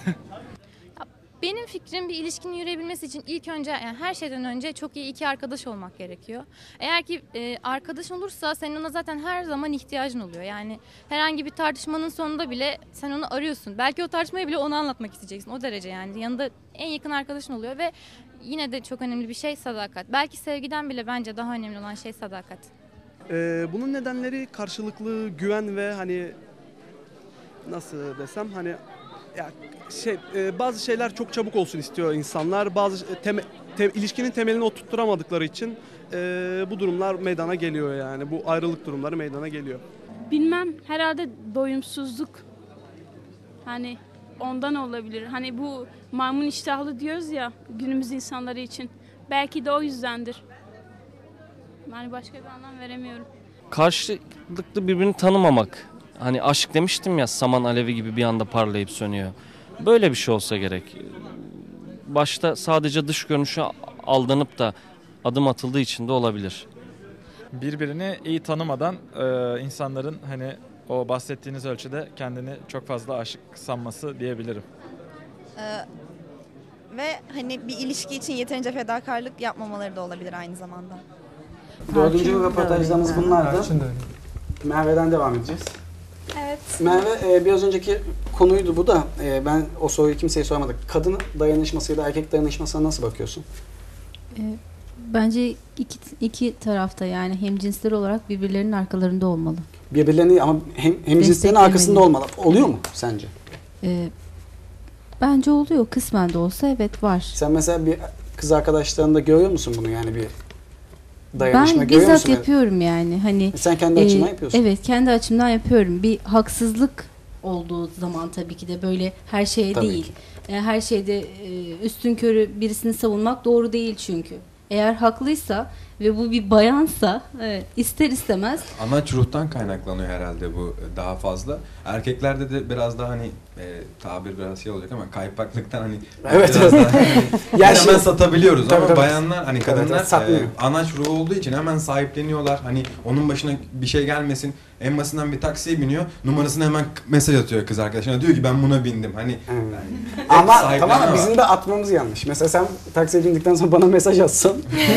Benim fikrim bir ilişkinin yürüyebilmesi için ilk önce yani her şeyden önce çok iyi iki arkadaş olmak gerekiyor. Eğer ki e, arkadaş olursa senin ona zaten her zaman ihtiyacın oluyor. Yani herhangi bir tartışmanın sonunda bile sen onu arıyorsun. Belki o tartışmayı bile ona anlatmak isteyeceksin. O derece yani. Yanında en yakın arkadaşın oluyor ve yine de çok önemli bir şey sadakat. Belki sevgiden bile bence daha önemli olan şey sadakat.
Ee, bunun nedenleri karşılıklı güven ve hani nasıl desem hani ya şey e, bazı şeyler çok çabuk olsun istiyor insanlar. Bazı teme, te, ilişkinin temelini oturtturamadıkları için e, bu durumlar meydana geliyor yani. Bu ayrılık durumları meydana geliyor.
Bilmem, herhalde doyumsuzluk. Hani ondan olabilir. Hani bu maymun iştahlı diyoruz ya günümüz insanları için. Belki de o yüzdendir. Yani başka bir anlam veremiyorum.
Karşılıklı birbirini tanımamak. Hani aşk demiştim ya, saman alevi gibi bir anda parlayıp sönüyor. Böyle bir şey olsa gerek. Başta sadece dış görünüşe aldanıp da adım atıldığı için de olabilir.
Birbirini iyi tanımadan e, insanların hani o bahsettiğiniz ölçüde kendini çok fazla aşık sanması diyebilirim.
Ee, ve hani bir ilişki için yeterince fedakarlık yapmamaları da olabilir aynı zamanda.
Dördüncü röportajlarımız bunlardı. Merve'den devam edeceğiz.
Evet.
Merve e, biraz önceki konuydu bu da e, ben o soruyu kimseye sormadık. Kadın dayanışmasıyla erkek dayanışmasına nasıl bakıyorsun?
E, bence iki, iki tarafta yani hemcinsler olarak birbirlerinin arkalarında olmalı.
Birbirlerini ama hem, hemcinslerin arkasında olmalı. Oluyor mu sence?
E, bence oluyor. Kısmen de olsa evet var.
Sen mesela bir kız arkadaşlarında görüyor musun bunu yani bir dayanışma
ben
görüyor
bizzat
musun?
yapıyorum yani. Hani
sen kendi
e,
açından yapıyorsun.
Evet, kendi açımdan yapıyorum. Bir haksızlık olduğu zaman tabii ki de böyle her şey
Tabii
değil.
ki.
E, her şeyde e, üstünkörü birisini savunmak doğru değil çünkü. Eğer haklıysa ve bu bir bayansa evet, ister istemez.
Anaç ruhtan kaynaklanıyor herhalde bu daha fazla. Erkeklerde de biraz daha hani e, tabir biraz şey olacak ama kaypaklıktan hani
evet,
biraz
evet.
daha hani,
ya
hemen
şey,
satabiliyoruz
tabii,
ama
tabii.
bayanlar hani kadınlar
evet, evet,
e, anaç ruhu olduğu için hemen sahipleniyorlar. Hani onun başına bir şey gelmesin. En basitinden bir taksiye biniyor. Numarasını hemen mesaj atıyor kız arkadaşına. Diyor ki ben buna bindim. Hani
hmm.
yani,
ama tamam bizim de atmamız yanlış. Mesela sen taksiye bindikten sonra bana mesaj atsan.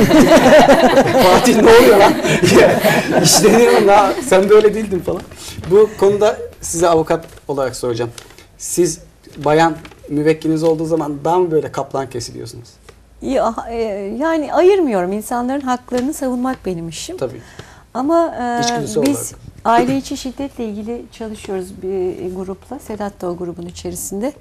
Fatih ne oluyor lan? İşleniyorum la. Sen de öyle değildin falan. Bu konuda size avukat olarak soracağım. Siz bayan müvekkiliniz olduğu zaman daha mı böyle kaplan kesiliyorsunuz?
Ya, e, yani ayırmıyorum. İnsanların haklarını savunmak benim işim.
Tabii.
Ama e, biz
olarak.
aile içi şiddetle ilgili çalışıyoruz bir grupla. Sedat da o grubun içerisinde.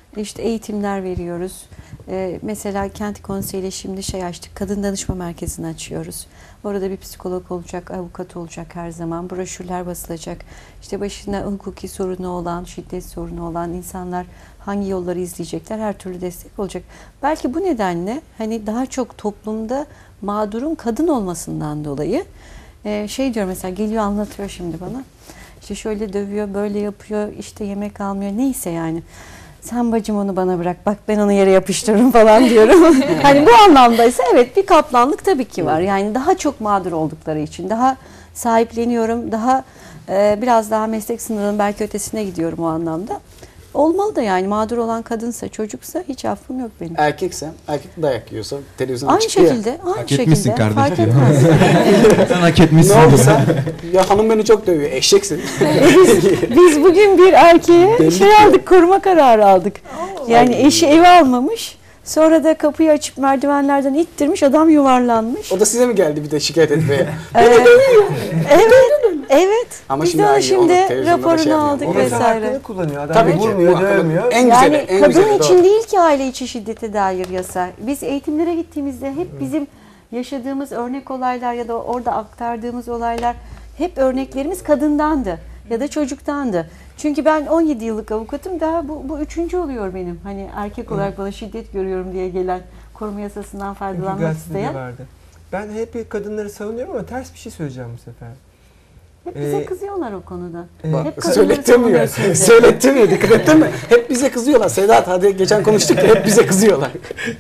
İşte eğitimler veriyoruz. Ee, mesela Kent Konseyi ile şimdi şey açtık. Kadın Danışma Merkezi'ni açıyoruz. Orada bir psikolog olacak, avukat olacak her zaman. Broşürler basılacak. İşte başında hukuki sorunu olan, şiddet sorunu olan insanlar hangi yolları izleyecekler, her türlü destek olacak. Belki bu nedenle hani daha çok toplumda mağdurun kadın olmasından dolayı e, şey diyor mesela, geliyor anlatıyor şimdi bana. İşte şöyle dövüyor, böyle yapıyor, işte yemek almıyor, neyse yani. Sen bacım onu bana bırak, bak ben onu yere yapıştırırım falan diyorum. Hani bu anlamdaysa evet bir kaplanlık tabii ki var. Yani daha çok mağdur oldukları için daha sahipleniyorum, daha e, biraz daha meslek sınırının belki ötesine gidiyorum o anlamda. Olmalı da yani, mağdur olan kadınsa, çocuksa hiç affım yok benim.
Erkekse, erkek dayak yiyorsa televizyona
Aynı
çıkıyor.
şekilde, aynı
Hak
şekilde.
etmişsin kardeşim.
Fark etmez.
Sen hak etmişsin.
Ne oldu sen? Ya hanım beni çok dövüyor, eşeksin.
biz, biz bugün bir erkeğe
Belli
şey
ki.
aldık, koruma kararı aldık. Yani eşi evi almamış. Sonra da kapıyı açıp merdivenlerden ittirmiş, adam yuvarlanmış.
O da size mi geldi bir de şikayet etmeye?
Ee, evet, evet.
Ama
Biz
şimdi
de
aynı,
şimdi
onu televizyonda da
raporunu
şey yapmıyor.
aldık
O da
vesaire.
hakkını kullanıyor. Adam
Tabii ki.
vurmuyor,
Bu hakkını-
dövmüyor.
En
Yani
güzeli, en
kadın
güzeli
için
doğru.
değil ki aile içi şiddete dair yasa. Biz eğitimlere gittiğimizde hep bizim yaşadığımız örnek olaylar ya da orada aktardığımız olaylar hep örneklerimiz kadındandı ya da çocuktandı. Çünkü ben on yedi yıllık avukatım, daha bu, bu üçüncü oluyor benim. Hani erkek olarak bana şiddet görüyorum diye gelen, koruma yasasından faydalanmak
Gazetede
isteyen.
vardı. Ben hep kadınları savunuyorum ama ters bir şey söyleyeceğim bu sefer.
Hep bize
Ee,
kızıyorlar o konuda.
Bak,
Hep kadınları
Söylettirmiyor.
savunuyorsunuz.
Söylettirmiyor. Dikkat ettin mi? Hep bize kızıyorlar. Sedat hadi geçen konuştuk ya, hep bize kızıyorlar.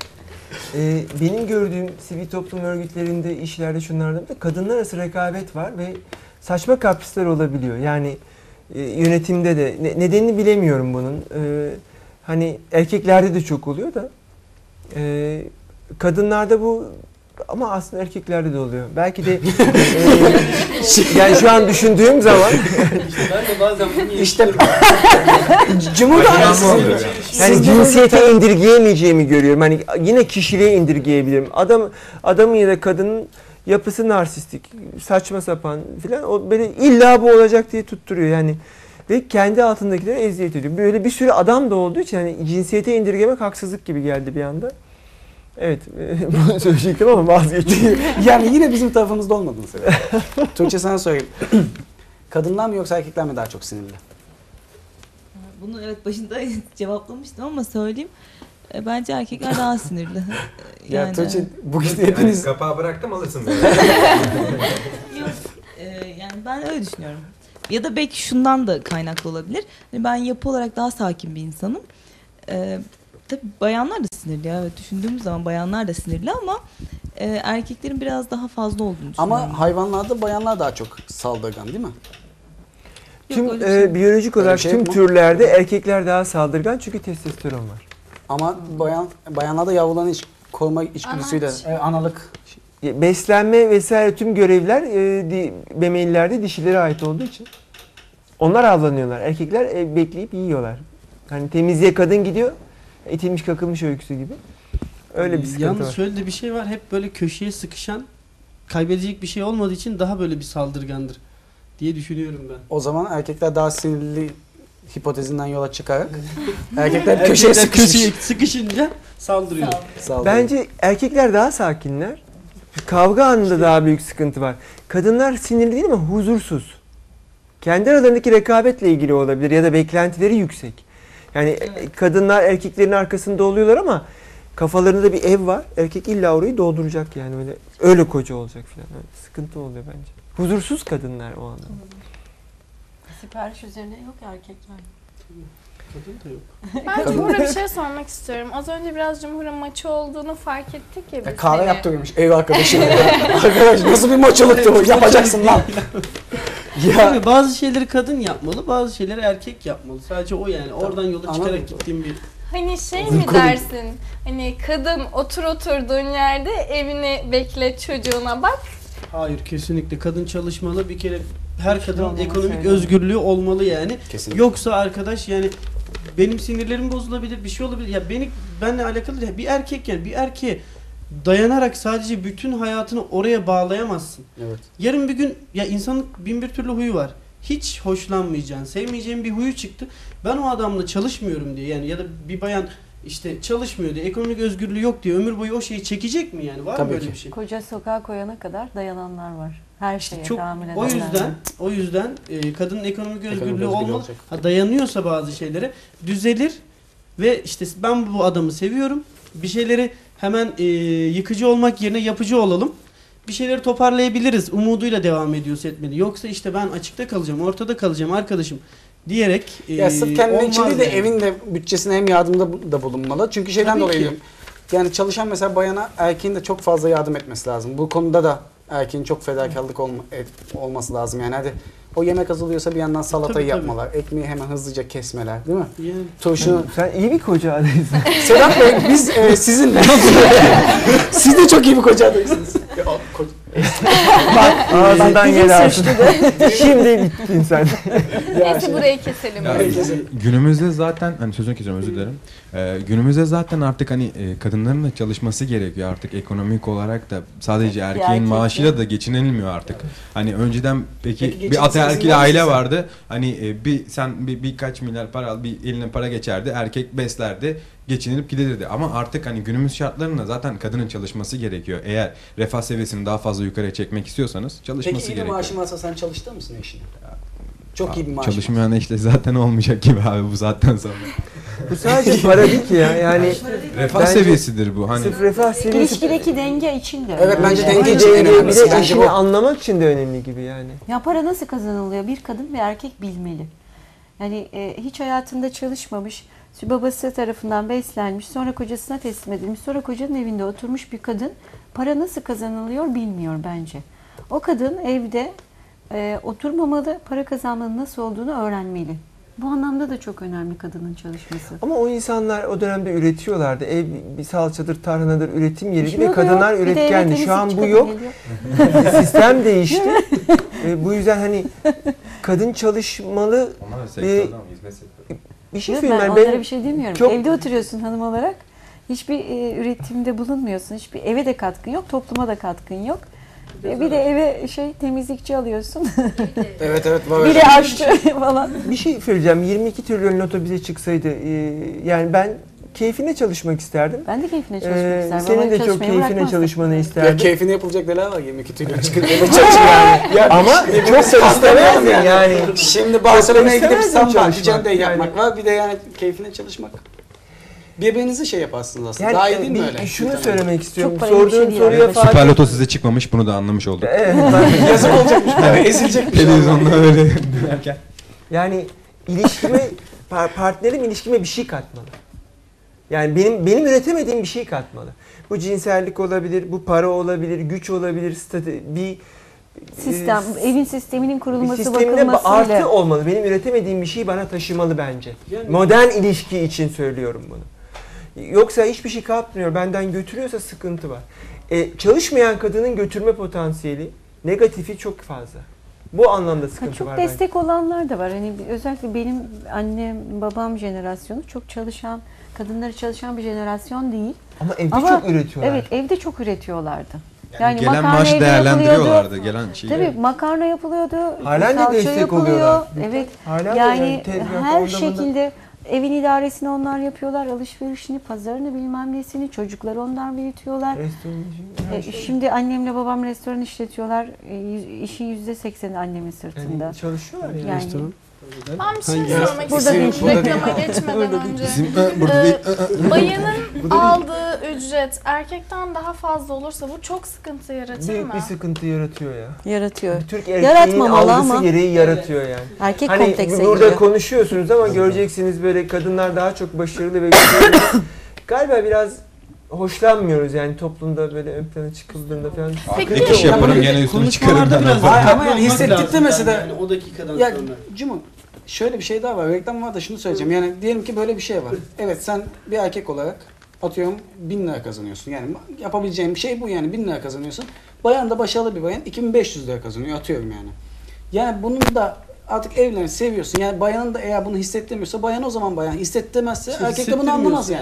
Ee, benim gördüğüm sivil toplum örgütlerinde, işlerde, şunlarda da kadınlar arası rekabet var ve saçma kaprisler olabiliyor. Yani e, yönetimde de ne, nedenini bilemiyorum bunun. Ee, hani erkeklerde de çok oluyor da e, kadınlarda bu, ama aslında erkeklerde de oluyor. Belki de e, yani şu an düşündüğüm zaman
Ben de bazen bunu
işte Cumhurbaşkanı
yani cinsiyete indirgeyemeyeceğimi görüyorum. Hani yine kişiliğe indirgeyebilirim. Adam adamın ya da kadının yapısı narsistik, saçma sapan filan, o beni illa bu olacak diye tutturuyor yani. Ve kendi altındakilere eziyet ediyor. Böyle bir sürü adam da olduğu için hani cinsiyete indirgemek haksızlık gibi geldi bir anda. Evet, bunu söyleyecektim ama vazgeçtim.
Yani yine bizim tarafımızda olmadın sen. Tuğçe sana sorayım. Kadınlar mı yoksa erkekler mi daha çok sinirli?
Bunu evet başında cevaplamıştım ama söyleyeyim. E, Bence erkekler daha sinirli.
Ya Tuğçe bugün
Yani
hepiniz...
kapağı bıraktım alırsın.
Yok, e, yani ben öyle düşünüyorum. Ya da belki şundan da kaynaklı olabilir. Hani ben yapı olarak daha sakin bir insanım. E, tabii bayanlar da sinirli. Evet, düşündüğümüz zaman bayanlar da sinirli ama e, erkeklerin biraz daha fazla olduğunu düşünüyorum.
Ama hayvanlarda bayanlar daha çok saldırgan değil mi?
Tüm
öyle bir şey
e, biyolojik
Öyle
olarak
bir şey
tüm
yok mu?
türlerde erkekler daha saldırgan çünkü testosteron var.
Ama bayan bayanlarda yavruların iç, koruma içgüdüsüyle
Anaç.
e, analık.
Beslenme vesaire tüm görevler e, di, memelilerde dişilere ait olduğu için onlar avlanıyorlar. Erkekler e, bekleyip yiyorlar. Hani temizliğe kadın gidiyor, itilmiş kakılmış öyküsü gibi. Öyle bir sıkıntı
Yalnız
var.
şöyle de bir şey var. Hep böyle köşeye sıkışan, kaybedecek bir şey olmadığı için daha böyle bir saldırgandır diye düşünüyorum ben.
O zaman erkekler daha sinirli hipotezinden yola çıkarak erkekler köşeye sıkışmış.
Köşeye sıkışınca saldırıyor.
Saldırıyor.
Bence erkekler daha sakinler. Kavga anında daha büyük sıkıntı var. Kadınlar sinirli değil ama huzursuz. Kendi aralarındaki rekabetle ilgili olabilir ya da beklentileri yüksek. Yani e, kadınlar erkeklerin arkasında oluyorlar ama kafalarında bir ev var. Erkek illa orayı dolduracak yani öyle öyle koca olacak falan. Öyle sıkıntı oluyor bence. Huzursuz kadınlar o anlamda.
Sipariş üzerine yok erkekler.
Kadın da yok.
Ben Cumhur'a bir şey sormak istiyorum. Az önce biraz Cumhur'un maçı olduğunu fark ettik ya biz.
Ya kahve
hani.
yaptırıyormuş ev arkadaşına. Arkadaş nasıl bir maçılıktı bu? Yapacaksın lan.
Ya. Değil mi? Bazı şeyleri kadın yapmalı, bazı şeyleri erkek yapmalı. Sadece o yani. Oradan yola çıkarak
Anladım.
gittiğim bir...
Hani şey
Uzun
mi
konu.
dersin? Hani kadın otur oturduğun yerde evini bekle, çocuğuna bak.
Hayır, kesinlikle. Kadın çalışmalı. Bir kere her kadının
olmaması
ekonomik
öyle.
özgürlüğü olmalı yani.
Kesinlikle.
Yoksa arkadaş yani benim sinirlerim bozulabilir, bir şey olabilir. Ya beni benle alakalı değil. Bir erkek yani bir erkeğe dayanarak sadece bütün hayatını oraya bağlayamazsın.
Evet.
Yarın bir gün ya insanın bin bir türlü huyu var. hiç hoşlanmayacağın, sevmeyeceğin bir huyu çıktı. Ben o adamla çalışmıyorum diye yani ya da bir bayan işte çalışmıyor diye, ekonomik özgürlüğü yok diye ömür boyu o şeyi çekecek mi yani? Var mı böyle bir şey?
Koca sokağa koyana kadar dayananlar var. Her şeye
Çok,
tahammül edenler
o yüzden
var.
o yüzden e, kadının ekonomik özgürlüğü
özgürlüğü
olmalı.
olacak.
Ha, dayanıyorsa bazı şeylere düzelir ve işte ben bu adamı seviyorum. Bir şeyleri hemen e, yıkıcı olmak yerine yapıcı olalım. Bir şeyleri toparlayabiliriz umuduyla devam ediyorsa etmeli. Yoksa işte ben açıkta kalacağım, ortada kalacağım arkadaşım diyerek e,
Ya sırf kendinin için değil de
yani.
evin de bütçesine hem yardımda da bulunmalı. Çünkü şeyden
Tabii
dolayı
ki.
diyorum. Yani çalışan mesela bayana erkeğin de çok fazla yardım etmesi lazım. Bu konuda da erkeğin çok fedakarlık olma, et, olması lazım. Yani hadi o yemek hazırlıyorsa bir yandan salatayı
Tabii, tabii.
yapmalar, ekmeği hemen hızlıca kesmeler, değil mi?
Yani.
Turşunu...
Sen iyi bir koca adayısın.
Sedat Bey biz e, sizinle. Siz de çok iyi bir koca adaysınız.
Bak ağzından yer aldın. Şimdi bittin sen.
Neyse burayı keselim.
Ya, günümüzde zaten hani sözünü kesiyorum özür dilerim. Ee, günümüzde zaten artık hani e, kadınların da çalışması gerekiyor artık ekonomik olarak da sadece erkeğin
erkek
maaşıyla da geçinilmiyor artık. Hani önceden peki,
Peki geçim
bir ataerkil
sırasında
aile
mısın?
vardı. Hani e, bir sen bir birkaç milyar para al, bir eline para geçerdi. Erkek beslerdi. Geçinilip gidilirdi. Ama artık hani günümüz şartlarında zaten kadının çalışması gerekiyor. Eğer refah seviyesini daha fazla yukarıya çekmek istiyorsanız çalışması
Peki iyi bir
gerekiyor.
maaşın varsa sen çalıştır mısın eşini? Çok iyi bir maaş.
Çalışmayan eşle zaten olmayacak gibi abi bu saatten sonra.
Bu sadece para değil ki ya. Yani
refah
bence
seviyesidir bu. Hani
sırf refah seviyesi.
İlişkideki denge için de.
Evet,
önemli.
bence
Bu
denge için en
dengeyi bir
önemlisi.
de
Bence
eşini
bu.
anlamak için de önemli gibi yani.
Ya para nasıl kazanılıyor? Bir kadın ve erkek bilmeli. Yani e, hiç hayatında çalışmamış, babası tarafından beslenmiş, sonra kocasına teslim edilmiş, sonra kocanın evinde oturmuş bir kadın para nasıl kazanılıyor bilmiyor bence. O kadın evde e, oturmamalı, para kazanmanın nasıl olduğunu öğrenmeli. Bu anlamda da çok önemli kadının çalışması.
Ama o insanlar o dönemde üretiyorlardı. Ev bir salçadır, tarhanadır üretim yeriydi
Şimdi
ve
o da
kadınlar
yok. Bir de
üretkendi.
eve
Şu an
temizlikçi
bu
kadın
yok.
geliyor.
Sistem değişti. e, bu yüzden hani kadın çalışmalı. E, bir şey
Yok,
söyleyeyim
ben
ben.
onlara
benim
bir şey demiyorum.
çok-
Evde oturuyorsun hanım olarak. Hiçbir e, üretimde bulunmuyorsun. Hiçbir eve de katkın yok, topluma da katkın yok. E, bir de eve şey temizlikçi alıyorsun.
Evet evet. Var
bir de aşçı falan.
Bir şey söyleyeceğim. yirmi iki trilyon loto bize çıksaydı e, yani ben keyfine çalışmak isterdim.
Ben de keyfine çalışmak
Ee,
isterdim.
Senin
Ama
de çok
çalışmayı
keyfine
bırakmazdım.
çalışmanı
Ya
isterdim.
keyfine yapılacak neler var yirmi iki trilyon çıkınca da çalışır yani. Ya,
Ama
şimdi
çok
bunu
da istemezdim
yani.
yani.
Şimdi Barcelona'ya gidip
istemezdim
samba,
çalışmak.
Vicende'yi
Yani-
yapmak var. Bir de yani keyfine çalışmak. Birbirinizi şey yaparsınız aslında.
Yani
Daha iyi değil mi
bir-
öyle?
şunu
Tamam.
söylemek istiyorum.
Çok parayı bir şey
Sorduğun
değil
soruya
arkadaşlar.
Fatih.
Süper Loto size çıkmamış bunu da anlamış olduk.
Evet, ben-
Yazık olacakmış. Yani ezilecekmiş.
Televizyonda öyle dönerken.
Yani ilişkime, par- partnerim ilişkime bir şey katmalı. Yani benim benim üretemediğim bir şey katmalı. Bu cinsellik olabilir, bu para olabilir, güç olabilir, statü, bir
Sistem,
e,
evin sisteminin
bir
kurulması,
sistemine ba-
bakılmasıyla.
artı olmalı. Benim üretemediğim bir şeyi bana taşımalı bence.
Yani-
Modern ilişki için söylüyorum bunu. Yoksa hiçbir şey katmıyor, benden götürüyorsa sıkıntı var. E, çalışmayan kadının götürme potansiyeli, negatifi çok fazla. Bu anlamda
Ha,
sıkıntı
çok
var
destek olanlar da var. Hani özellikle benim annem, babam jenerasyonu çok çalışan, kadınları çalışan bir jenerasyon değil.
Ama evde çok üretiyorlar.
Evet, evde çok üretiyorlardı.
Yani gelen
makarna
maaşı
evde
değerlendiriyorlardı,
yapılıyordu.
gelen şeyi.
Tabii makarna yapılıyordu.
Halen de
salça
destek
yapılıyor.
oluyorlar.
Evet.
Halen de
yani
yani tezgah,
her
onda
şekilde evin idaresini onlar yapıyorlar, alışverişini, pazarını bilmem nesini, çocukları onlar büyütüyorlar.
Restoran,
E, şimdi annemle babam restoran işletiyorlar. E, yüz- işin yüzde sekseni annemin sırtında.
Yani çalışıyorlar yani.
Yani.
Restoran.
Ben bir şey
Hangi-
sormak
Burada
istiyorum
değil, burada
reklama
değil.
geçmeden önce.
Bizim e, burada değil.
Ee, bayanın aldığı ücret erkekten daha fazla olursa bu çok sıkıntı yaratır
Büyük
mı?
bir sıkıntı yaratıyor ya.
Yaratıyor.
Türk erkeğinin
Yaratmamalı
algısı
ama
gereği yaratıyor yani.
erkek
Hani
komplekse
burada
giriyor.
konuşuyorsunuz ama göreceksiniz böyle kadınlar daha çok başarılı ve güçlü. Galiba biraz hoşlanmıyoruz yani toplumda böyle ön plana çıkıldığında falan.
Peki,
Bir iş yaparım gene üstünü çıkarım.
Konuşmalarda biraz
Hayır,
dikkatli
ama yani
olmak
hissettik de
lazım
mesela-
yani o dakikadan
Ya
sonra.
Cuma şöyle bir şey daha var. Reklam var da şunu söyleyeceğim. Yani diyelim ki böyle bir şey var. Evet sen bir erkek olarak atıyorum bin lira kazanıyorsun. Yani yapabileceğim bir şey bu yani bin lira kazanıyorsun. Bayan da başarılı bir bayan iki bin beş yüz lira kazanıyor atıyorum yani. Yani bunun da artık evlerini seviyorsun. Yani bayanın da eğer bunu hissettirmiyorsa bayan o zaman bayan hissettirmezse
İşte
erkek de bunu anlamaz yani.
hissettirmiyorsun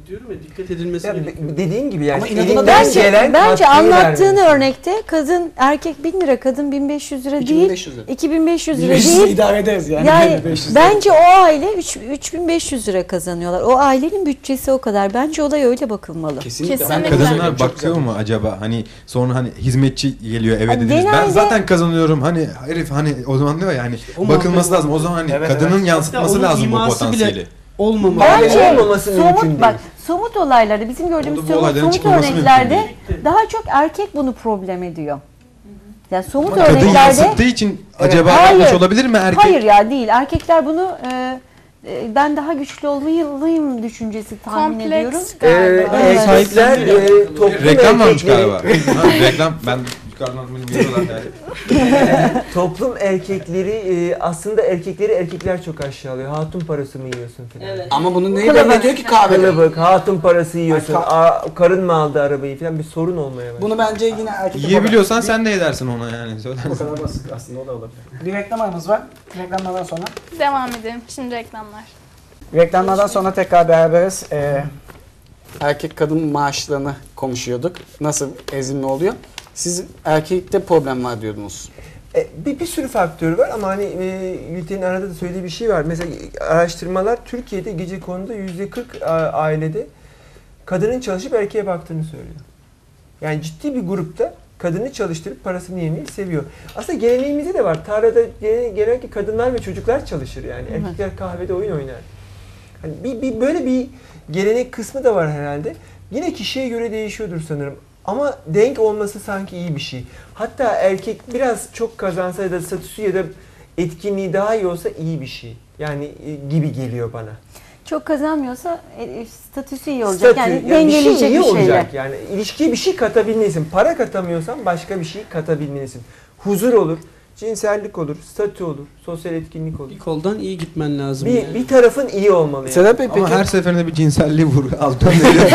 diyorum ya, dikkat edilmesi
Ya,
gerekiyor.
dediğin gibi yani
Ama
elinden
bence,
gelen
bence
katkıyı
anlattığın
vermesi.
örnekte kadın erkek bin lira, kadın bin beş yüz lira
iki bin
değil.
beş yüz lira.
iki bin beş yüz lira
bin beş yüz
değil.
idare ederiz yani.
Yani
beş yüz lira.
bence o aile üç bin beş yüz lira kazanıyorlar. O ailenin bütçesi o kadar. Bence olay öyle bakılmalı.
Kesinlikle.
Ben kadınlar bakıyor mu acaba hani sonra hani hizmetçi geliyor eve
Hani
dediniz. Ben
genelde-
zaten kazanıyorum hani herif hani o zaman diyor ya hani
O
bakılması
muhabbet-
lazım. O zaman hani
Evet,
kadının
evet.
yansıtması
Hatta onun
lazım bu
iması bile
potansiyeli.
olmamalı.
Bence
olmaması mümkün
somut
değil.
bak somut olaylarda bizim gördüğümüz
Orada bu
somut,
olayların
somut
çıkmaması mümkün
örneklerde
değil.
daha çok erkek bunu problem ediyor. Yani somut
Ama kadın
örneklerde
yansıttığı için acaba
Hayır.
yanlış olabilir mi erkek?
Hayır ya değil. Erkekler bunu e, e, ben daha güçlü olmalıyım düşüncesi tahmin
Kompleks
ediyorum.
galiba.
Ee, erkekler e, toplum
Reklam varmış
erkekleri-
galiba. Ha, reklam ben yukarıdan bunu veriyorlar yani.
Toplum erkekleri e, aslında erkekleri erkekler çok aşağılıyor. Hatun parası mı yiyorsun falan.
Ama bunu neyi belli ediyor ki kahvede?
Kılıbık, hatun parası yiyorsun.
Ay, ka-
Aa, karın mı aldı arabayı falan bir sorun olmaya başladı.
Bunu bence yine erkek
Yiyebiliyorsan sen de edersin ona yani. Söylersin.
O kadar basit aslında, o da olabilir. Bir reklam aramız var. Reklamlardan sonra.
Devam edelim. Şimdi reklamlar.
Reklamlardan sonra tekrar beraberiz. Ee, erkek kadın maaşlarını konuşuyorduk. Nasıl ezilme oluyor? Siz erkekte problem var diyordunuz.
E, bir, bir sürü faktör var ama hani e, Gülten'in arada da söylediği bir şey var. Mesela araştırmalar Türkiye'de gecekonduda yüzde kırk ailede kadının çalışıp erkeğe baktığını söylüyor. Yani ciddi bir grupta kadını çalıştırıp parasını yemeyi seviyor. Aslında geleneğimizde de var. Tarlada gene- genellikle kadınlar ve çocuklar çalışır yani.
Hı hı.
Erkekler kahvede oyun oynar. Hani bir, bir böyle bir gelenek kısmı da var herhalde. Yine kişiye göre değişiyordur sanırım. Ama denk olması sanki iyi bir şey. Hatta erkek biraz çok kazansa ya da statüsü ya da etkinliği daha iyi olsa iyi bir şey. Yani e, gibi geliyor bana.
Çok kazanmıyorsa e, statüsü iyi olacak.
Statü,
yani
bir
dengeleyecek
şey iyi
bir şeyler.
olacak. Yani ilişkiye bir şey katabilmelisin. Para katamıyorsan başka bir şey katabilmelisin. Huzur olur, cinsellik olur, statü olur, sosyal etkinlik olur.
Bir koldan iyi gitmen lazım.
Bir,
yani.
bir tarafın iyi olmalı. Yani.
Sedat Bey
Ama
peki
her seferinde bir cinselliği vur alttan veriyor.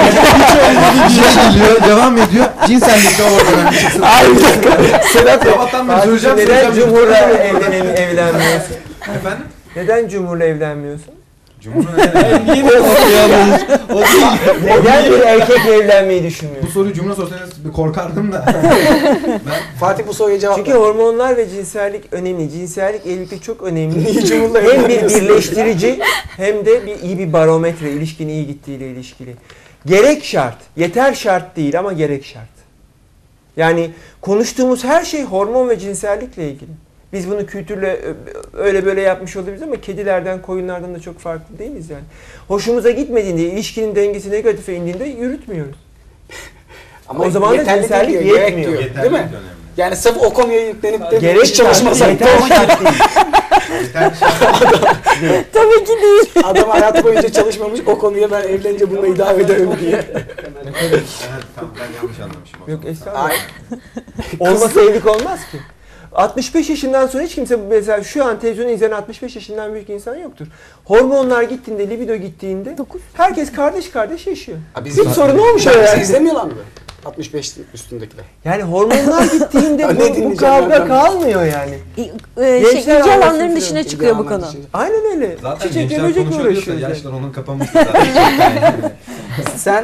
Bir şey geliyor, devam ediyor. Cinsellikle oradan çıksın.
Ay bir dakika. Sedat Bey.
Sabahtan beri
Fatih,
söyleyeceğim.
neden
söyleyeceğim.
Cumhur'la evlen evlenmiyorsun?
Efendim?
Neden Cumhur'la evlenmiyorsun?
Cumhur'la
Niye böyle O değil. Neden bir erkekle evlenmeyi
Bu
düşünmüyorsun?
soruyu Cumhur'a sorsanız bir korkardım da.
Fatih bu soruya cevap
Çünkü
ver.
hormonlar ve cinsellik önemli. Cinsellik evlilikte çok önemli.
Niye Cumhur'la
Hem bir
evlenmiyorsun?
birleştirici hem de bir iyi bir barometre, ilişkinin iyi gittiğiyle ilişkili. Gerek şart, yeter şart değil ama gerek şart. Yani konuştuğumuz her şey hormon ve cinsellikle ilgili. Biz bunu kültürle öyle böyle yapmış olabiliriz ama kedilerden, koyunlardan da çok farklı değiliz yani. Hoşumuza gitmediğinde, ilişkinin dengesi negatife indiğinde yürütmüyoruz.
Ama
o zaman da
yeterli
cinsellik
değil diyor, gerek
yetmiyor.
diyor,
Yeterli
değil mi?
önemli.
Yani sırf o konuya yüklenip de
Gerek
hiç çalışmasak.
yeter şart değil.
Yeter şart.
Tabii ki değil.
Adam hayatı boyunca çalışmamış, o konuya ben evlenince bununla idare ederim diye.
Evet, tamam ben yanlış anlamışım.
Yok estağfurullah. Olmasa evlilik olmaz ki. altmış beş yaşından sonra hiç kimse mesela şu an televizyonu izleyen altmış beş yaşından büyük insan yoktur. Hormonlar gittiğinde, libido gittiğinde herkes kardeş kardeş yaşıyor.
Ha, biz-
Hiç sorun olmuş
Bizi
öyle.
izlemiyorlar mı? altmış beş üstündekiler.
Yani hormonlar gittiğinde
Ne
bu, bu
dinleyeceğim
kavga
ben?
kalmıyor yani.
E, e, şey,
Gençler
ilgi
anlasın
alanların
filan.
dışına
İlgi
çıkıyor bu
alanları
konu.
dışına.
Aynen öyle.
Zaten
Çiçekle
gençler
böcekle
konuşuyorsa
uğraşıyoruz. yani.
yaşlar onun kapanmıştı zaten. Yani.
Sen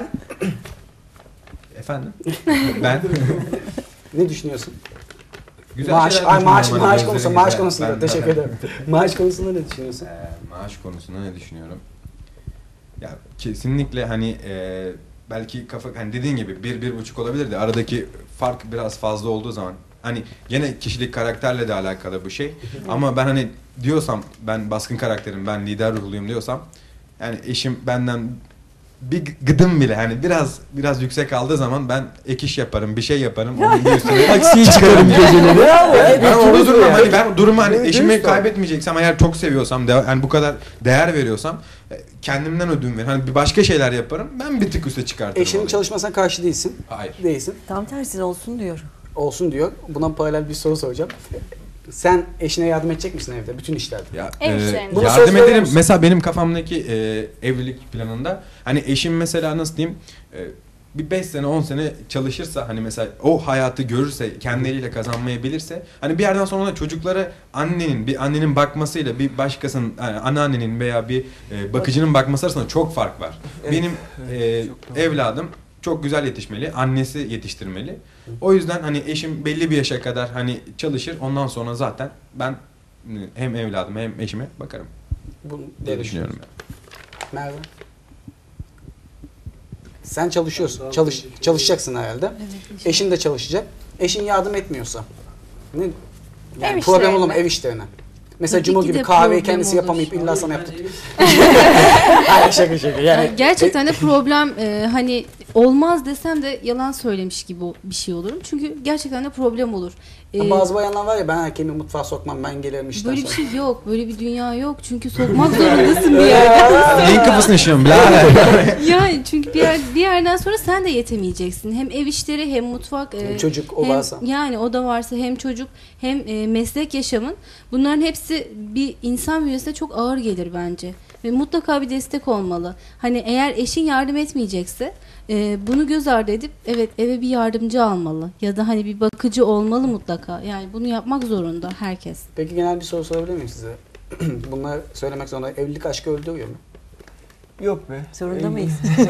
Efendim? Ben?
ne düşünüyorsun?
Güzel
maaş,
şeyler
ay, maaş,
düşünüyorum
maaş
ama
konusunda,
gözlerin
maaş
güzel.
konusunda
Ben-
teşekkür ederim. Maaş konusunda ne düşünüyorsun?
Ee, maaş konusunda ne düşünüyorum? Ya kesinlikle hani e, belki kafa hani dediğin gibi bir bir buçuk olabilir de aradaki fark biraz fazla olduğu zaman hani gene kişilik karakterle de alakalı bu şey. Ama ben hani diyorsam ben baskın karakterim, ben lider ruhluyum diyorsam yani eşim benden bir gıdım bile hani biraz biraz yüksek aldığı zaman ben ek iş yaparım, bir şey yaparım. Onun bir üstüne
Taksiye çıkarım geceleri. Bravo.
ben
Evet,
orada
dürüst
durmam.
yani.
Hani ben durumu hani
Dürüst
eşimi
ol.
kaybetmeyeceksem eğer çok seviyorsam, de, yani bu kadar değer veriyorsam e, kendimden ödün ver. Hani bir başka şeyler yaparım. Ben bir tık üste çıkartırım.
Eşinin
olayı.
çalışmasına karşı değilsin.
Hayır.
Değilsin.
Tam tersi olsun diyor.
Olsun diyor. Buna paralel bir soru soracağım. Sen eşine yardım edecek misin evde? Bütün işlerde.
Ya,
Ev
e,
işlerinde.
Buna söz
yardım
veriyor
ederim.
musun?
Mesela benim kafamdaki e, evlilik planında hani eşim mesela nasıl diyeyim e, bir beş sene on sene çalışırsa hani mesela o hayatı görürse kendi eliyle kazanmayabilirse hani bir yerden sonra da çocuklara annenin bir annenin bakmasıyla bir başkasının yani anneannenin veya bir e, bakıcının bakması arasında çok fark var.
Evet,
Benim
evet,
e, evladım çok güzel yetişmeli, annesi yetiştirmeli. O yüzden hani eşim belli bir yaşa kadar hani çalışır, ondan sonra zaten ben hem evladıma hem eşime bakarım.
Bunu
diye düşünüyorum.
Merve? Sen çalışıyorsun. Çalış, çalışacaksın herhalde.
Evet,
Eşin de çalışacak. Eşin yardım etmiyorsa ne? Yani
Ev
problem
işlerine.
olur mu ev işlerine? Mesela
Tabii
Cuma
ki
gibi
de
kahveyi
problem
kendisi
olur.
yapamayıp illa sana yaptı. Hayır şaka şaka. Yani,
Yani gerçekten de problem e, hani olmaz desem de yalan söylemiş gibi bir şey olurum. Çünkü gerçekten de problem olur. E,
bazı bayanlar var ya ben erkeğimi mutfağa sokmam ben gelirim işten
Böyle bir
sonra.
şey yok. Böyle bir dünya yok. Çünkü sokmak zorundasın bir yerden.
Neyin kafasını yaşıyorum birader?
Yani çünkü bir, yer, bir yerden sonra sen de yetemeyeceksin. Hem ev işleri hem mutfak.
Hem
e,
çocuk, o
hem-
varsa.
Yani o da varsa hem çocuk hem e, meslek yaşamın. Bunların hepsi bir insan bünyesine çok ağır gelir bence. Ve mutlaka bir destek olmalı. Hani eğer eşin yardım etmeyecekse e, bunu göz ardı edip evet eve bir yardımcı almalı. Ya da hani bir bakıcı olmalı mutlaka. Yani bunu yapmak zorunda herkes.
Peki genel bir soru sorabilir miyim size? Bunlar söylemek zorunda. Evlilik aşkı öldürüyor mu?
Yok be.
Zorunda mıyız?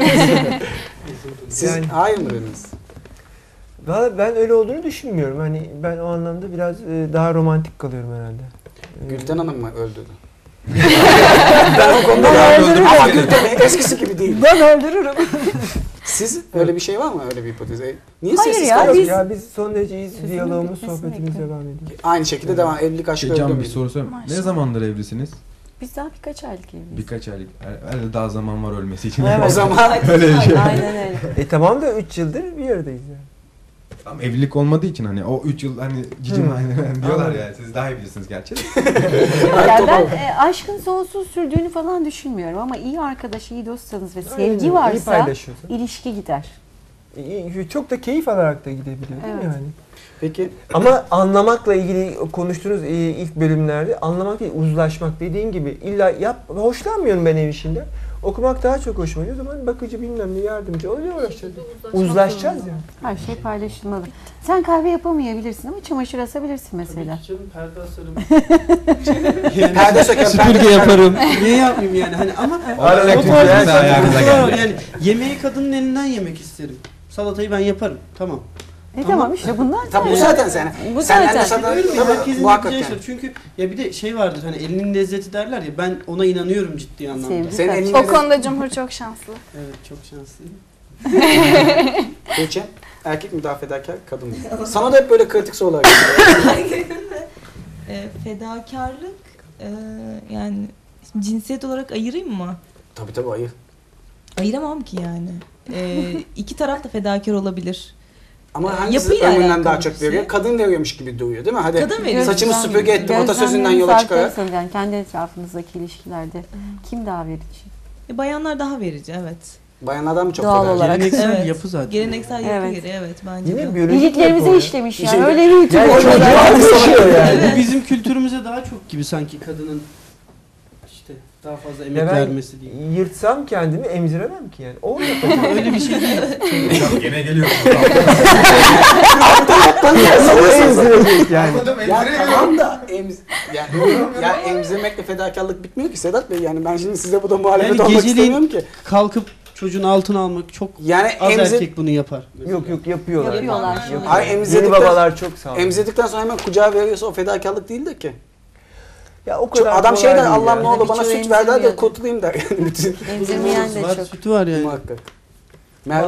Siz
Yani-
hayır mı dediniz?
Valla ben öyle olduğunu düşünmüyorum. Hani ben o anlamda biraz e, daha romantik kalıyorum herhalde.
Gülten Hanım mı öldürdü? ben o konuda daha öldürürüm. Ama Gülten eskisi gibi değil.
Ben öldürürüm.
Siz öyle bir şey var mı öyle bir hipotez? E, Niye
Hayır
sessiz
ya,
kaldınız?
biz-
Ya biz son derece iyi
Sözünün
diyalogumuz,
bitmesini
sohbetimiz
bekliyorum.
devam ediyor.
Aynı şekilde devam. Evlilik aşkı
Şey, Can
öldürüyor
bir soru sorayım. Ne
Maşallah.
zamandır evlisiniz?
Biz daha birkaç aylık evliyiz.
Birkaç aylık. Herhalde daha zaman var ölmesi için.
Evet.
O zaman
öyle bir şey.
Aynen öyle.
E tamam da üç yıldır bir aradayız yani.
Tam evlilik olmadığı için hani o üç yıl hani cicim
Hı.
diyorlar
Anladım.
yani siz daha iyi bilirsiniz gerçi.
Yani ben e, aşkın sonsuz sürdüğünü falan düşünmüyorum ama iyi arkadaş, iyi dostsanız ve
Aynen öyle.
sevgi
İyi
varsa
paylaşıyorsun.
ilişki gider.
İyi, çok da keyif alarak da gidebiliyor değil mi
Evet.
yani?
Peki
Ama anlamakla ilgili konuştuğunuz e, ilk bölümlerde anlamak değil, uzlaşmak dediğin gibi illa yap hoşlanmıyorum ben ev işinde. Okumak daha çok hoşuma gidiyor. O zaman bakıcı bilmem ne yardımcı öyle uğraşacağız. Uzlaşacağız ya.
Her şey paylaşılmalı. Sen kahve yapamayabilirsin ama çamaşır asabilirsin mesela.
Canım perde asarım.
Perde sökerim,
Süpürge
perde
yaparım. Niye yapmayayım yani hani ama
Hala
o tarz
yani
bir
ayağımıza
şey var.
geldi.
Yani yemeği kadının elinden yemek isterim. Salatayı ben yaparım. Tamam.
E tamam işte bunlar
Tabii bu
zaten.
zaten sen.
Bu
Senden
zaten.
de zaten
Öyle mi?
tabii,
Herkesin
muhakkak
yapacağı
yani.
şey. Çünkü ya bir de şey vardır hani elinin lezzeti derler ya ben ona inanıyorum ciddi anlamda.
Sevgi
Senin
kaç.
elinde
O konuda Cumhur çok şanslı.
Evet çok şanslıyım.
Peki erkek mi daha fedakar, kadın mı? Sana da hep böyle kritik sorular geliyor.
E, fedakarlık e, yani cinsiyet olarak ayırayım mı?
Tabii tabii ayır.
Ayıramam ki yani. E, iki taraf da fedakar olabilir.
Ama
Ee,
hangisi
yapıyla
ömründen
alakalı
daha
bir
çok
şey.
veriyor? Kadın veriyormuş gibi duyuyor değil mi? Hadi
Kadın veriyor.
saçımı
Gözlem-
süpürge ettim atasözünden
gözlemleriniz
yola çıkarak.
arkadaşlar, Yani kendi etrafınızdaki ilişkilerde kim daha verici?
E, bayanlar daha verici evet.
Bayanlardan mı çok
Doğal
fedakar?
olarak.
Geleneksel
Evet.
yapı zaten.
Geleneksel yapı
Evet.
gereği evet bence
Yine
de.
biyolojik
İliklerimize
yapı o.
işlemiş
Bir
ya.
şey-
Öyle bir ütü
Yani
var.
çocuğa alışıyor yani.
Bu bizim kültürümüze daha çok gibi sanki kadının işte daha fazla emek
Ya ben
vermesi değil.
yırtsam kendimi emziremem ki yani. O yapacak.
Öyle bir şey değil.
Gene geliyor.
O emzirecek yani.
Ya tamam da emz ya, ya emzirmekle fedakarlık bitmiyor ki Sedat Bey. Yani ben şimdi size bu da muhalefet
Yani
olmak
geceliğin
istemiyorum ki.
kalkıp çocuğun altına almak çok
Yani
az
emzir-
erkek bunu yapar.
Yok yok yapıyorlar.
Yapıyorlar.
Yapıyorlar.
Ay,
Yeni
emzirdikten-
babalar çok sağ olun.
Emzirdikten sonra hemen kucağa veriyorsa o fedakarlık değildir ki.
Ya o
Çok,
kadar
adam
kolay
şey der
değil
Allah'ım
yani.
ne olur bana
Birçoğu
süt ver der de
emzirmiyor.
kurtulayım der. Yani bütün
Emzirmeyen de
Var,
çok.
sütü var yani.
muhakkak. Merve?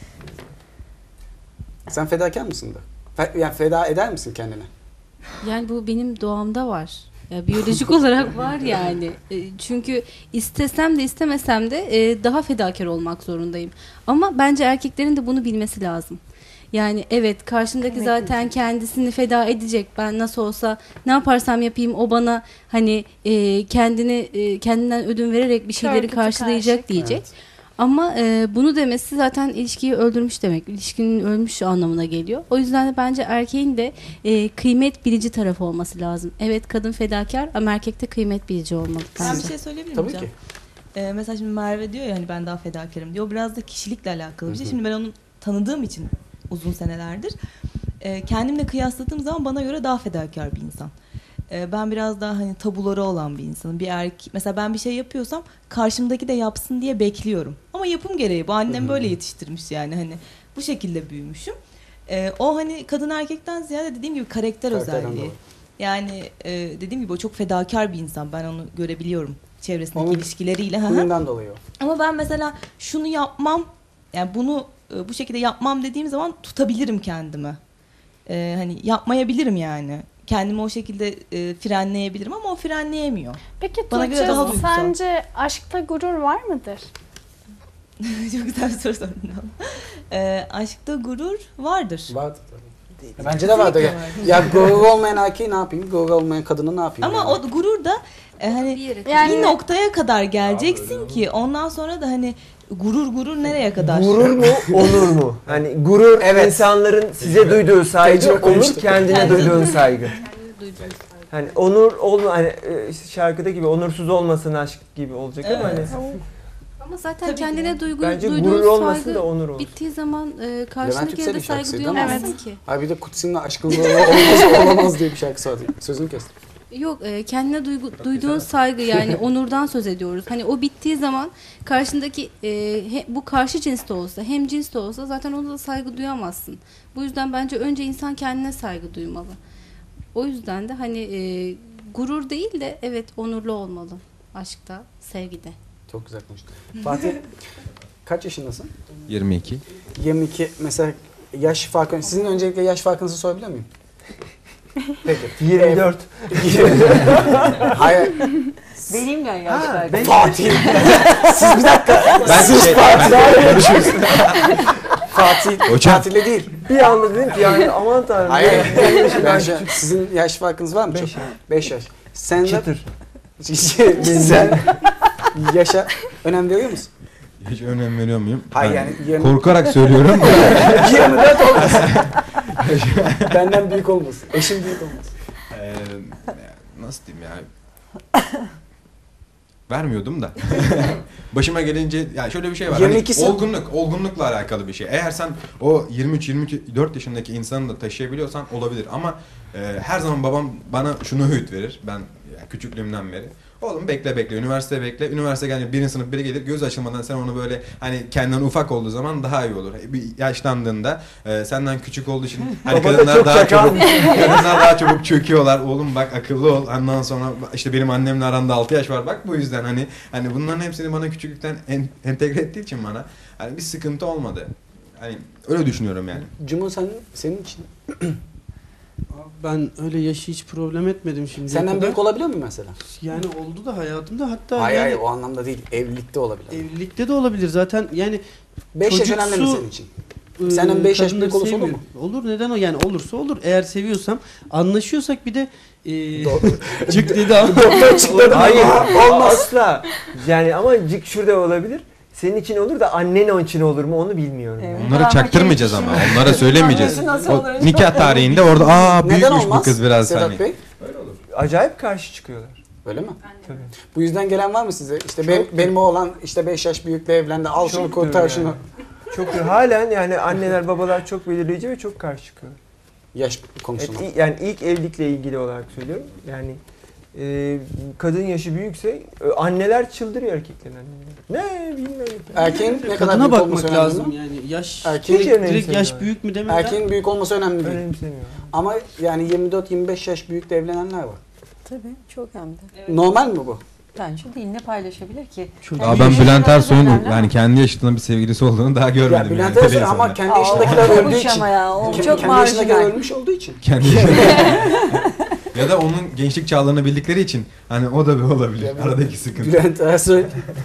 Sen fedakar mısın da? Fe, yani feda eder misin kendine?
Yani bu benim doğamda var. Ya biyolojik olarak var yani. E, Çünkü istesem de istemesem de e, daha fedakar olmak zorundayım. Ama bence erkeklerin de bunu bilmesi lazım. Yani evet karşımdaki
Evet,
zaten kendisini feda edecek. Ben nasıl olsa ne yaparsam yapayım o bana hani e, kendini e, kendinden ödün vererek bir şeyleri
Körpütü
karşılayacak
karşı.
diyecek.
Evet.
Ama e, bunu demesi zaten ilişkiyi öldürmüş demek. İlişkinin ölmüş anlamına geliyor. O yüzden de bence erkeğin de e, kıymet bilici tarafı olması lazım. Evet kadın fedakar ama erkek de kıymet bilici olmalı
Ben
bence.
bir şey söyleyebilir
Tabii
miyim
ki.
Can? Ee, mesela şimdi Merve diyor ya hani ben daha fedakarım diyor. O biraz da kişilikle alakalı bir şey.
Hı hı.
Şimdi ben onu tanıdığım için uzun senelerdir e, kendimle kıyasladığım zaman bana göre daha fedakar bir insan. E, ben biraz daha hani tabuları olan bir insanım. Bir erkek mesela ben bir şey yapıyorsam karşımdaki de yapsın diye bekliyorum. Ama yapım gereği bu annem böyle yetiştirmiş yani hani bu şekilde büyümüşüm. E, o hani kadın erkekten ziyade dediğim gibi karakter
Karakterden
özelliği.
dolayı.
Yani e, dediğim gibi o çok fedakar bir insan. Ben onu görebiliyorum çevresindeki
Onun
ilişkileriyle.
huyundan dolayı o.
Ama ben mesela şunu yapmam, yani bunu e, bu şekilde yapmam dediğim zaman tutabilirim kendimi. E, hani yapmayabilirim yani. Kendimi o şekilde e, frenleyebilirim ama o frenleyemiyor.
Peki
Bana
Tuğçe,
göre daha duygusal.
sence aşkta gurur var mıdır?
Çok güzel bir soru sordun. E, aşkta gurur vardır.
Vardır. Bence de vardır. Ya, ya gurur olmayan erkeği ne yapayım? Gurur olmayan kadını ne yapayım?
Ama
yani?
o gurur da e, hani bir,
Yani-
noktaya kadar geleceksin ki ondan sonra da hani gurur gurur nereye kadar?
Gurur mu, onur mu? Hani gurur insanların size duyduğu saygı,
Tecrübe
onur
konuştuk.
kendine
Kendine
duyduğun saygı. Hani onur olma hani e, işte şarkıda gibi onursuz olmasın aşk gibi olacak ama hani
Ama zaten
Tabii ki.
kendine duygu,
Bence
duyduğun
gurur olmasın
saygı
da onur olur.
bittiği zaman e,
Levent
karşındakine de
Yüksel'in
saygı
şarkısıydı ama.
duyamazsın ki.
Abi bir de Kutsi'nin aşkın gururu olmaz, olamaz diye bir şarkısı vardı. Sözünü kestim.
Yok, e, kendine duygu, duyduğun saygı yani onurdan söz ediyoruz. Hani o bittiği zaman karşındaki e, he- bu karşı cins de olsa hem cins de olsa zaten ona da saygı duyamazsın. Bu yüzden bence önce insan kendine saygı duymalı. O yüzden de hani e, gurur değil de evet onurlu olmalı aşkta, sevgide.
Çok güzel konuştun. Fatih kaç yaşındasın?
yirmi iki.
yirmi iki mesela yaş farkı. Sizin öncelikle yaş farkınızı sorabilir miyim? Peki.
yirmi dört.
Hayır.
Benimle yaş
Ha,
farkı.
ben-
Fatih. Siz bir dakika.
Ben
Siz
şey-
Fatih
ben-
daha konuşuyoruz. Fatih,
Hocam.
Fatih'le değil.
Bir anda dedim ki yani aman tanrım.
Hayır.
benim yaşım
Ben
daha
şu-
küçük.
sizin yaş farkınız var mı?
Beş
Çok.
yaş.
beş yaş. Sen de
Çıtır.
sen yaşa önem veriyor musun?
Hiç önem veriyor muyum?
Hayır
Ben
yani yirmi-
korkarak söylüyorum.
yirmi dört olmasın. Benden büyük olmasın. Eşim büyük olmasın.
Ee, nasıl diyeyim ya? Vermiyordum da. Başıma gelince ya şöyle bir şey var.
yirmi
Hani
ikisi
olgunluk, olgunlukla alakalı bir şey. Eğer sen o yirmi üç yirmi dört yaşındaki insanı da taşıyabiliyorsan olabilir ama e, her zaman babam bana şunu öğüt verir. Ben yani küçüklüğümden beri. Oğlum bekle bekle, üniversite bekle. Üniversite gelince birinci sınıf biri gelir, göz açılmadan sen onu böyle hani kendinden ufak olduğu zaman daha iyi olur. Bir yaşlandığında e, senden küçük olduğu için hani
Baba da
kadınlar
çok
daha
çakal.
çabuk kadınlar daha çabuk çöküyorlar. Oğlum bak akıllı ol. Ondan sonra işte benim annemle aranda altı yaş var. Bak bu yüzden hani hani bunların hepsini bana küçüklükten en, entegre ettiği için bana hani bir sıkıntı olmadı. Hani öyle düşünüyorum yani.
Cumhur sen, senin için
Ben öyle yaşı hiç problem etmedim şimdi.
senden büyük olabiliyor mu mesela?
Yani oldu da hayatımda hatta
Hayır
yani
hayır o anlamda değil. Evlilikte olabilir.
evlilikte de olabilir zaten yani
beş yaş önemli mi
çocuksu,
senin için?
e,
Senden beş yaş
kadınları
büyük olursa olur mu?
sevmiyorum. Olur, neden o yani olursa olur. Eğer seviyorsam anlaşıyorsak bir de e, cık dedi ama.
Doktor çıkladı.
Hayır,
Olmaz.
asla. Yani ama cık şurada olabilir. Senin için olur da annen için olur mu onu bilmiyorum.
Evet.
Onları çaktırmayacağız ama. Onlara söylemeyeceğiz.
Nasıl
O
olur?
nikah tarihinde orada aa büyükmüş
Neden
bu
olmaz?
kız biraz
Sedat
hani.
Bey?
Acayip karşı çıkıyorlar.
Öyle mi?
Tabii.
Bu yüzden gelen var mı size? İşte
Çok
benim,
iyi.
benim oğlan işte beş yaş büyükle evlendi. Al şunu
Çoktur
kurtar
yani.
şunu.
Çok halen yani anneler babalar çok belirleyici ve çok karşı çıkıyor.
Yaş
Evet,
konusunda.
i- yani ilk evlilikle ilgili olarak söylüyorum. Yani e, kadın yaşı büyükse e, anneler çıldırıyor erkeklerin anneleri. Ne bilmiyorum.
Erkeğin ne kadar
Kadına
büyük olması
bakmak
önemli
lazım
mi?
yani yaş
Erkeğin
direkt, direkt
önemsemiyor.
yaş büyük mü demeden.
Erkeğin büyük olması önemli değil.
Önemsemiyor.
Ama yani yirmi dört yirmi beş yaş büyükle evlenenler var.
Tabii çok hem de.
Normal mi bu?
Bence değil, ne paylaşabilir ki?
Çok-
Aa,
Kendi
ben
yaşına
Bülent
göre
Ersoy'un
önemli ama-
yani kendi yaşında bir sevgilisi olduğunu daha görmedim.
Ya Bülent
yani,
Ersoy ama
televizyonda.
kendi
Aa,
yaşındakiler
o
öldüğü
olmuş
için.
ama ya, o
Kendi-
çok
kendi yaşındakiler
marjinal.
ölmüş olduğu için.
Kendi ya da onun gençlik çağlarını bildikleri için hani o da bir olabilir.
Ya,
Aradaki sıkıntı.
Bülent Ersoy.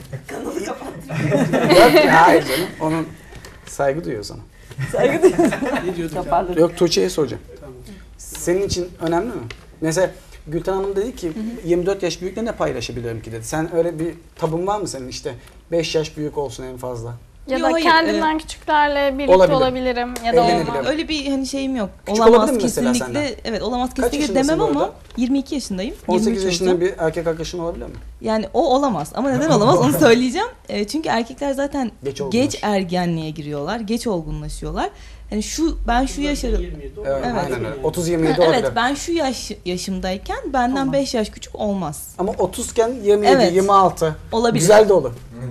Yok ya hayır canım. Onun saygı duyuyor sana.
Saygı duyuyorum.
Ne diyorduk?
Kaparlı.
Yok Tuğçe'ye soracağım. Senin için önemli mi? Mesela Gülten Hanım dedi ki yirmi dört yaş büyükle ne paylaşabilirim ki dedi. Sen öyle bir tabun var mı senin işte beş yaş büyük olsun en fazla?
Ya
Yo,
da
hayır,
kendimden
e,
küçüklerle birlikte
olabilir.
olabilirim ya da olmam.
Öyle bir hani şeyim yok.
Küçük
olamaz
olabilir mi mesela
kesinlikle.
senden?
Evet, olamaz
Kaç
kesinlikle
yaşındasın
demem
bu
ama
arada?
yirmi iki yaşındayım.
on sekiz
yirmi üç
yaşında
olacağım.
bir erkek arkadaşın olabilir mi?
Yani o olamaz ama neden olamaz onu söyleyeceğim. E, çünkü erkekler zaten
Geç
geç,
olgunlaş.
ergenliğe giriyorlar, geç olgunlaşıyorlar. Hani şu ben şu yaşarım.
Evet, aynen öyle. otuz yirmi yedi
Ha,
olabilir.
Evet, ben şu yaş yaşımdayken benden beş yaş küçük olmaz.
Ama otuzken yirmi yedi,
Evet.
yirmi altı.
Olabilir.
Güzel de olur.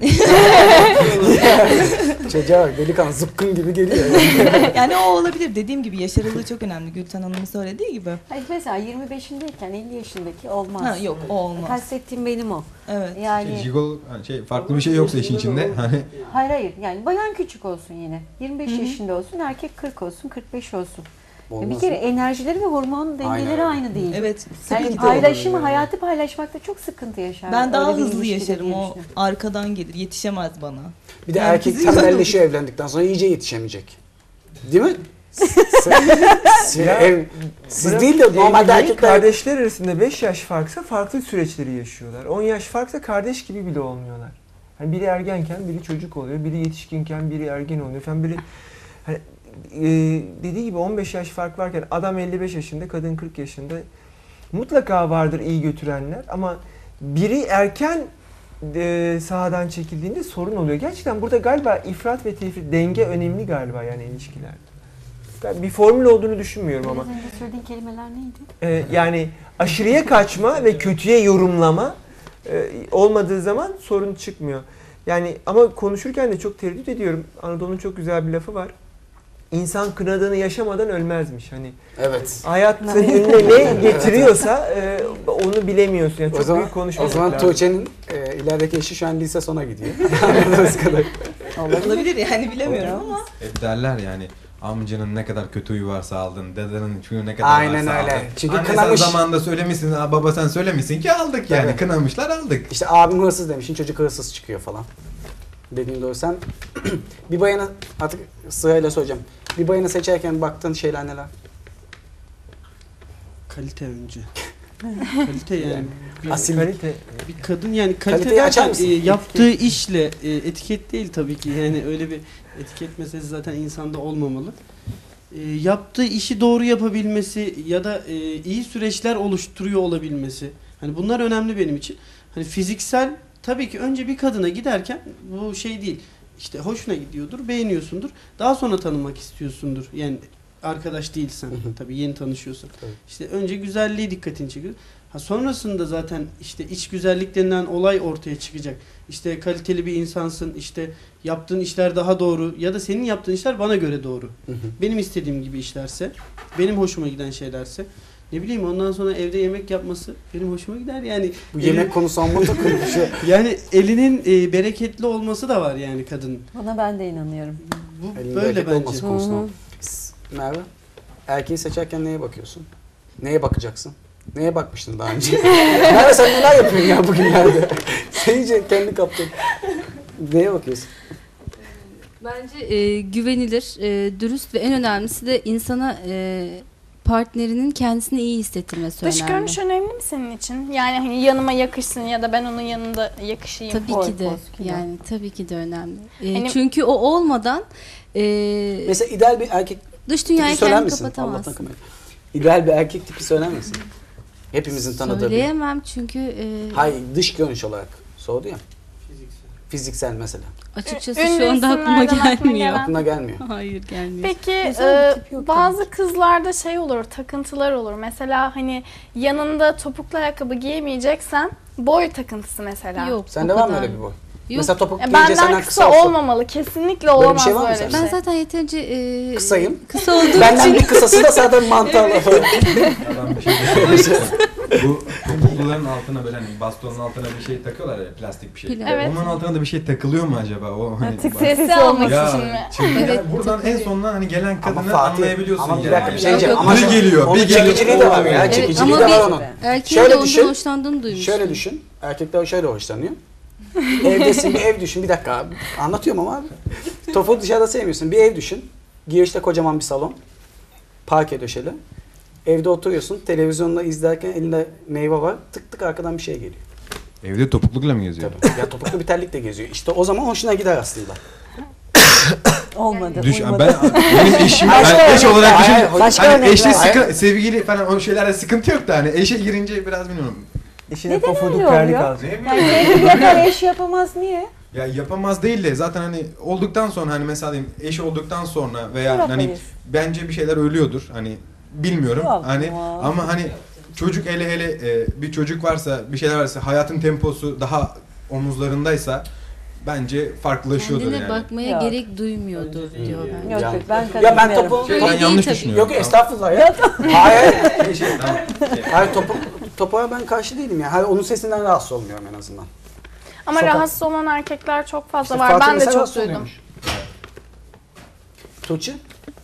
Çocuğa bak, delikanlı zıpkın gibi geliyor.
Yani o olabilir. Dediğim gibi yaş aralığı çok önemli. Gülten Hanım'ın söylediği gibi.
Hayır, mesela yirmi beşindeyken elli yaşındaki olmaz.
Ha, yok, o olmaz.
Kastettiğim benim o.
Evet.
Yani
Jigol hani şey farklı bir şey yoksa işin içinde hani
hayır hayır yani bayan küçük olsun yine. yirmi beş
Hı hı.
yaşında olsun, erkek kırk olsun, kırk beş olsun. Ya
Olmaz
bir kere
mı?
enerjileri ve hormon dengeleri
Aynen.
aynı değil.
Evet.
Yani
sıkıntı
paylaşımı,
olur.
hayatı paylaşmakta çok sıkıntı yaşar.
Ben daha
Öyle bir
hızlı
ilişkide
yaşarım.
diye
O
düşünüyorum.
arkadan gelir. Yetişemez bana.
Bir de
Yani
erkek
fiziksel
tembelleşiyor evlendikten sonra iyice yetişemeyecek. Değil mi? Siz,
Ya,
ev, siz
bırak
değil de normalde
evliliği,
erkekler...
kardeşler arasında beş yaş farksa farklı süreçleri yaşıyorlar. on yaş farksa kardeş gibi bile olmuyorlar. Hani biri ergenken biri çocuk oluyor, biri yetişkinken biri ergen oluyor falan. Biri hani, e, dediği gibi on beş yaş fark varken adam elli beş yaşında, kadın kırk yaşında. Mutlaka vardır iyi götürenler ama biri erken e, sahadan çekildiğinde sorun oluyor. Gerçekten burada galiba ifrat ve tefrit, denge önemli galiba yani ilişkilerde. Ben bir formül olduğunu düşünmüyorum ama.
Az önce söylediğin kelimeler neydi?
Ee, yani aşırıya kaçma ve kötüye yorumlama e, olmadığı zaman sorun çıkmıyor. Yani ama konuşurken de çok tereddüt ediyorum. Anadolu'nun çok güzel bir lafı var. İnsan kınadığını yaşamadan ölmezmiş. Hani
Evet.
hayatın önüne ne getiriyorsa e, onu bilemiyorsun. Yani çok
o zaman,
büyük konuşmak
o zaman
lazım.
Tuğçe'nin e, ilerideki eşi şu an lise sona gidiyor. Anladığınız kadar.
Olabilir yani bilemiyorum ama.
hep derler yani amcanın ne kadar kötü huyu varsa aldın, dedenin şunu ne kadar
Aynen
varsa
öyle.
aldın.
Çünkü
Anne
kınamış.
sen zamanında söylemişsin, "Aa, baba sen söylemişsin ki aldık yani.
Evet.
Kınamışlar aldık.
İşte abim hırsız demişsin, çocuk hırsız çıkıyor falan. Dediğin doğru. Sen bir bayana, artık sırayla soracağım. Bir bayanı seçerken baktığın şeyler neler?
Kalite önce. Kalite yani. Bir,
Asil.
Kalite.
bir kadın yani kalite
Kaliteyi açar
derken
mısın?
e, yaptığı işle e, etiket değil tabii ki. Yani öyle bir etiket meselesi zaten insanda olmamalı. E, yaptığı işi doğru yapabilmesi ya da e, iyi süreçler oluşturuyor olabilmesi. Hani bunlar önemli benim için. Hani fiziksel tabii ki önce bir kadına giderken bu şey değil. İşte hoşuna gidiyordur, beğeniyorsundur. Daha sonra tanımak istiyorsundur. Yani arkadaş değilsen tabii yeni tanışıyorsan.
Tabii.
İşte önce güzelliği dikkatini çekiyor. Ha sonrasında zaten işte iç güzellik denilen olay ortaya çıkacak. İşte kaliteli bir insansın, işte yaptığın işler daha doğru ya da senin yaptığın işler bana göre doğru. Benim istediğim gibi işlerse, benim hoşuma giden şeylerse, ne bileyim ondan sonra evde yemek yapması benim hoşuma gider yani.
Bu yemek konusu amma takılmış.
Yani elinin e, bereketli olması da var yani kadının.
Buna ben de inanıyorum.
Bu
Elin
böyle
bereketli
bence.
olması konusunda. Merve, erkeği seçerken neye bakıyorsun? Neye bakacaksın? Neye bakmıştın daha önce? Merve sen neler yapıyorsun ya bugünlerde? Sen iyice kendi kaptın. Neye bakıyorsun?
Bence e, güvenilir, e, dürüst ve en önemlisi de insana e, partnerinin kendisini iyi hissettirmesi
Dış
önemli.
görünüş önemli mi senin için? Yani hani yanıma yakışsın ya da ben onun yanında yakışayım.
Tabii
Boy,
ki de.
poz, kilo.
Yani tabii ki de önemli. E,
Hani-
çünkü o olmadan e,
Mesela ideal bir erkek
dış dünyayı
tipi söyler
kendini
misin?
kapatamaz.
Allah'tan kamerayı. İdeal bir erkek tipi söyler misin? Hepimizin tanıdığı bir.
Söyleyemem çünkü e,
Hayır, dış görünüş olarak sordu ya. Fiziksel mesela.
açıkçası
Ünlü
şu anda aklıma
isimlerden aklına
gelmiyor.
gelen.
Aklına gelmiyor.
Hayır gelmiyor.
Peki
Güzel
e,
bir tip yok
bazı kızlarda şey olur, takıntılar olur. Mesela hani yanında topuklu ayakkabı giyemeyeceksen boy takıntısı mesela.
Yok.
Sende
o
var mı
kadar.
öyle bir boy?
Yok.
Mesela topuk
Ya
giyince
benden
senden
kısa,
kısa olsun.
olmamalı. Kesinlikle
Böyle bir
olamaz
şey var mı
böyle
sende?
bir şey.
Ben zaten yeterince e,
Kısayım.
kısa olduğum
Benden
için
bir kısası da zaten mantarlı.
Adam bir şey Bu topukluların altına böyle hani bastonun altına bir şey takıyorlar ya, plastik bir şey.
Plastik. Evet.
Onun altına da bir şey takılıyor mu acaba? O hani
Tık
bak-
sesi almak
Ya,
için mi?
şimdi
Evet,
yani buradan en sonuna hani gelen
Ama
kadını
Fatih,
anlayabiliyorsun
ama bir
yani.
dakika bir şey diyeceğim.
Yok,
Ama
bir
şu-
geliyor,
onun
bir geliyor.
çekiciliği de var ya.
Evet,
Çekiciliği
ama
de var
bir
onun.
erkeğin
Şöyle
de ondan
düşün.
hoşlandığını duymuştum.
Şöyle düşün. Erkekler şöyle hoşlanıyor. Evdesin bir ev düşün. Bir dakika abi. Anlatıyorum ama abi. Topu dışarıda sevmiyorsun. Bir ev düşün. Girişte kocaman bir salon. Parke döşeli. Evde oturuyorsun. Televizyonda izlerken elinde meyve var. Tık tık arkadan bir şey geliyor.
Evde topuklukla mı geziyor?
Tabii. Ya topuklu bir terlik de geziyor. İşte o zaman hoşuna gider aslında.
Olmadı.
Düş,
uymadı.
ben benim eşim
Başka
ben eş
örnekler.
olarak düşün.
Hayır, başka
Hani
örnekler.
eşle sıkı,
Hayır.
sevgili falan o şeylerde sıkıntı yok da hani eşe girince biraz bilmiyorum.
Eşine
Neden
pofuduk
öyle
terlik
oluyor?
alacak.
Yani kendi yapar eş yapamaz niye?
Ya yapamaz değil de zaten hani olduktan sonra hani mesela diyeyim eş olduktan sonra veya
Bırak
hani
hayır.
bence bir şeyler ölüyordur hani bilmiyorum
Yapma.
hani ama hani çocuk hele hele e, bir çocuk varsa bir şeyler varsa hayatın temposu daha omuzlarındaysa bence farklılaşıyordur
Kendine
yani.
bakmaya
Yok.
gerek duymuyordur diyor bence.
Yok
Ya-
yok ben
Ya ben
katılmıyorum.
topu,
Şey,
top-
ben yanlış düşünüyorum.
Yok estağfurullah ya. hayır. hayır. Şey, tamam. Hayır topu, topa ben karşı değilim ya. Hayır, onun sesinden rahatsız olmuyorum en azından.
Ama
Sokak-
rahatsız olan erkekler çok fazla
İşte
var.
Fatih
Ben de
mesela
çok
rahatsız
duydum.
oluyormuş. Tuğçe?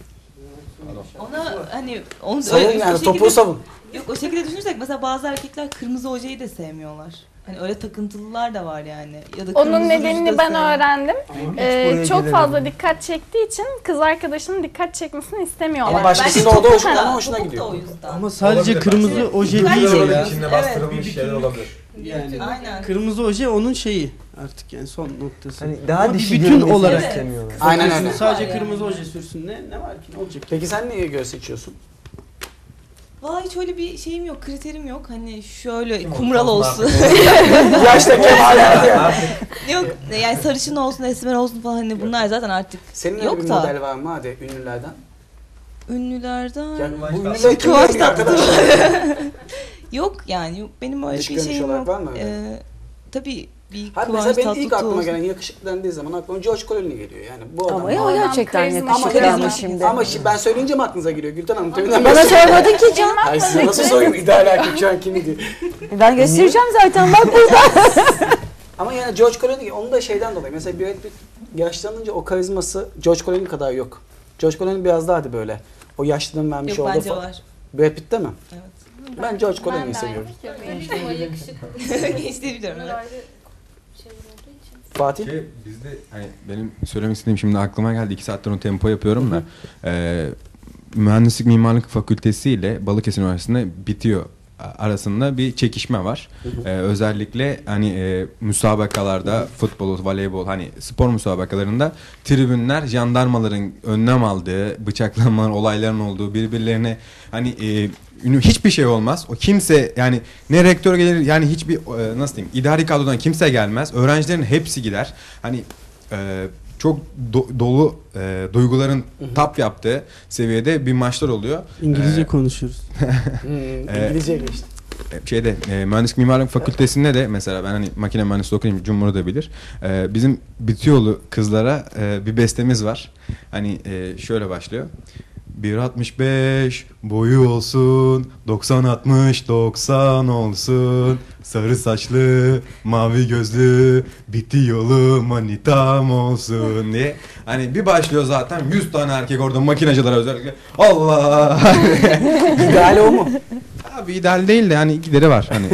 Ona hani onu
Savun
öyle-
yani,
o
topuğu
şekilde-
savun.
Yok o şekilde düşünürsek mesela bazı erkekler kırmızı ojeyi de sevmiyorlar. Hani öyle takıntılılar da var yani. Ya da
Onun
kırmızı ruju
nedenini
da
ben
sevmiyor.
öğrendim.
Hiç
Ee,
buraya
çok
gelemedim.
fazla dikkat çektiği için kız arkadaşının dikkat çekmesini istemiyorlar.
Ama başkasının
Belki
orada
topuk
hoşuna,
da-
ona hoşuna
Topuk da
gidiyor.
o yüzden.
Ama sadece
Olabilir
kırmızı
bence.
oje
Güzel
değil
olarak
ya.
içinde bastırılmış şeyler olabilir.
Yani
Aynen.
kırmızı oje onun şeyi artık yani son noktası.
Hani daha
Ama bir
dişi
bütün
görünmesini
olarak
istemiyorlar.
Aynen
Sürsün,
öyle.
Sadece
Yani.
kırmızı oje sürsün ne ne var ki ne olacak?
Peki sen niye göğüs seçiyorsun?
Valla hiç öyle bir şeyim yok, kriterim yok. Hani şöyle kumral olsun.
Yaşta Kemal ya.
Yok yani sarışın olsun, esmer olsun falan hani bunlar zaten artık
Senin öyle
yok
bir
da.
model var mı hadi ünlülerden?
Ünlülerden.
Yani bu ünlüler
Kıvanç
kimler ki
Tatlıtuğ.
arkadaşlar?
Yok yani yok benim öyle
Dış
bir
görünüş
şeyim
olarak
yok.
var mı öyle?
Ee, tabii bir
Hadi
Kıvanç
mesela benim ilk
Tatlıtuğ
aklıma
olsun.
gelen yakışıklı dendiği zaman aklıma George Clooney geliyor yani. Bu adam.
Ama ya o gerçekten
karizma.
yakışıklı
ama,
ama
ama
şimdi.
Ama şimdi ben söyleyince mi aklınıza geliyor Gülten Hanım? Teminden
Bana
beri-
sormadın ki Can.
Ay size nasıl sorayım ideal erkek şu an kimi diye.
Ben göstereceğim zaten bak burada.
Ama yani George Clooney onu da şeyden dolayı. Mesela Brad Pitt yaşlanınca o karizması George Clooney kadar yok. George Clooney biraz daha hadi böyle. O yaşlılığın vermiş
Yok
olduğu
bence
fa-
var.
Brad Pitt'te mi?
Evet.
Ben George Clooney'i seviyorum.
Gençliği biliyorum. Evet.
Fatih?
Şey, bizde hani benim söylemek istediğim şimdi aklıma geldi. iki saattir o tempo yapıyorum da. E, Mühendislik Mimarlık Fakültesi ile Balıkesir Üniversitesi'nde bitiyor arasında bir çekişme var. Ee, özellikle hani e, müsabakalarda futbol, voleybol hani spor müsabakalarında tribünler jandarmaların önlem aldığı, bıçaklama olayların olduğu, birbirlerine hani e, hiçbir şey olmaz. O kimse yani ne rektör gelir yani hiçbir e, nasıl diyeyim idari kadrodan kimse gelmez. Öğrencilerin hepsi gider. Hani e, çok do- dolu e, duyguların tap yaptığı seviyede bir maçlar oluyor.
İngilizce
Ee,
konuşuyoruz.
Hmm, İngilizce geçti.
Şeyde e, Mühendislik Mimarlık Fakültesi'nde de mesela ben hani makine mühendisliği okuyayım Cumhur'u da bilir. E, bizim Bitiyoğlu kızlara e, bir bestemiz var. Hani e, şöyle başlıyor. bir altmış beş boyu olsun, doksan altmış doksan olsun, sarı saçlı, mavi gözlü, Bitiyoğlu manitam olsun diye. Hani bir başlıyor zaten yüz tane erkek orada makinacılara özellikle Allah.
İdeal o mu?
Abi ideal değil de hani gideri var hani.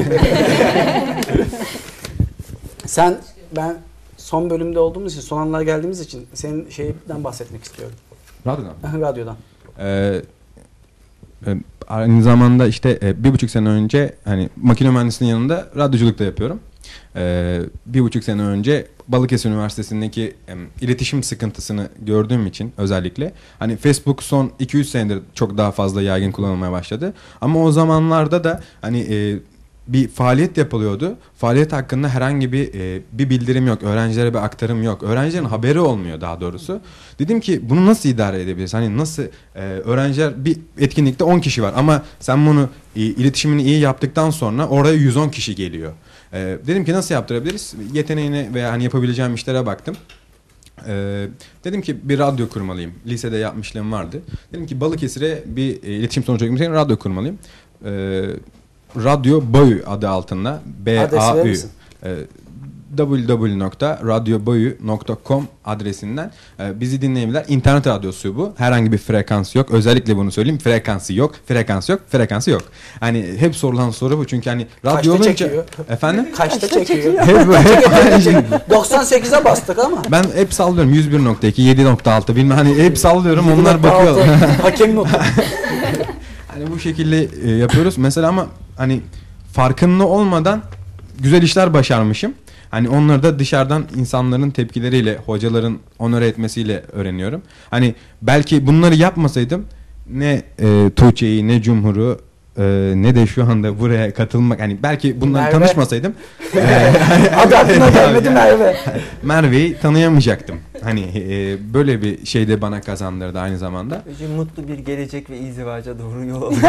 Sen ben son bölümde olduğumuz için, son anlara geldiğimiz için senin şeyden bahsetmek istiyorum.
Radyodan.
Radyodan.
Ee, e, aynı zamanda işte e, bir buçuk sene önce hani makine mühendisliğinin yanında radyoculuk da yapıyorum. Ee, bir buçuk sene önce Balıkesir Üniversitesi'ndeki e, iletişim sıkıntısını gördüğüm için özellikle hani Facebook son iki üç senedir çok daha fazla yaygın kullanılmaya başladı. Ama o zamanlarda da hani e, bir faaliyet yapılıyordu. Faaliyet hakkında herhangi bir e, bir bildirim yok. Öğrencilere bir aktarım yok. Öğrencilerin haberi olmuyor daha doğrusu. Dedim ki bunu nasıl idare edebiliriz? Hani nasıl e, öğrenciler bir etkinlikte on kişi var ama sen bunu e, iletişimini iyi yaptıktan sonra oraya yüz on kişi geliyor. E, dedim ki nasıl yaptırabiliriz? Yeteneğine veya hani yapabileceğim işlere baktım. Ee, dedim ki bir radyo kurmalıyım. Lisede yapmışlığım vardı. Dedim ki Balıkesir'e bir e, iletişim sonucu için radyo kurmalıyım. Ee, Radyo Boyu adı altında B A Ü e, double-u double-u double-u nokta radyo boyu nokta com adresinden e, bizi dinleyebilirler. İnternet radyosu bu. Herhangi bir frekans yok. Özellikle bunu söyleyeyim. Frekansı yok. Frekans yok. Frekansı yok. Hani hep sorulan soru bu. Çünkü hani radyo
Kaçta
olunca...
çekiyor?
Efendim?
Kaçta çekiyor?
Hep, hep aynı şey.
doksan sekize bastık ama.
Ben hep sallıyorum. yüz bir nokta iki, yedi nokta altı bilmem hani hep sallıyorum. Onlar bakıyor.
Hakem notu.
Hani bu şekilde e, yapıyoruz. Mesela ama hani farkında olmadan güzel işler başarmışım. Hani onları da dışarıdan insanların tepkileriyle, hocaların onore etmesiyle öğreniyorum. Hani belki bunları yapmasaydım ne e, Tuğçe'yi, ne Cumhur'u, e, ne de şu anda buraya katılmak, hani belki bunları
Merve.
tanışmasaydım
Adı aklına gelmedi Merve.
Merve'yi tanıyamayacaktım. Hani e, böyle bir şey de bana kazandırdı aynı zamanda.
Ece, mutlu bir gelecek ve izdivaca doğru yol alıyor.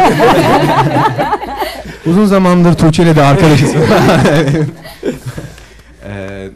Uzun zamandır Tuğçe ile de arkadaşız. e,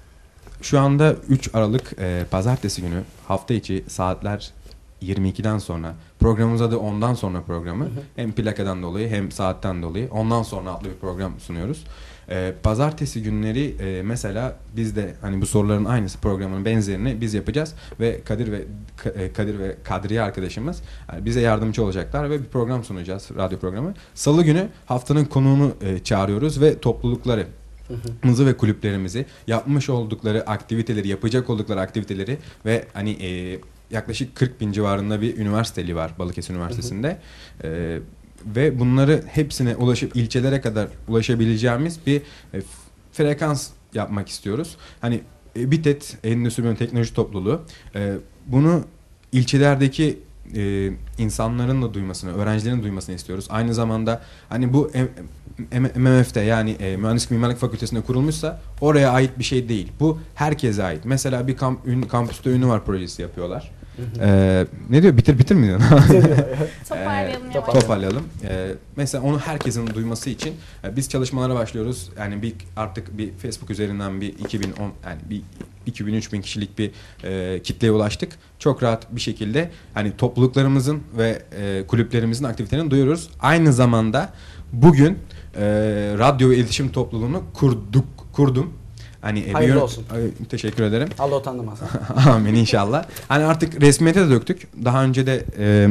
şu anda üç Aralık e, Pazartesi günü hafta içi saatler yirmi ikiden sonra, programımız adı ondan sonra programı. Hı hı. Hem plakadan dolayı hem saatten dolayı ondan sonra adlı bir program sunuyoruz. Ee, pazartesi günleri e, mesela biz de hani bu soruların aynısı, programın benzerini biz yapacağız ve Kadir ve Kadir ve Kadriye arkadaşımız yani bize yardımcı olacaklar ve bir program sunacağız, radyo programı. Salı günü haftanın konuğunu e, çağırıyoruz ve toplulukları mızı ve kulüplerimizi, yapmış oldukları aktiviteleri, yapacak oldukları aktiviteleri ve hani e, yaklaşık kırk bin civarında bir üniversiteli var Balıkesir Üniversitesi'nde. Ee, ve bunları hepsine ulaşıp ilçelere kadar ulaşabileceğimiz bir e, frekans yapmak istiyoruz. Hani e, BİTET, Endüstri ve Teknoloji Topluluğu e, bunu ilçelerdeki e, insanların da duymasını, öğrencilerin duymasını istiyoruz. Aynı zamanda hani bu M M F'te yani e, Mühendislik Mimarlık Fakültesi'nde kurulmuşsa oraya ait bir şey değil. Bu herkese ait. Mesela bir kamp, ün, kampüste ünlü var projesi yapıyorlar. Ee, ne diyor? Bitir bitir mi diyor?
Toparlayalım.
ee, toparlayalım. Ee, mesela onu herkesin duyması için e, biz çalışmalara başlıyoruz. Yani bir artık bir Facebook üzerinden bir iki bin on yani bir iki bin üç bin kişilik bir e, kitleye ulaştık. Çok rahat bir şekilde hani topluluklarımızın ve e, kulüplerimizin aktivitelerini duyuyoruz. Aynı zamanda bugün e, radyo ve iletişim topluluğunu kurduk kurdum. Hani
hayırlı
bir,
olsun.
Ay, teşekkür ederim.
Allah utandırmasın.
Amin inşallah. Hani artık resmiyete de döktük. Daha önce de e,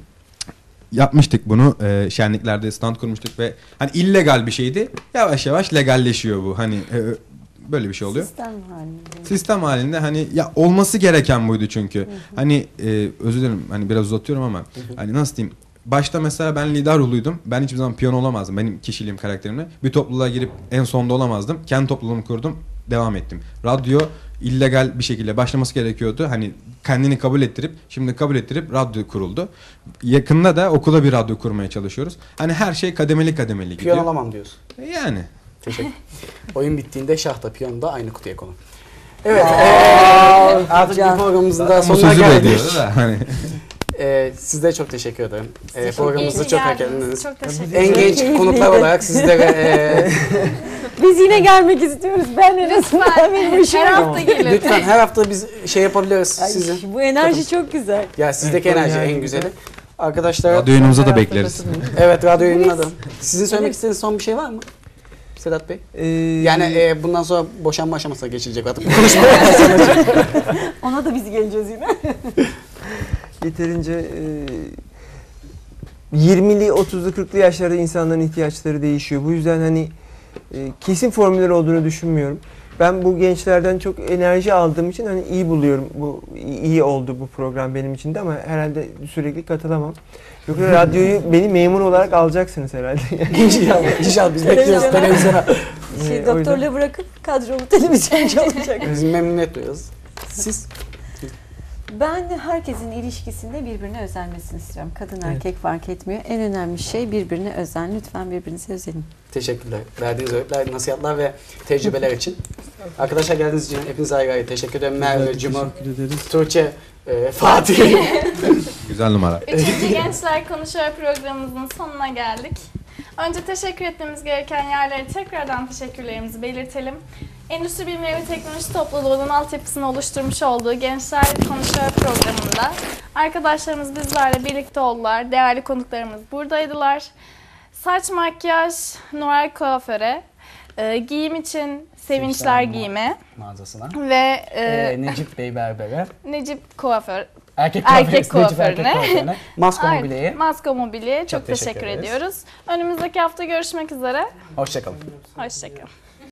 yapmıştık bunu. E, şenliklerde stand kurmuştuk ve hani illegal bir şeydi. Yavaş yavaş legalleşiyor bu. Hani e, böyle bir şey oluyor.
Sistem halinde.
Sistem halinde hani ya olması gereken buydu çünkü. Hı hı. Hani e, özür dilerim hani biraz uzatıyorum ama hı hı. hani nasıl diyeyim? Başta mesela ben lider ruhluydum. Ben hiçbir zaman piyano olamazdım. Benim kişiliğim, karakterimle. Bir topluluğa girip en sonda olamazdım. Kendi topluluğumu kurdum. Devam ettim. Radyo illegal bir şekilde başlaması gerekiyordu. Hani kendini kabul ettirip, şimdi kabul ettirip radyo kuruldu. Yakında da okula bir radyo kurmaya çalışıyoruz. Hani her şey kademeli kademeli gidiyor.
Piyon olamam diyorsun.
Yani.
Teşekkür. Oyun bittiğinde şah da piyon da aynı kutuya konu. Evet. ee, artık bir programımızın daha sonuna geldik.
Hani.
Ee, sizlere çok teşekkür ederim. Ee,
çok
programımızı çok hak ettiniz.
Çok teşekkür
En genç konuklar olarak sizlere... E,
biz yine gelmek istiyoruz. Ben en azından benim hoşuma.
Her hafta gelin.
Lütfen her hafta biz şey yapabiliriz
Ay,
sizi.
bu enerji çok güzel.
Ya sizdeki evet, enerji en güzeli. Arkadaşlar...
Radyo yayınımıza da bekleriz.
Evet, radyo yayınına da. Sizin söylemek istediğiniz son bir şey var mı? Sedat Bey.
Ee,
yani e, bundan sonra boşanma aşamasına geçilecek artık. Konuşmaya
Ona da biz geleceğiz yine.
Yeterince e, yirmili, otuzlu, kırklı yaşlarda insanların ihtiyaçları değişiyor. Bu yüzden hani e, kesin formüller olduğunu düşünmüyorum. Ben bu gençlerden çok enerji aldığım için hani iyi buluyorum. Bu iyi oldu bu program benim için de ama herhalde sürekli katılamam. Yoksa radyoyu beni memur olarak alacaksınız herhalde.
İnşallah, inşallah biz bekliyoruz televizyona.
Şey, ee, doktorluğu bırakıp kadrolu televizyoncu olacak.
Biz memnuniyet duyuyoruz. Siz?
Ben de herkesin ilişkisinde birbirine özenmesini istiyorum. Kadın
evet.
erkek fark etmiyor. En önemli şey birbirine özen. Lütfen birbirinize özenin.
Teşekkürler. Verdiğiniz öğütler, nasihatler ve tecrübeler için. Arkadaşlar geldiğiniz için hepinize ayrı ayrı teşekkür ederim. Merve, Cumhur, Tuğçe, e, Fatih.
Güzel numara.
Üçüncü Gençler Konuşuyor programımızın sonuna geldik. Önce teşekkür etmemiz gereken yerlere tekrardan teşekkürlerimizi belirtelim. Endüstri Bilimleri ve Teknoloji Topluluğu'nun altyapısını oluşturmuş olduğu Gençler Konuşuyor programında arkadaşlarımız bizlerle birlikte oldular. Değerli konuklarımız buradaydılar. Saç, makyaj, Noel Kuaföre, e, giyim için Sevinçler Giyime
mağazasına
ve e,
e, Necip Bey Berber'e,
Necip Kuaför,
erkek,
erkek
kuaförüne,
kuaförüne,
Masko Mobilya'ya,
Masko Mobilya'ya çok, çok teşekkür, teşekkür ediyoruz. Önümüzdeki hafta görüşmek üzere.
Hoşçakalın.
Hoşçakalın.